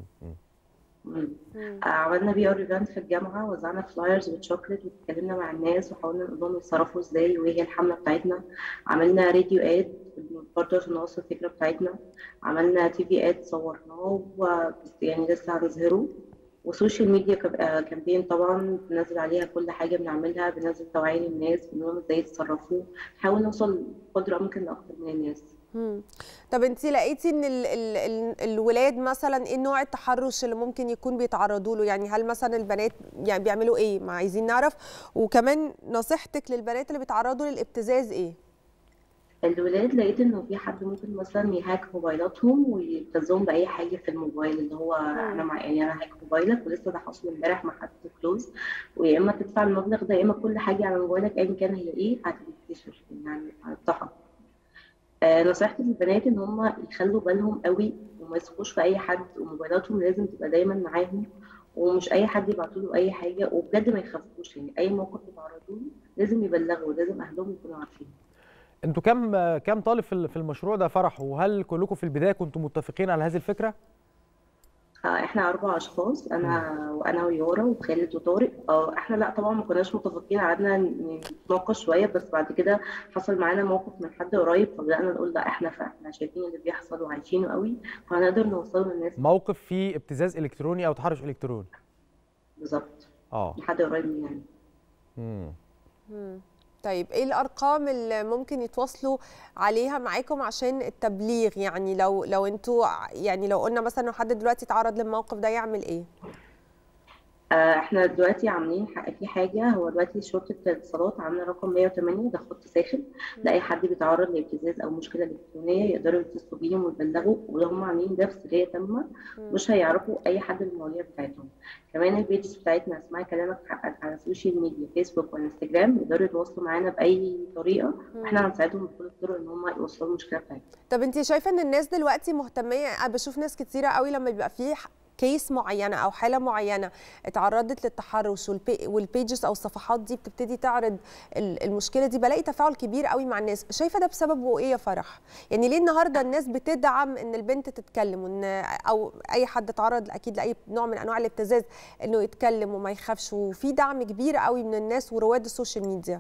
عملنا بي ار ايفنت في الجامعه، وزعنا فلايرز وتشوكلت واتكلمنا مع الناس وحاولنا نقول لهم يتصرفوا ازاي وايه هي الحمله بتاعتنا. عملنا راديو اد برضه عشان نوصل الفكره بتاعتنا. عملنا تي في اد صورناه يعني لسه هنظهره. وسوشيال ميديا كامبين طبعا بننزل عليها كل حاجه بنعملها، بننزل توعيه للناس بنقول لهم ازاي يتصرفوا، نحاول نوصل قدره ممكن لاكتر من الناس. مم. طب انت لقيتي ان ال ال ال الولاد مثلا ايه نوع التحرش اللي ممكن يكون بيتعرضوا له؟ يعني هل مثلا البنات يعني بيعملوا ايه؟ ما عايزين نعرف. وكمان نصيحتك للبنات اللي بيتعرضوا للابتزاز ايه؟ الولاد لقيت انه في حد ممكن مثلا يهاك موبايلاتهم ويبتزهم باي حاجه في الموبايل، اللي هو انا مع يعني انا هاك موبايلك ولسه ده حصل امبارح مع حد كلوز، ويا اما تدفع المبلغ ده يا اما كل حاجه على موبايلك ايا كان هي ايه هتتكشف، يعني هتتضحك. آه نصيحتي للبنات ان هم يخلوا بالهم قوي وما يثقوش في اي حد، وموبايلاتهم لازم تبقى دايما معاهم، ومش اي حد يبعتوا له اي حاجه، وبجد ما يخافوش، يعني اي موقف يتعرضوا له لازم يبلغوا، لازم اهلهم يكونوا عارفين. انتوا كام كام طالب في المشروع ده فرح؟ وهل كلكم في البدايه كنتوا متفقين على هذه الفكره؟ احنا اربع اشخاص، انا وانا ويورا وخالد وطارق. اه احنا لا طبعا ما كناش متفقين، قعدنا نتناقش شويه، بس بعد كده حصل معانا موقف من حد قريب فبدانا نقول لا احنا فاحنا شايفين اللي بيحصل وعايشينه قوي فهنقدر نوصله للناس. موقف فيه ابتزاز الكتروني او تحرش الكتروني. بالظبط. اه لحد قريب مننا. امم امم طيب ايه الارقام اللي ممكن يتواصلوا عليها معاكم عشان التبليغ؟ يعني لو لو انتوا يعني لو قلنا مثلا حد دلوقتي اتعرض للموقف ده يعمل ايه؟ احنا دلوقتي عاملين في حاجه، هو دلوقتي شرطه الاتصالات عامله رقم مية وتمانية، ده خط ساخن لاي حد بيتعرض لابتزاز او مشكله الكترونيه يقدروا يتصلوا بيهم ويبلغوا، ولو هم عاملين ده في سريه تامه مش هيعرفوا اي حد من المواضيع بتاعتهم. كمان البيجز بتاعتنا اسمها كلامك حقك على السوشيال ميديا، فيسبوك وانستجرام، يقدروا يتواصلوا معانا باي طريقه واحنا هنساعدهم بكل الطرق ان هم يوصلوا المشكله بتاعتهم. طب انت شايفه ان الناس دلوقتي مهتميه؟ انا بشوف ناس كتيره قوي لما بيبقى فيه كيس معينه او حاله معينه اتعرضت للتحرش والبيجز او الصفحات دي بتبتدي تعرض المشكله دي، بلاقي تفاعل كبير قوي مع الناس. شايفه ده بسببه ايه يا فرح؟ يعني ليه النهارده الناس بتدعم ان البنت تتكلم وان او اي حد اتعرض اكيد لاي نوع من انواع الابتزاز انه يتكلم وما يخافش، وفي دعم كبير قوي من الناس ورواد السوشيال ميديا؟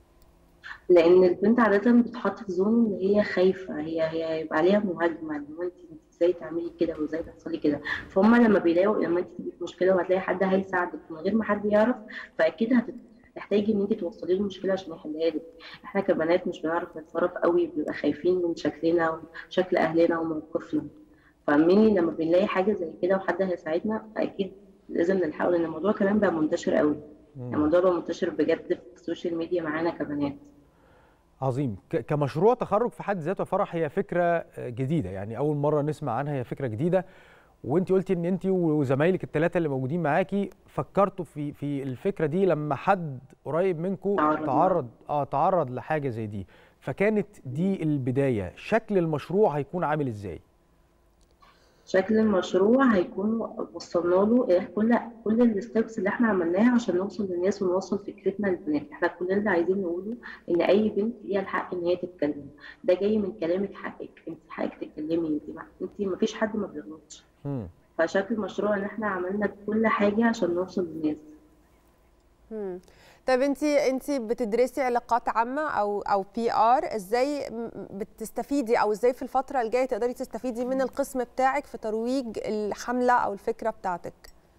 لان البنت عاده بتتحط في زون ان هي خايفه، هي هي يبقى عليها مهاجمه، ان انت ازاي تعملي كده وازاي تحصلي كده، فهم لما بيلاقوا لما انت تبقي في مشكله وهتلاقي حد هيساعدك من غير ما حد يعرف فاكيد هتحتاجي ان انت توصلي له المشكله عشان يحلها لك. احنا كبنات مش بنعرف نتصرف قوي، بنبقى خايفين من شكلنا وشكل اهلنا وموقفنا، فاهميني؟ لما بنلاقي حاجه زي كده وحد هيساعدنا فاكيد لازم نحاول. ان الموضوع كمان بقى منتشر قوي، الموضوع بقى منتشر بجد في السوشيال ميديا معانا كبنات. عظيم. كمشروع تخرج في حد ذاته يا فرح هي فكره جديده، يعني اول مره نسمع عنها، هي فكره جديده، وانت قلتي ان انت وزمايلك الثلاثه اللي موجودين معاكي فكرتوا في في الفكره دي لما حد قريب منكم تعرض اه تعرض لحاجه زي دي، فكانت دي البدايه. شكل المشروع هيكون عامل ازاي؟ شكل المشروع هيكون وصلنا له كل كل الستبس اللي احنا عملناها عشان نوصل للناس ونوصل فكرتنا للبنات. احنا كل اللي عايزين نقوله ان اي بنت ليها الحق ان هي تتكلم، ده جاي من كلامك حقك، انت حقك تتكلمي، انت ما انت ما فيش حد ما بيغلطش. فشكل المشروع ان احنا عملنا كل حاجه عشان نوصل للناس. امم طب انت انت بتدرسي علاقات عامه او او بي ار، ازاي بتستفيدي او ازاي في الفتره الجايه تقدري تستفيدي من القسم بتاعك في ترويج الحمله او الفكره بتاعتك؟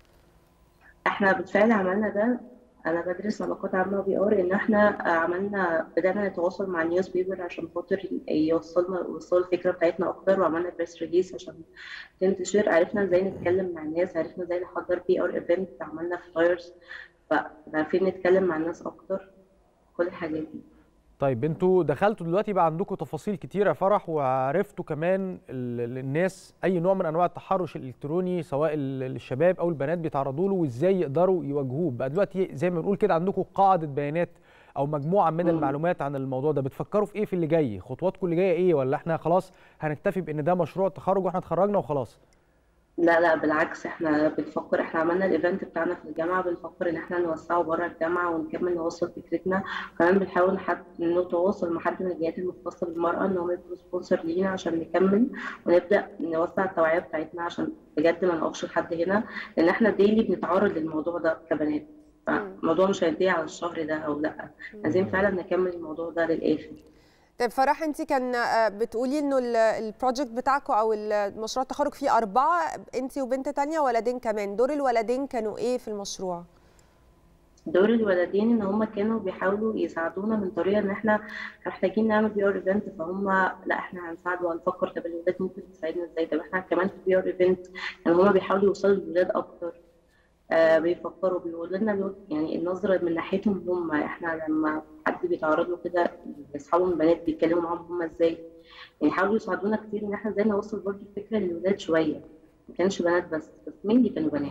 احنا بالفعل عملنا ده. انا بدرس علاقات عامه وبي ار، ان احنا عملنا بدانا نتواصل مع النيوز بيبر عشان خاطر يوصلنا يوصلوا الفكره بتاعتنا اكتر، وعملنا بريس ريليس عشان تنتشر. عرفنا ازاي نتكلم مع الناس، عرفنا ازاي نحضر بي ار ايفنت، عملنا فلايرز، فعارفين نتكلم مع الناس اكتر، كل الحاجات دي. طيب انتوا دخلتوا دلوقتي بقى عندكم تفاصيل كتيره يا فرح، وعرفتوا كمان الناس اي نوع من انواع التحرش الالكتروني سواء الشباب او البنات بيتعرضوا له وازاي يقدروا يواجهوه. بقى دلوقتي زي ما بنقول كده عندكم قاعده بيانات او مجموعه من المعلومات عن الموضوع ده. بتفكروا في ايه في اللي جاي؟ خطواتكم اللي جايه ايه؟ ولا احنا خلاص هنكتفي بان ده مشروع تخرج واحنا اتخرجنا وخلاص؟ لا لا بالعكس، احنا بنفكر، احنا عملنا الايفنت بتاعنا في الجامعه، بنفكر ان احنا نوسعه بره الجامعه ونكمل نوصل فكرتنا، وكمان بنحاول نحد نتواصل مع حد من الجهات المختصه بالمراه ان هم يكونوا سبونسر لينا عشان نكمل ونبدا نوسع التوعيه بتاعتنا عشان بجد ما نقفش لحد هنا، لان احنا ديلي بنتعرض للموضوع ده كبنات، فالموضوع مش هينتهي على الشهر ده او لا، عايزين فعلا نكمل الموضوع ده للاخر. طيب فرح، انت كان بتقولي انه البروجكت بتاعكم او المشروع التخرج فيه اربعه، انت وبنت تانية ولدين كمان، دور الولدين كانوا ايه في المشروع؟ دور الولدين ان هم كانوا بيحاولوا يساعدونا من طريقه ان احنا محتاجين نعمل بي ار ايفنت، فهم لا احنا هنساعد وهنفكر طب الولاد ممكن تساعدنا ازاي، طب احنا كمان في بي ار ايفنت يعني هم بيحاولوا يوصلوا للولاد اكتر، آه بيفكروا بيقولوا لنا يعني النظره من ناحيتهم هم، احنا لما حد بيتعرض له كده اصحابهم البنات بيتكلموا معاهم هم ازاي، يعني حاولوا يساعدونا كتير ان احنا ازاي نوصل برضه الفكره للولاد شويه، ما كانش بنات بس، بس مين اللي كانوا بنات.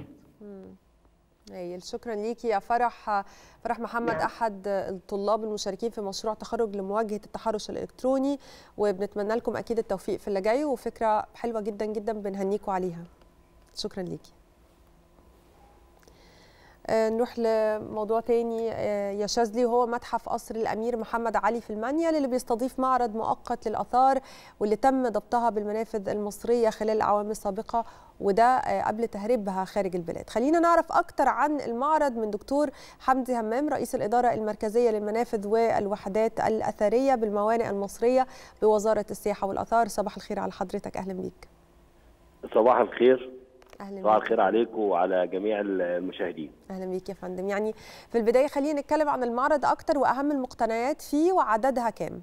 هايل، شكرا ليكي يا فرح. فرح محمد نعم. احد الطلاب المشاركين في مشروع تخرج لمواجهه التحرش الالكتروني، وبنتمنى لكم اكيد التوفيق في اللي جاي، وفكره حلوه جدا جدا بنهنيكم عليها. شكرا ليكي. آه نروح لموضوع تاني آه يا شاذلي، وهو متحف قصر الأمير محمد علي في المنيل اللي بيستضيف معرض مؤقت للآثار واللي تم ضبطها بالمنافذ المصرية خلال الأعوام السابقة، وده آه قبل تهريبها خارج البلاد. خلينا نعرف أكتر عن المعرض من دكتور حمدي همام، رئيس الإدارة المركزية للمنافذ والوحدات الأثرية بالموانئ المصرية بوزارة السياحة والآثار. صباح الخير على حضرتك، أهلا بيك. صباح الخير. أهلا صباح الخير عليكم وعلى جميع المشاهدين. اهلا بيك يا فندم. يعني في البدايه خلينا نتكلم عن المعرض اكتر واهم المقتنيات فيه وعددها كام.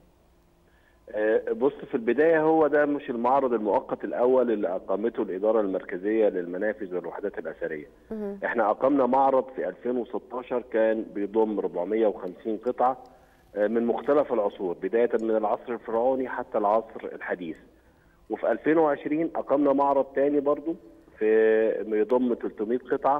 بص، في البدايه هو ده مش المعرض المؤقت الاول اللي اقامته الاداره المركزيه للمنافذ والوحدات الاثريه. احنا اقمنا معرض في ألفين وستاشر كان بيضم أربعمائة وخمسين قطعه من مختلف العصور، بدايه من العصر الفرعوني حتى العصر الحديث. وفي ألفين وعشرين اقمنا معرض ثاني برضو في يضم ثلاثمائة قطعه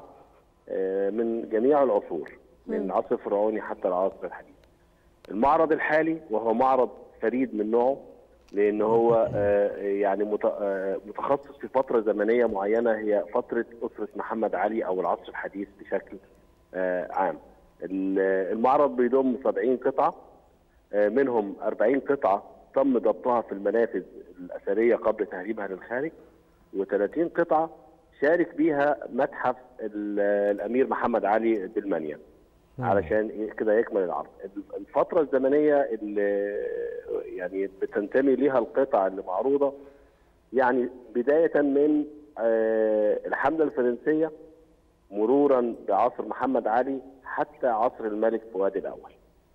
من جميع العصور، من العصر الفرعوني حتى العصر الحديث. المعرض الحالي وهو معرض فريد من نوعه، لان هو يعني متخصص في فتره زمنيه معينه، هي فتره اسره محمد علي او العصر الحديث بشكل عام. المعرض بيضم سبعين قطعه، منهم أربعين قطعه تم ضبطها في المنافذ الاثريه قبل تهريبها للخارج، وثلاثين قطعه شارك بيها متحف الامير محمد علي بالمنيل علشان كده يكمل العرض. الفتره الزمنيه اللي يعني بتنتمي ليها القطع اللي معروضه، يعني بدايه من الحمله الفرنسيه مرورا بعصر محمد علي حتى عصر الملك فؤاد الاول.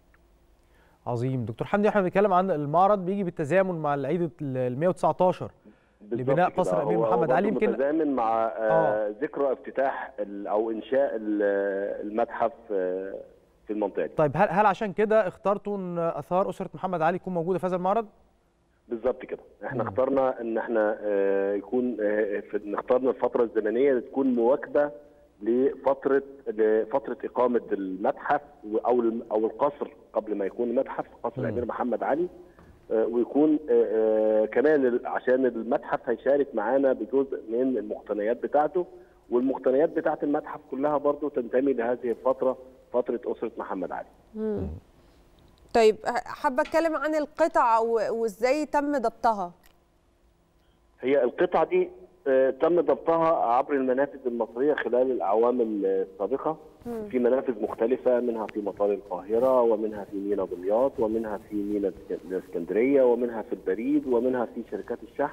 عظيم. دكتور حمدي، احنا بنتكلم عن المعرض بيجي بالتزامن مع العيد ال مائة وتسعتاشر لبناء قصر الامير محمد علي، يمكن متزامن مع آه ذكرى افتتاح او انشاء المتحف في المنطقه دي. طيب هل هل عشان كده اخترتوا ان اثار اسره محمد علي تكون موجوده في هذا المعرض؟ بالظبط كده، احنا مم. اخترنا ان احنا آه يكون آه اخترنا الفتره الزمنيه اللي تكون مواكبه لفتره لفتره اقامه المتحف او او القصر قبل ما يكون متحف، قصر الامير محمد علي، ويكون كمان عشان المتحف هيشارك معانا بجزء من المقتنيات بتاعته، والمقتنيات بتاعت المتحف كلها برضو تنتمي لهذه الفترة، فترة أسرة محمد علي. مم. طيب حابة أتكلم عن القطع وإزاي تم ضبطها. هي القطع دي تم ضبطها عبر المنافذ المصرية خلال الأعوام السابقة في منافذ مختلفة، منها في مطار القاهرة، ومنها في ميناء دمياط، ومنها في ميناء الإسكندرية، ومنها في البريد، ومنها في شركات الشحن.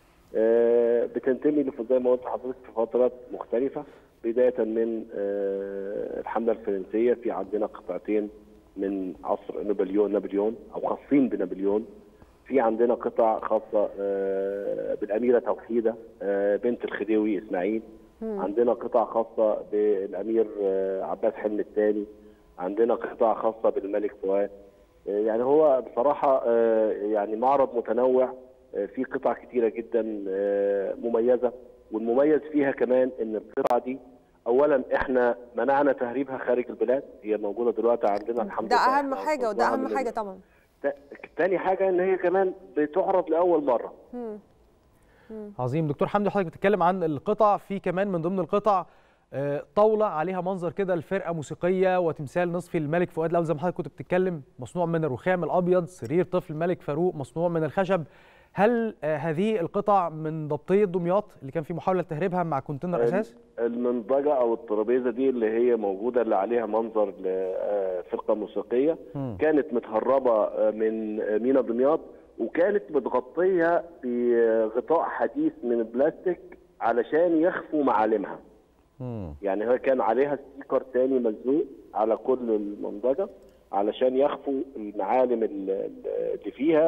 بتنتمي زي ما قلت لحضرتك في فترات مختلفة، بداية من الحملة الفرنسية، في عندنا قطعتين من عصر نابليون نابليون أو خاصين بنابليون. في عندنا قطع خاصة بالأميرة توحيدة بنت الخديوي إسماعيل. مم. عندنا قطع خاصة بالأمير عباس حلمي الثاني. عندنا قطع خاصة بالملك فؤاد. يعني هو بصراحة يعني معرض متنوع، في قطع كتيرة جدا مميزة، والمميز فيها كمان إن القطع دي أولا إحنا منعنا تهريبها خارج البلاد، هي موجودة دلوقتي عندنا الحمد لله. ده أهم حاجة، وده أهم حاجة طبعا. تاني حاجة إن هي كمان بتعرض لأول مرة. مم. عظيم. دكتور حمدي، حضرتك بتتكلم عن القطع، في كمان من ضمن القطع طاولة عليها منظر كده الفرقة موسيقية وتمثال نصفي الملك فؤاد الأول زي ما حضرتك كنت بتتكلم، مصنوع من الرخام الأبيض، سرير طفل الملك فاروق مصنوع من الخشب. هل هذه القطع من ضبطية دمياط اللي كان في محاولة تهريبها مع كونتينر أساس؟ المنضجة أو الترابيزة دي اللي هي موجودة اللي عليها منظر لفرقة موسيقية م. كانت متهربة من ميناء دمياط، وكانت متغطية بغطاء حديث من البلاستيك علشان يخفوا معالمها. م. يعني هي كان عليها ستيكر تاني ملزوق على كل المنضجة علشان يخفوا المعالم اللي فيها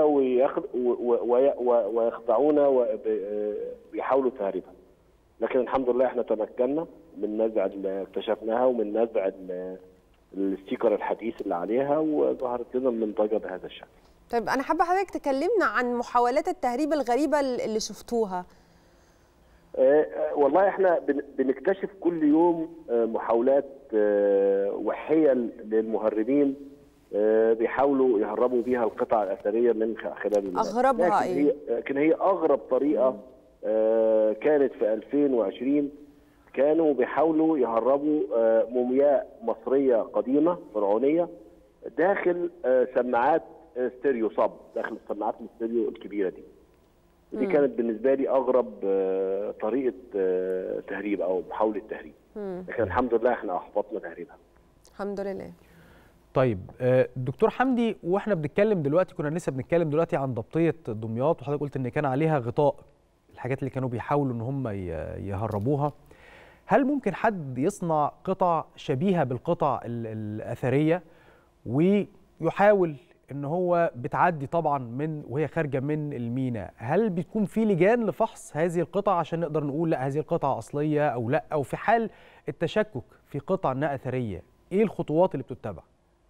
ويخدعونا ويحاولوا تهريبها. لكن الحمد لله احنا تمكنا من نزع اللي اكتشفناها ومن نزع الستيكر الحديث اللي عليها، وظهرت لنا المنضجة بهذا الشكل. طيب أنا حابة حضرتك تكلمنا عن محاولات التهريب الغريبة اللي شفتوها. أه والله احنا بنكتشف كل يوم محاولات وحيل للمهربين بيحاولوا يهربوا بيها القطع الأثرية من خلال المنافذ. أغربها إيه؟ لكن هي أغرب طريقة كانت في ألفين وعشرين، كانوا بيحاولوا يهربوا مومياء مصريه قديمه فرعونيه داخل سماعات ستيريو صب، داخل السماعات الستيريو الكبيره دي. دي مم. كانت بالنسبه لي اغرب طريقه تهريب او محاوله تهريب، لكن الحمد لله احنا احبطنا تهريبها. الحمد لله. طيب دكتور حمدي، واحنا بنتكلم دلوقتي كنا لسه بنتكلم دلوقتي عن ضبطيه دمياط، وحضرتك قلت ان كان عليها غطاء الحاجات اللي كانوا بيحاولوا ان هم يهربوها. هل ممكن حد يصنع قطع شبيهه بالقطع الاثريه ويحاول ان هو بتعدي طبعا من وهي خارجه من الميناء؟ هل بتكون في لجان لفحص هذه القطع عشان نقدر نقول لا هذه القطعه اصليه او لا؟ او في حال التشكك في قطع انها اثريه ايه الخطوات اللي بتتبع؟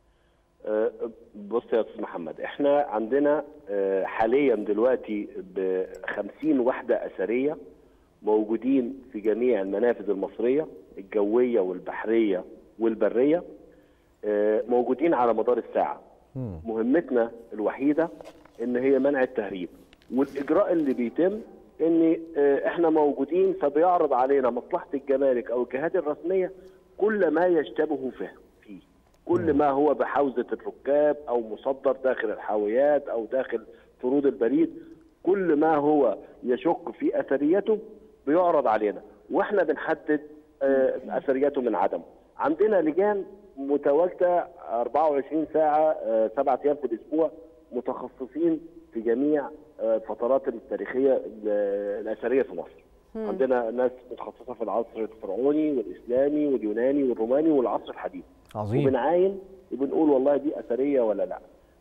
بص يا استاذ محمد، احنا عندنا حاليا دلوقتي ب خمسين وحده اثريه موجودين في جميع المنافذ المصريه الجويه والبحريه والبريه، موجودين على مدار الساعه. مهمتنا الوحيده ان هي منع التهريب، والاجراء اللي بيتم ان احنا موجودين فبيعرض علينا مصلحه الجمارك او الجهات الرسميه كل ما يشتبه فيه فيه كل ما هو بحوزه الركاب او مصدر داخل الحاويات او داخل طرود البريد، كل ما هو يشك في اثريته بيعرض علينا واحنا بنحدد اثريته من عدمه. عندنا لجان متواجده أربعة وعشرين ساعه سبعة ايام في الاسبوع متخصصين في جميع الفترات التاريخيه الاثريه في مصر. مم. عندنا ناس متخصصه في العصر الفرعوني والاسلامي واليوناني والروماني والعصر الحديث. عظيم. وبنعاين وبنقول والله دي اثريه ولا لا.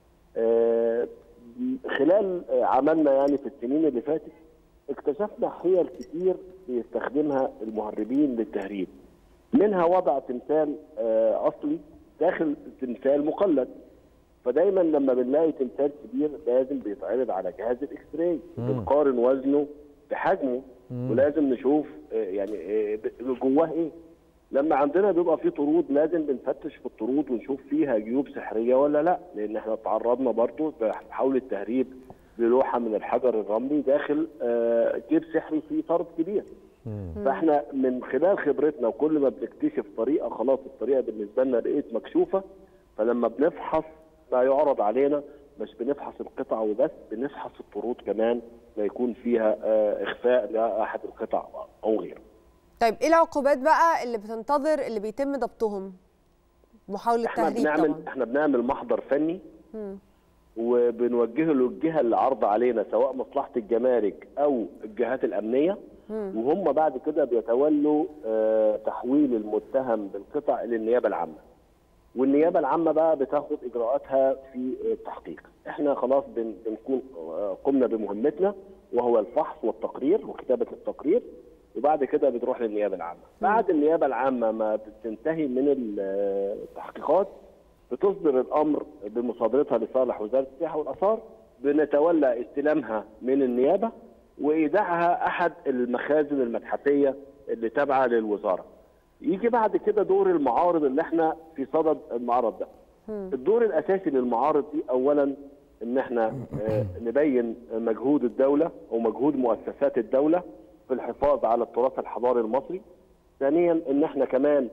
آه خلال عملنا يعني في السنين اللي فاتت اكتشفنا حيل كتير بيستخدمها المهربين للتهريب، منها وضع تمثال آه اصلي داخل تمثال مقلد. فدايما لما بنلاقي تمثال كبير لازم بيتعرض على جهاز الاكس راي، بنقارن وزنه بحجمه ولازم نشوف يعني جواه ايه. لما عندنا بيبقى في طرود لازم بنفتش في الطرود ونشوف فيها جيوب سحريه ولا لا، لان احنا تعرضنا برضه بمحاوله تهريب للوحه من الحجر الرملي داخل جيب سحري فيه طرد كبير. فاحنا من خلال خبرتنا وكل ما بنكتشف طريقه خلاص الطريقه بالنسبه لنا بقيت مكشوفه، فلما بنفحص ما يعرض علينا مش بنفحص القطع وبس، بنفحص الطرود كمان لا يكون فيها اخفاء لاحد القطع او غيره. طيب ايه العقوبات بقى اللي بتنتظر اللي بيتم ضبطهم؟ محاوله احنا تهريب بنعمل طبعا. احنا بنعمل محضر فني مم. وبنوجهه للجهه اللي عرض علينا سواء مصلحه الجمارك او الجهات الامنيه، مم. وهم بعد كده بيتولوا اه تحويل المتهم بالقطع للنيابه العامه. والنيابه العامه بقى بتاخد اجراءاتها في التحقيق. احنا خلاص بنكون قمنا بمهمتنا وهو الفحص والتقرير وكتابه التقرير، وبعد كده بتروح للنيابه العامه. بعد النيابه العامه ما بتنتهي من التحقيقات بتصدر الامر بمصادرتها لصالح وزاره السياحه والاثار، بنتولى استلامها من النيابه وايداعها احد المخازن المتحفيه اللي تابعه للوزاره. يجي بعد كده دور المعارض اللي احنا في صدد المعرض ده. الدور الاساسي للمعارض دي اولا ان احنا نبين مجهود الدوله ومجهود مؤسسات الدوله في الحفاظ على التراث الحضاري المصري. ثانيا ان احنا كمان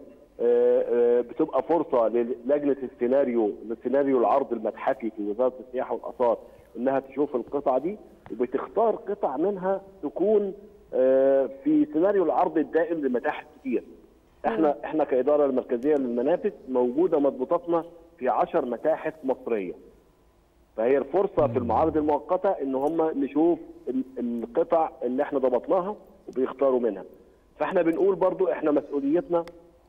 بتبقى فرصه للجنه السيناريو لسيناريو العرض المتحفي في وزاره السياحه والاثار انها تشوف القطع دي وبتختار قطع منها تكون في سيناريو العرض الدائم لمتاحف كتير. احنا احنا كاداره المركزيه للمنافذ موجوده مضبوطاتنا في عشر متاحف مصريه. فهي الفرصه في المعارض المؤقته ان هم نشوف القطع اللي احنا ضبطناها وبيختاروا منها. فاحنا بنقول برضو احنا مسؤوليتنا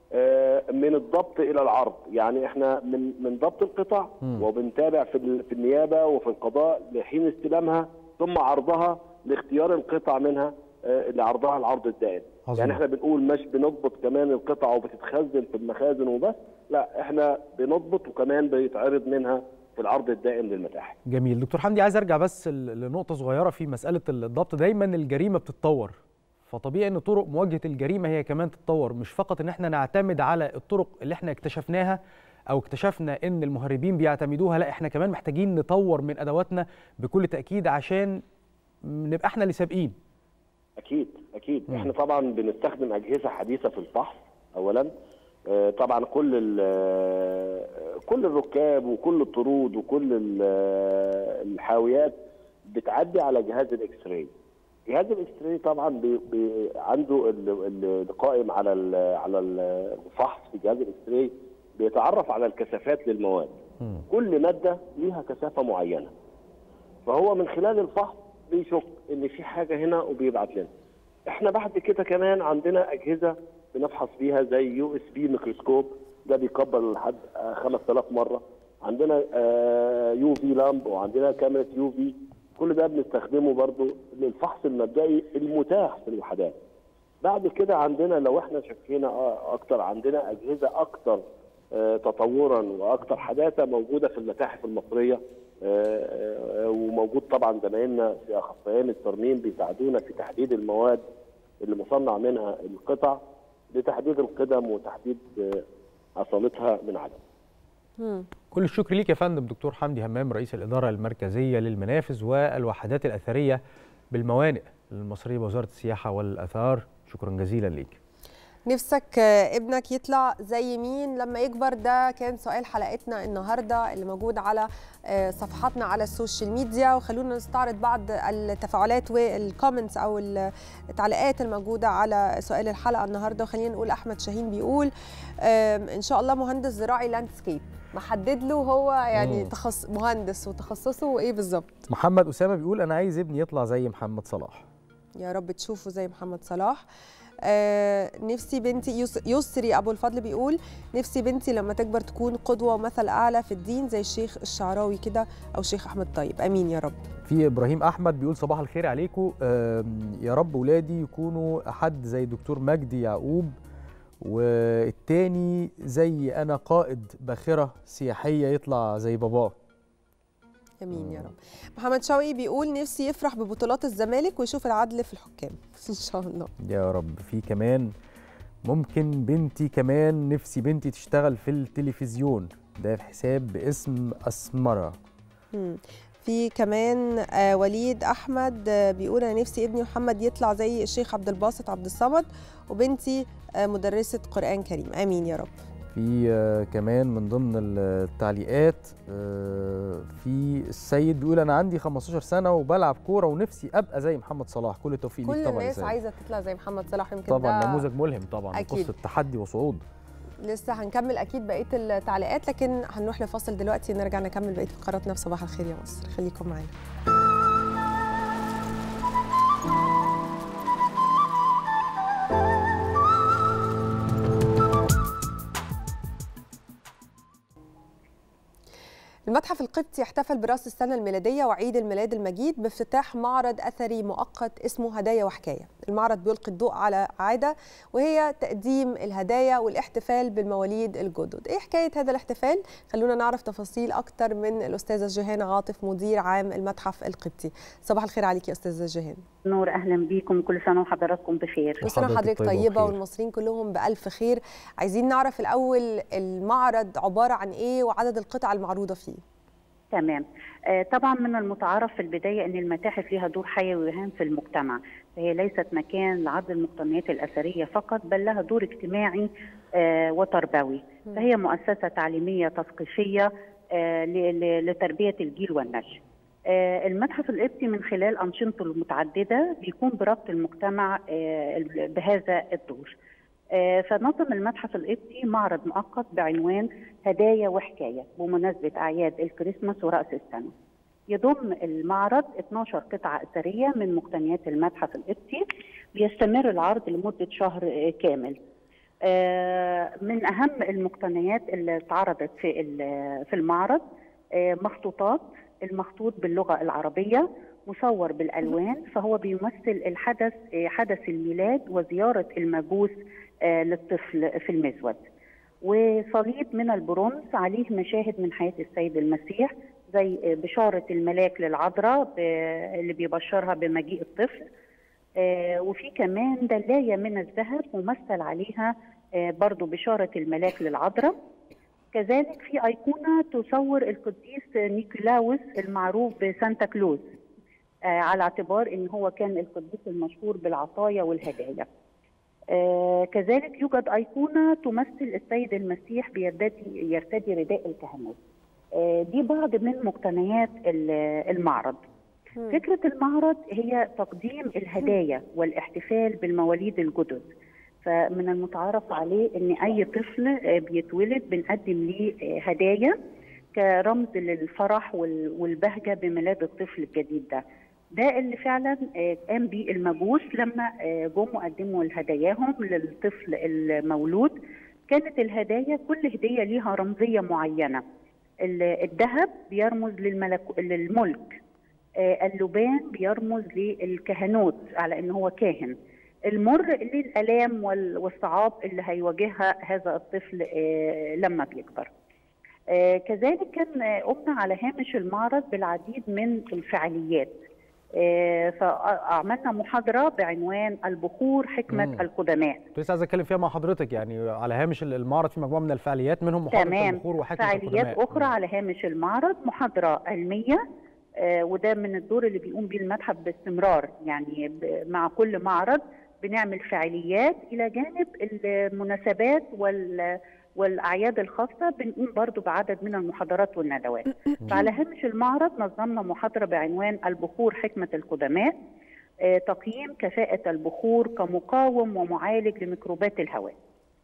من الضبط الى العرض، يعني احنا من من ضبط القطع وبنتابع في في النيابه وفي القضاء لحين استلامها ثم عرضها لاختيار القطع منها لعرضها العرض الدائم. عظيم. يعني احنا بنقول مش بنضبط كمان القطع وبتتخزن في المخازن وبس، لا احنا بنضبط وكمان بيتعرض منها في العرض الدائم للمتاحف. جميل. دكتور حمدي، عايز ارجع بس لنقطه صغيره في مساله الضبط. دايما الجريمه بتتطور، فطبيعي ان طرق مواجهه الجريمه هي كمان تتطور، مش فقط ان احنا نعتمد على الطرق اللي احنا اكتشفناها او اكتشفنا ان المهربين بيعتمدوها، لا احنا كمان محتاجين نطور من ادواتنا بكل تاكيد عشان نبقى احنا اللي سابقين. اكيد اكيد مم. احنا طبعا بنستخدم اجهزه حديثه في الفحص اولا. آه، طبعا كل ال- آه، كل الركاب وكل الطرود وكل ال- آه، الحاويات بتعدي على جهاز الاكس راي. جهاز الاكس راي طبعا بي بي عنده ال- ال- القائم على ال- على الفحص في جهاز الاكس راي بيتعرف على الكثافات للمواد. كل ماده ليها كثافه معينه، فهو من خلال الفحص بيشك ان في حاجه هنا وبيبعت لنا. احنا بعد كده كمان عندنا اجهزه بنفحص بيها زي يو اس بي ميكروسكوب، ده بيكبر لحد خمسة آلاف مره. عندنا يو في لامب وعندنا كاميرا يو في، كل ده بنستخدمه برضو للفحص المبدئي المتاح في الوحدات. بعد كده عندنا لو احنا شكينا اكتر عندنا اجهزه اكتر تطورا واكتر حداثه موجوده في المتاحف المصريه، وموجود طبعا زمايلنا في اخصائيين الترميم بيساعدونا في تحديد المواد اللي مصنع منها القطع لتحديد القدم وتحديد اصالتها من عدم. كل الشكر ليك يا فندم دكتور حمدي همام رئيس الإدارة المركزية للمنافذ والوحدات الأثرية بالموانئ المصرية بوزارة السياحة والآثار. شكرا جزيلا ليك. نفسك ابنك يطلع زي مين لما يكبر؟ ده كان سؤال حلقتنا النهارده اللي موجود على صفحاتنا على السوشيال ميديا، وخلونا نستعرض بعض التفاعلات والكومنتس او التعليقات الموجوده على سؤال الحلقه النهارده. وخلينا نقول احمد شاهين بيقول ان شاء الله مهندس زراعي لاندسكيب، محدد له هو يعني تخص مهندس وتخصصه وايه بالظبط. محمد اسامه بيقول انا عايز ابني يطلع زي محمد صلاح. يا رب تشوفه زي محمد صلاح. آه نفسي بنتي يسري ابو الفضل بيقول نفسي بنتي لما تكبر تكون قدوه ومثل اعلى في الدين زي الشيخ الشعراوي كده او الشيخ احمد طيب. امين يا رب. في ابراهيم احمد بيقول صباح الخير عليكم، آه يا رب ولادي يكونوا حد زي دكتور مجدي يعقوب، والتاني زي انا قائد باخره سياحيه يطلع زي باباه. امين يا رب. محمد شوقي بيقول نفسي يفرح ببطولات الزمالك ويشوف العدل في الحكام ان شاء الله يا رب. في كمان ممكن بنتي كمان نفسي بنتي تشتغل في التلفزيون، ده في حساب باسم أسمرة. في كمان آه وليد احمد آه بيقول انا نفسي ابني محمد يطلع زي الشيخ عبد الباسط عبد الصمد، وبنتي آه مدرسه قرآن كريم. امين يا رب. في آه كمان من ضمن التعليقات آه في السيد بيقول انا عندي خمستاشر سنه وبلعب كوره ونفسي ابقى زي محمد صلاح. كل التوفيق ليك طبعا. كل الناس عايزه تطلع زي محمد صلاح، يمكن طبعا نموذج ملهم طبعا، قصه تحدي وصعود. لسه هنكمل اكيد بقيه التعليقات، لكن هنروح لفاصل دلوقتي نرجع نكمل بقيه فقراتنا في صباح الخير يا مصر. خليكم معانا. المتحف القبطي احتفل براس السنة الميلادية وعيد الميلاد المجيد بافتتاح معرض أثري مؤقت اسمه هدايا وحكاية. المعرض بيلقي الضوء على عادة وهي تقديم الهدايا والاحتفال بالمواليد الجدد. ايه حكاية هذا الاحتفال؟ خلونا نعرف تفاصيل أكتر من الأستاذة جيهان عاطف مدير عام المتحف القبطي. صباح الخير عليك يا أستاذة جيهان. نور، أهلا بيكم، كل سنة وحضراتكم بخير. كل سنة وحضرتك طيبة والمصريين كلهم بألف خير. عايزين نعرف الأول المعرض عبارة عن إيه وعدد القطع المعروضة فيه. تمام. آه طبعا من المتعارف في البداية أن المتاحف لها دور حيوي وهام في المجتمع، فهي ليست مكان لعرض المقتنيات الأثرية فقط، بل لها دور اجتماعي آه وتربوي. فهي مؤسسة تعليمية تثقيفية آه لتربية الجيل والنشء. آه المتحف القبطي من خلال أنشطته المتعددة بيكون بربط المجتمع آه بهذا الدور. فنظم المتحف القبطي معرض مؤقت بعنوان هدايا وحكاية بمناسبة أعياد الكريسماس ورأس السنة. يضم المعرض اثناشر قطعة أثرية من مقتنيات المتحف القبطي، بيستمر العرض لمدة شهر كامل. من أهم المقتنيات اللي اتعرضت في في المعرض مخطوطات، المخطوط باللغة العربية مصور بالألوان، فهو بيمثل الحدث حدث الميلاد وزيارة المجوس للطفل في المزود. وصليب من البرونز عليه مشاهد من حياة السيد المسيح زي بشارة الملاك للعذراء اللي بيبشرها بمجيء الطفل، وفي كمان دلاية من الذهب ممثل عليها برضو بشارة الملاك للعذراء. كذلك في أيقونة تصور القديس نيكولاوس المعروف بسانتا كلوز، على اعتبار ان هو كان القديس المشهور بالعطايا والهدايا. آه كذلك يوجد أيقونة تمثل السيد المسيح بيرتدي يرتدي رداء الكهنوت. آه دي بعض من مقتنيات المعرض. م. فكرة المعرض هي تقديم الهدايا والاحتفال بالمواليد الجدد. فمن المتعارف عليه ان اي طفل بيتولد بنقدم ليه هدايا كرمز للفرح والبهجة بميلاد الطفل الجديد ده. ده اللي فعلا قام بيه المجوس لما جم وقدموا هداياهم للطفل المولود. كانت الهدايا كل هدية ليها رمزية معينة. الذهب بيرمز للملك للملك، اللبان بيرمز للكهنوت على ان هو كاهن، المر للآلام والصعاب اللي هيواجهها هذا الطفل لما بيكبر. كذلك كان قمنا على هامش المعرض بالعديد من الفعاليات. فعملنا محاضرة بعنوان البخور حكمة مم. القدماء. كنت لسه عايز اتكلم فيها مع حضرتك، يعني على هامش المعرض في مجموعة من الفعاليات منهم محاضرة تمام. البخور وحكمة القدماء. فعاليات أخرى مم. على هامش المعرض محاضرة علمية، آه وده من الدور اللي بيقوم بيه المتحف باستمرار، يعني مع كل معرض بنعمل فعاليات إلى جانب المناسبات وال والأعياد الخاصة بنقوم برضو بعدد من المحاضرات والندوات. فعلى هامش المعرض نظمنا محاضرة بعنوان البخور حكمة القدماء، آه، تقييم كفاءة البخور كمقاوم ومعالج لميكروبات الهواء.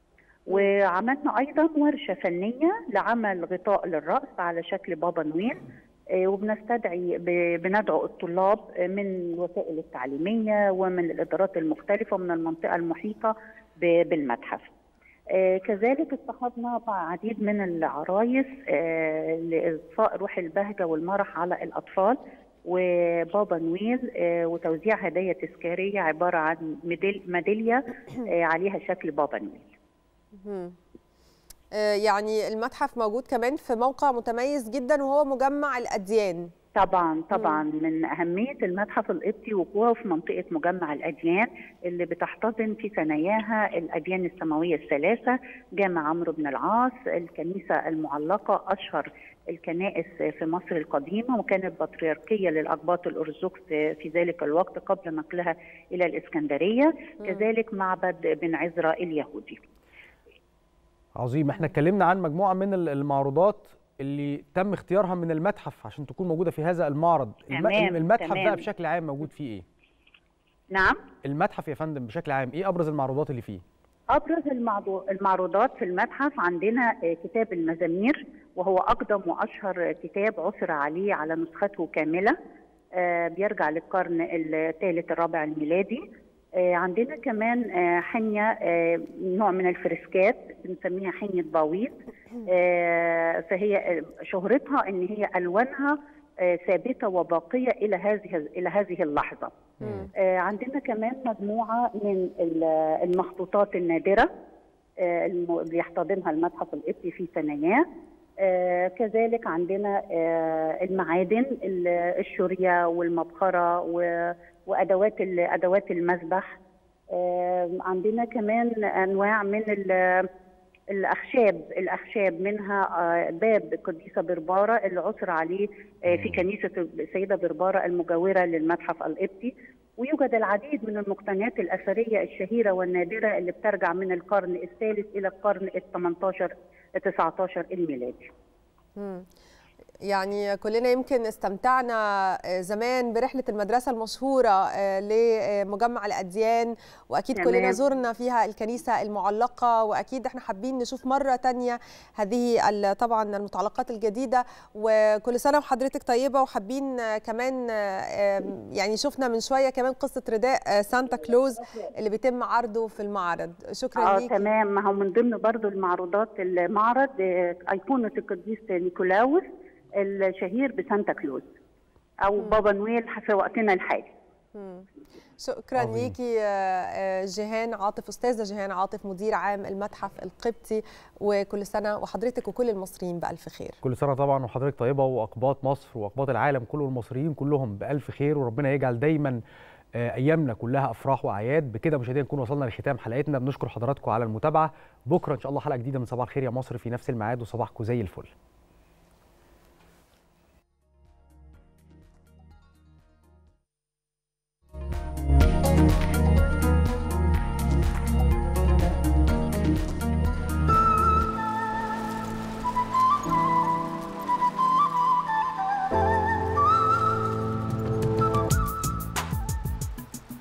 وعملنا أيضا ورشة فنية لعمل غطاء للرأس على شكل بابا نويل، آه، وبنستدعي بندعو الطلاب من الوسائل التعليمية ومن الإدارات المختلفة ومن المنطقة المحيطة بالمتحف. آه كذلك اصطحبنا عديد من العرايس آه لإضفاء روح البهجة والمرح على الأطفال وبابا نويل، آه وتوزيع هدايا تذكارية عبارة عن ميدال ميدالية آه عليها شكل بابا نويل. آه يعني المتحف موجود كمان في موقع متميز جدا وهو مجمع الأديان. طبعا طبعا مم. من أهمية المتحف القبطي وقوعه في منطقة مجمع الأديان اللي بتحتضن في ثناياها الأديان السماوية الثلاثة، جامع عمرو بن العاص، الكنيسة المعلقة أشهر الكنائس في مصر القديمة، وكانت بطريركية للأقباط الأرثوذكس في ذلك الوقت قبل نقلها إلى الإسكندرية. مم. كذلك معبد بن عزرا اليهودي. عظيم. احنا اتكلمنا عن مجموعة من المعروضات اللي تم اختيارها من المتحف عشان تكون موجودة في هذا المعرض. تمام. المتحف تمام. بقى بشكل عام موجود فيه ايه؟ نعم؟ المتحف يا فندم بشكل عام ايه ابرز المعروضات اللي فيه؟ ابرز المعروضات في المتحف عندنا كتاب المزامير، وهو اقدم واشهر كتاب عثر عليه على نسخته كاملة، بيرجع للقرن الثالث الرابع الميلادي. عندنا كمان حنية نوع من الفريسكات بنسميها حنية باويط، فهي شهرتها ان هي الوانها ثابته وباقيه الى هذه الى هذه اللحظه. عندنا كمان مجموعه من المخطوطات النادره اللي يحتضنها المتحف القبطي في ثناياه. كذلك عندنا المعادن، الشوريه والمبخره وادوات ادوات المذبح. عندنا كمان انواع من الاخشاب الاخشاب منها باب القديسه برباره اللي عثر عليه في كنيسه السيده برباره المجاوره للمتحف القبطي. ويوجد العديد من المقتنيات الاثريه الشهيره والنادره اللي بترجع من القرن الثالث الى القرن الثامن عشر التاسع عشر الميلادي. مم. يعني كلنا يمكن استمتعنا زمان برحلة المدرسة المشهورة لمجمع الأديان، وأكيد تمام. كلنا زرنا فيها الكنيسة المعلقة، وأكيد احنا حابين نشوف مرة تانية هذه طبعا المتعلقات الجديدة. وكل سنة وحضرتك طيبة، وحابين كمان يعني شفنا من شوية كمان قصة رداء سانتا كلوز اللي بيتم عرضه في المعرض. شكرا اه ليكي. تمام. ما هو من ضمن برضو المعروضات المعرض أيقونة القديس نيكولاوس الشهير بسانتا كلوز او مم. بابا نويل في وقتنا الحالي. مم. شكرا ليكي جيهان عاطف، استاذه جيهان عاطف، مدير عام المتحف القبطي، وكل سنه وحضرتك وكل المصريين بالف خير. كل سنه طبعا وحضرتك طيبه، واقباط مصر واقباط العالم كله والمصريين كلهم بالف خير، وربنا يجعل دايما ايامنا كلها افراح واعياد. بكده مشاهدينا نكون وصلنا لختام حلقتنا، بنشكر حضراتكم على المتابعه. بكره ان شاء الله حلقه جديده من صباح الخير يا مصر في نفس الميعاد، وصباحكم زي الفل.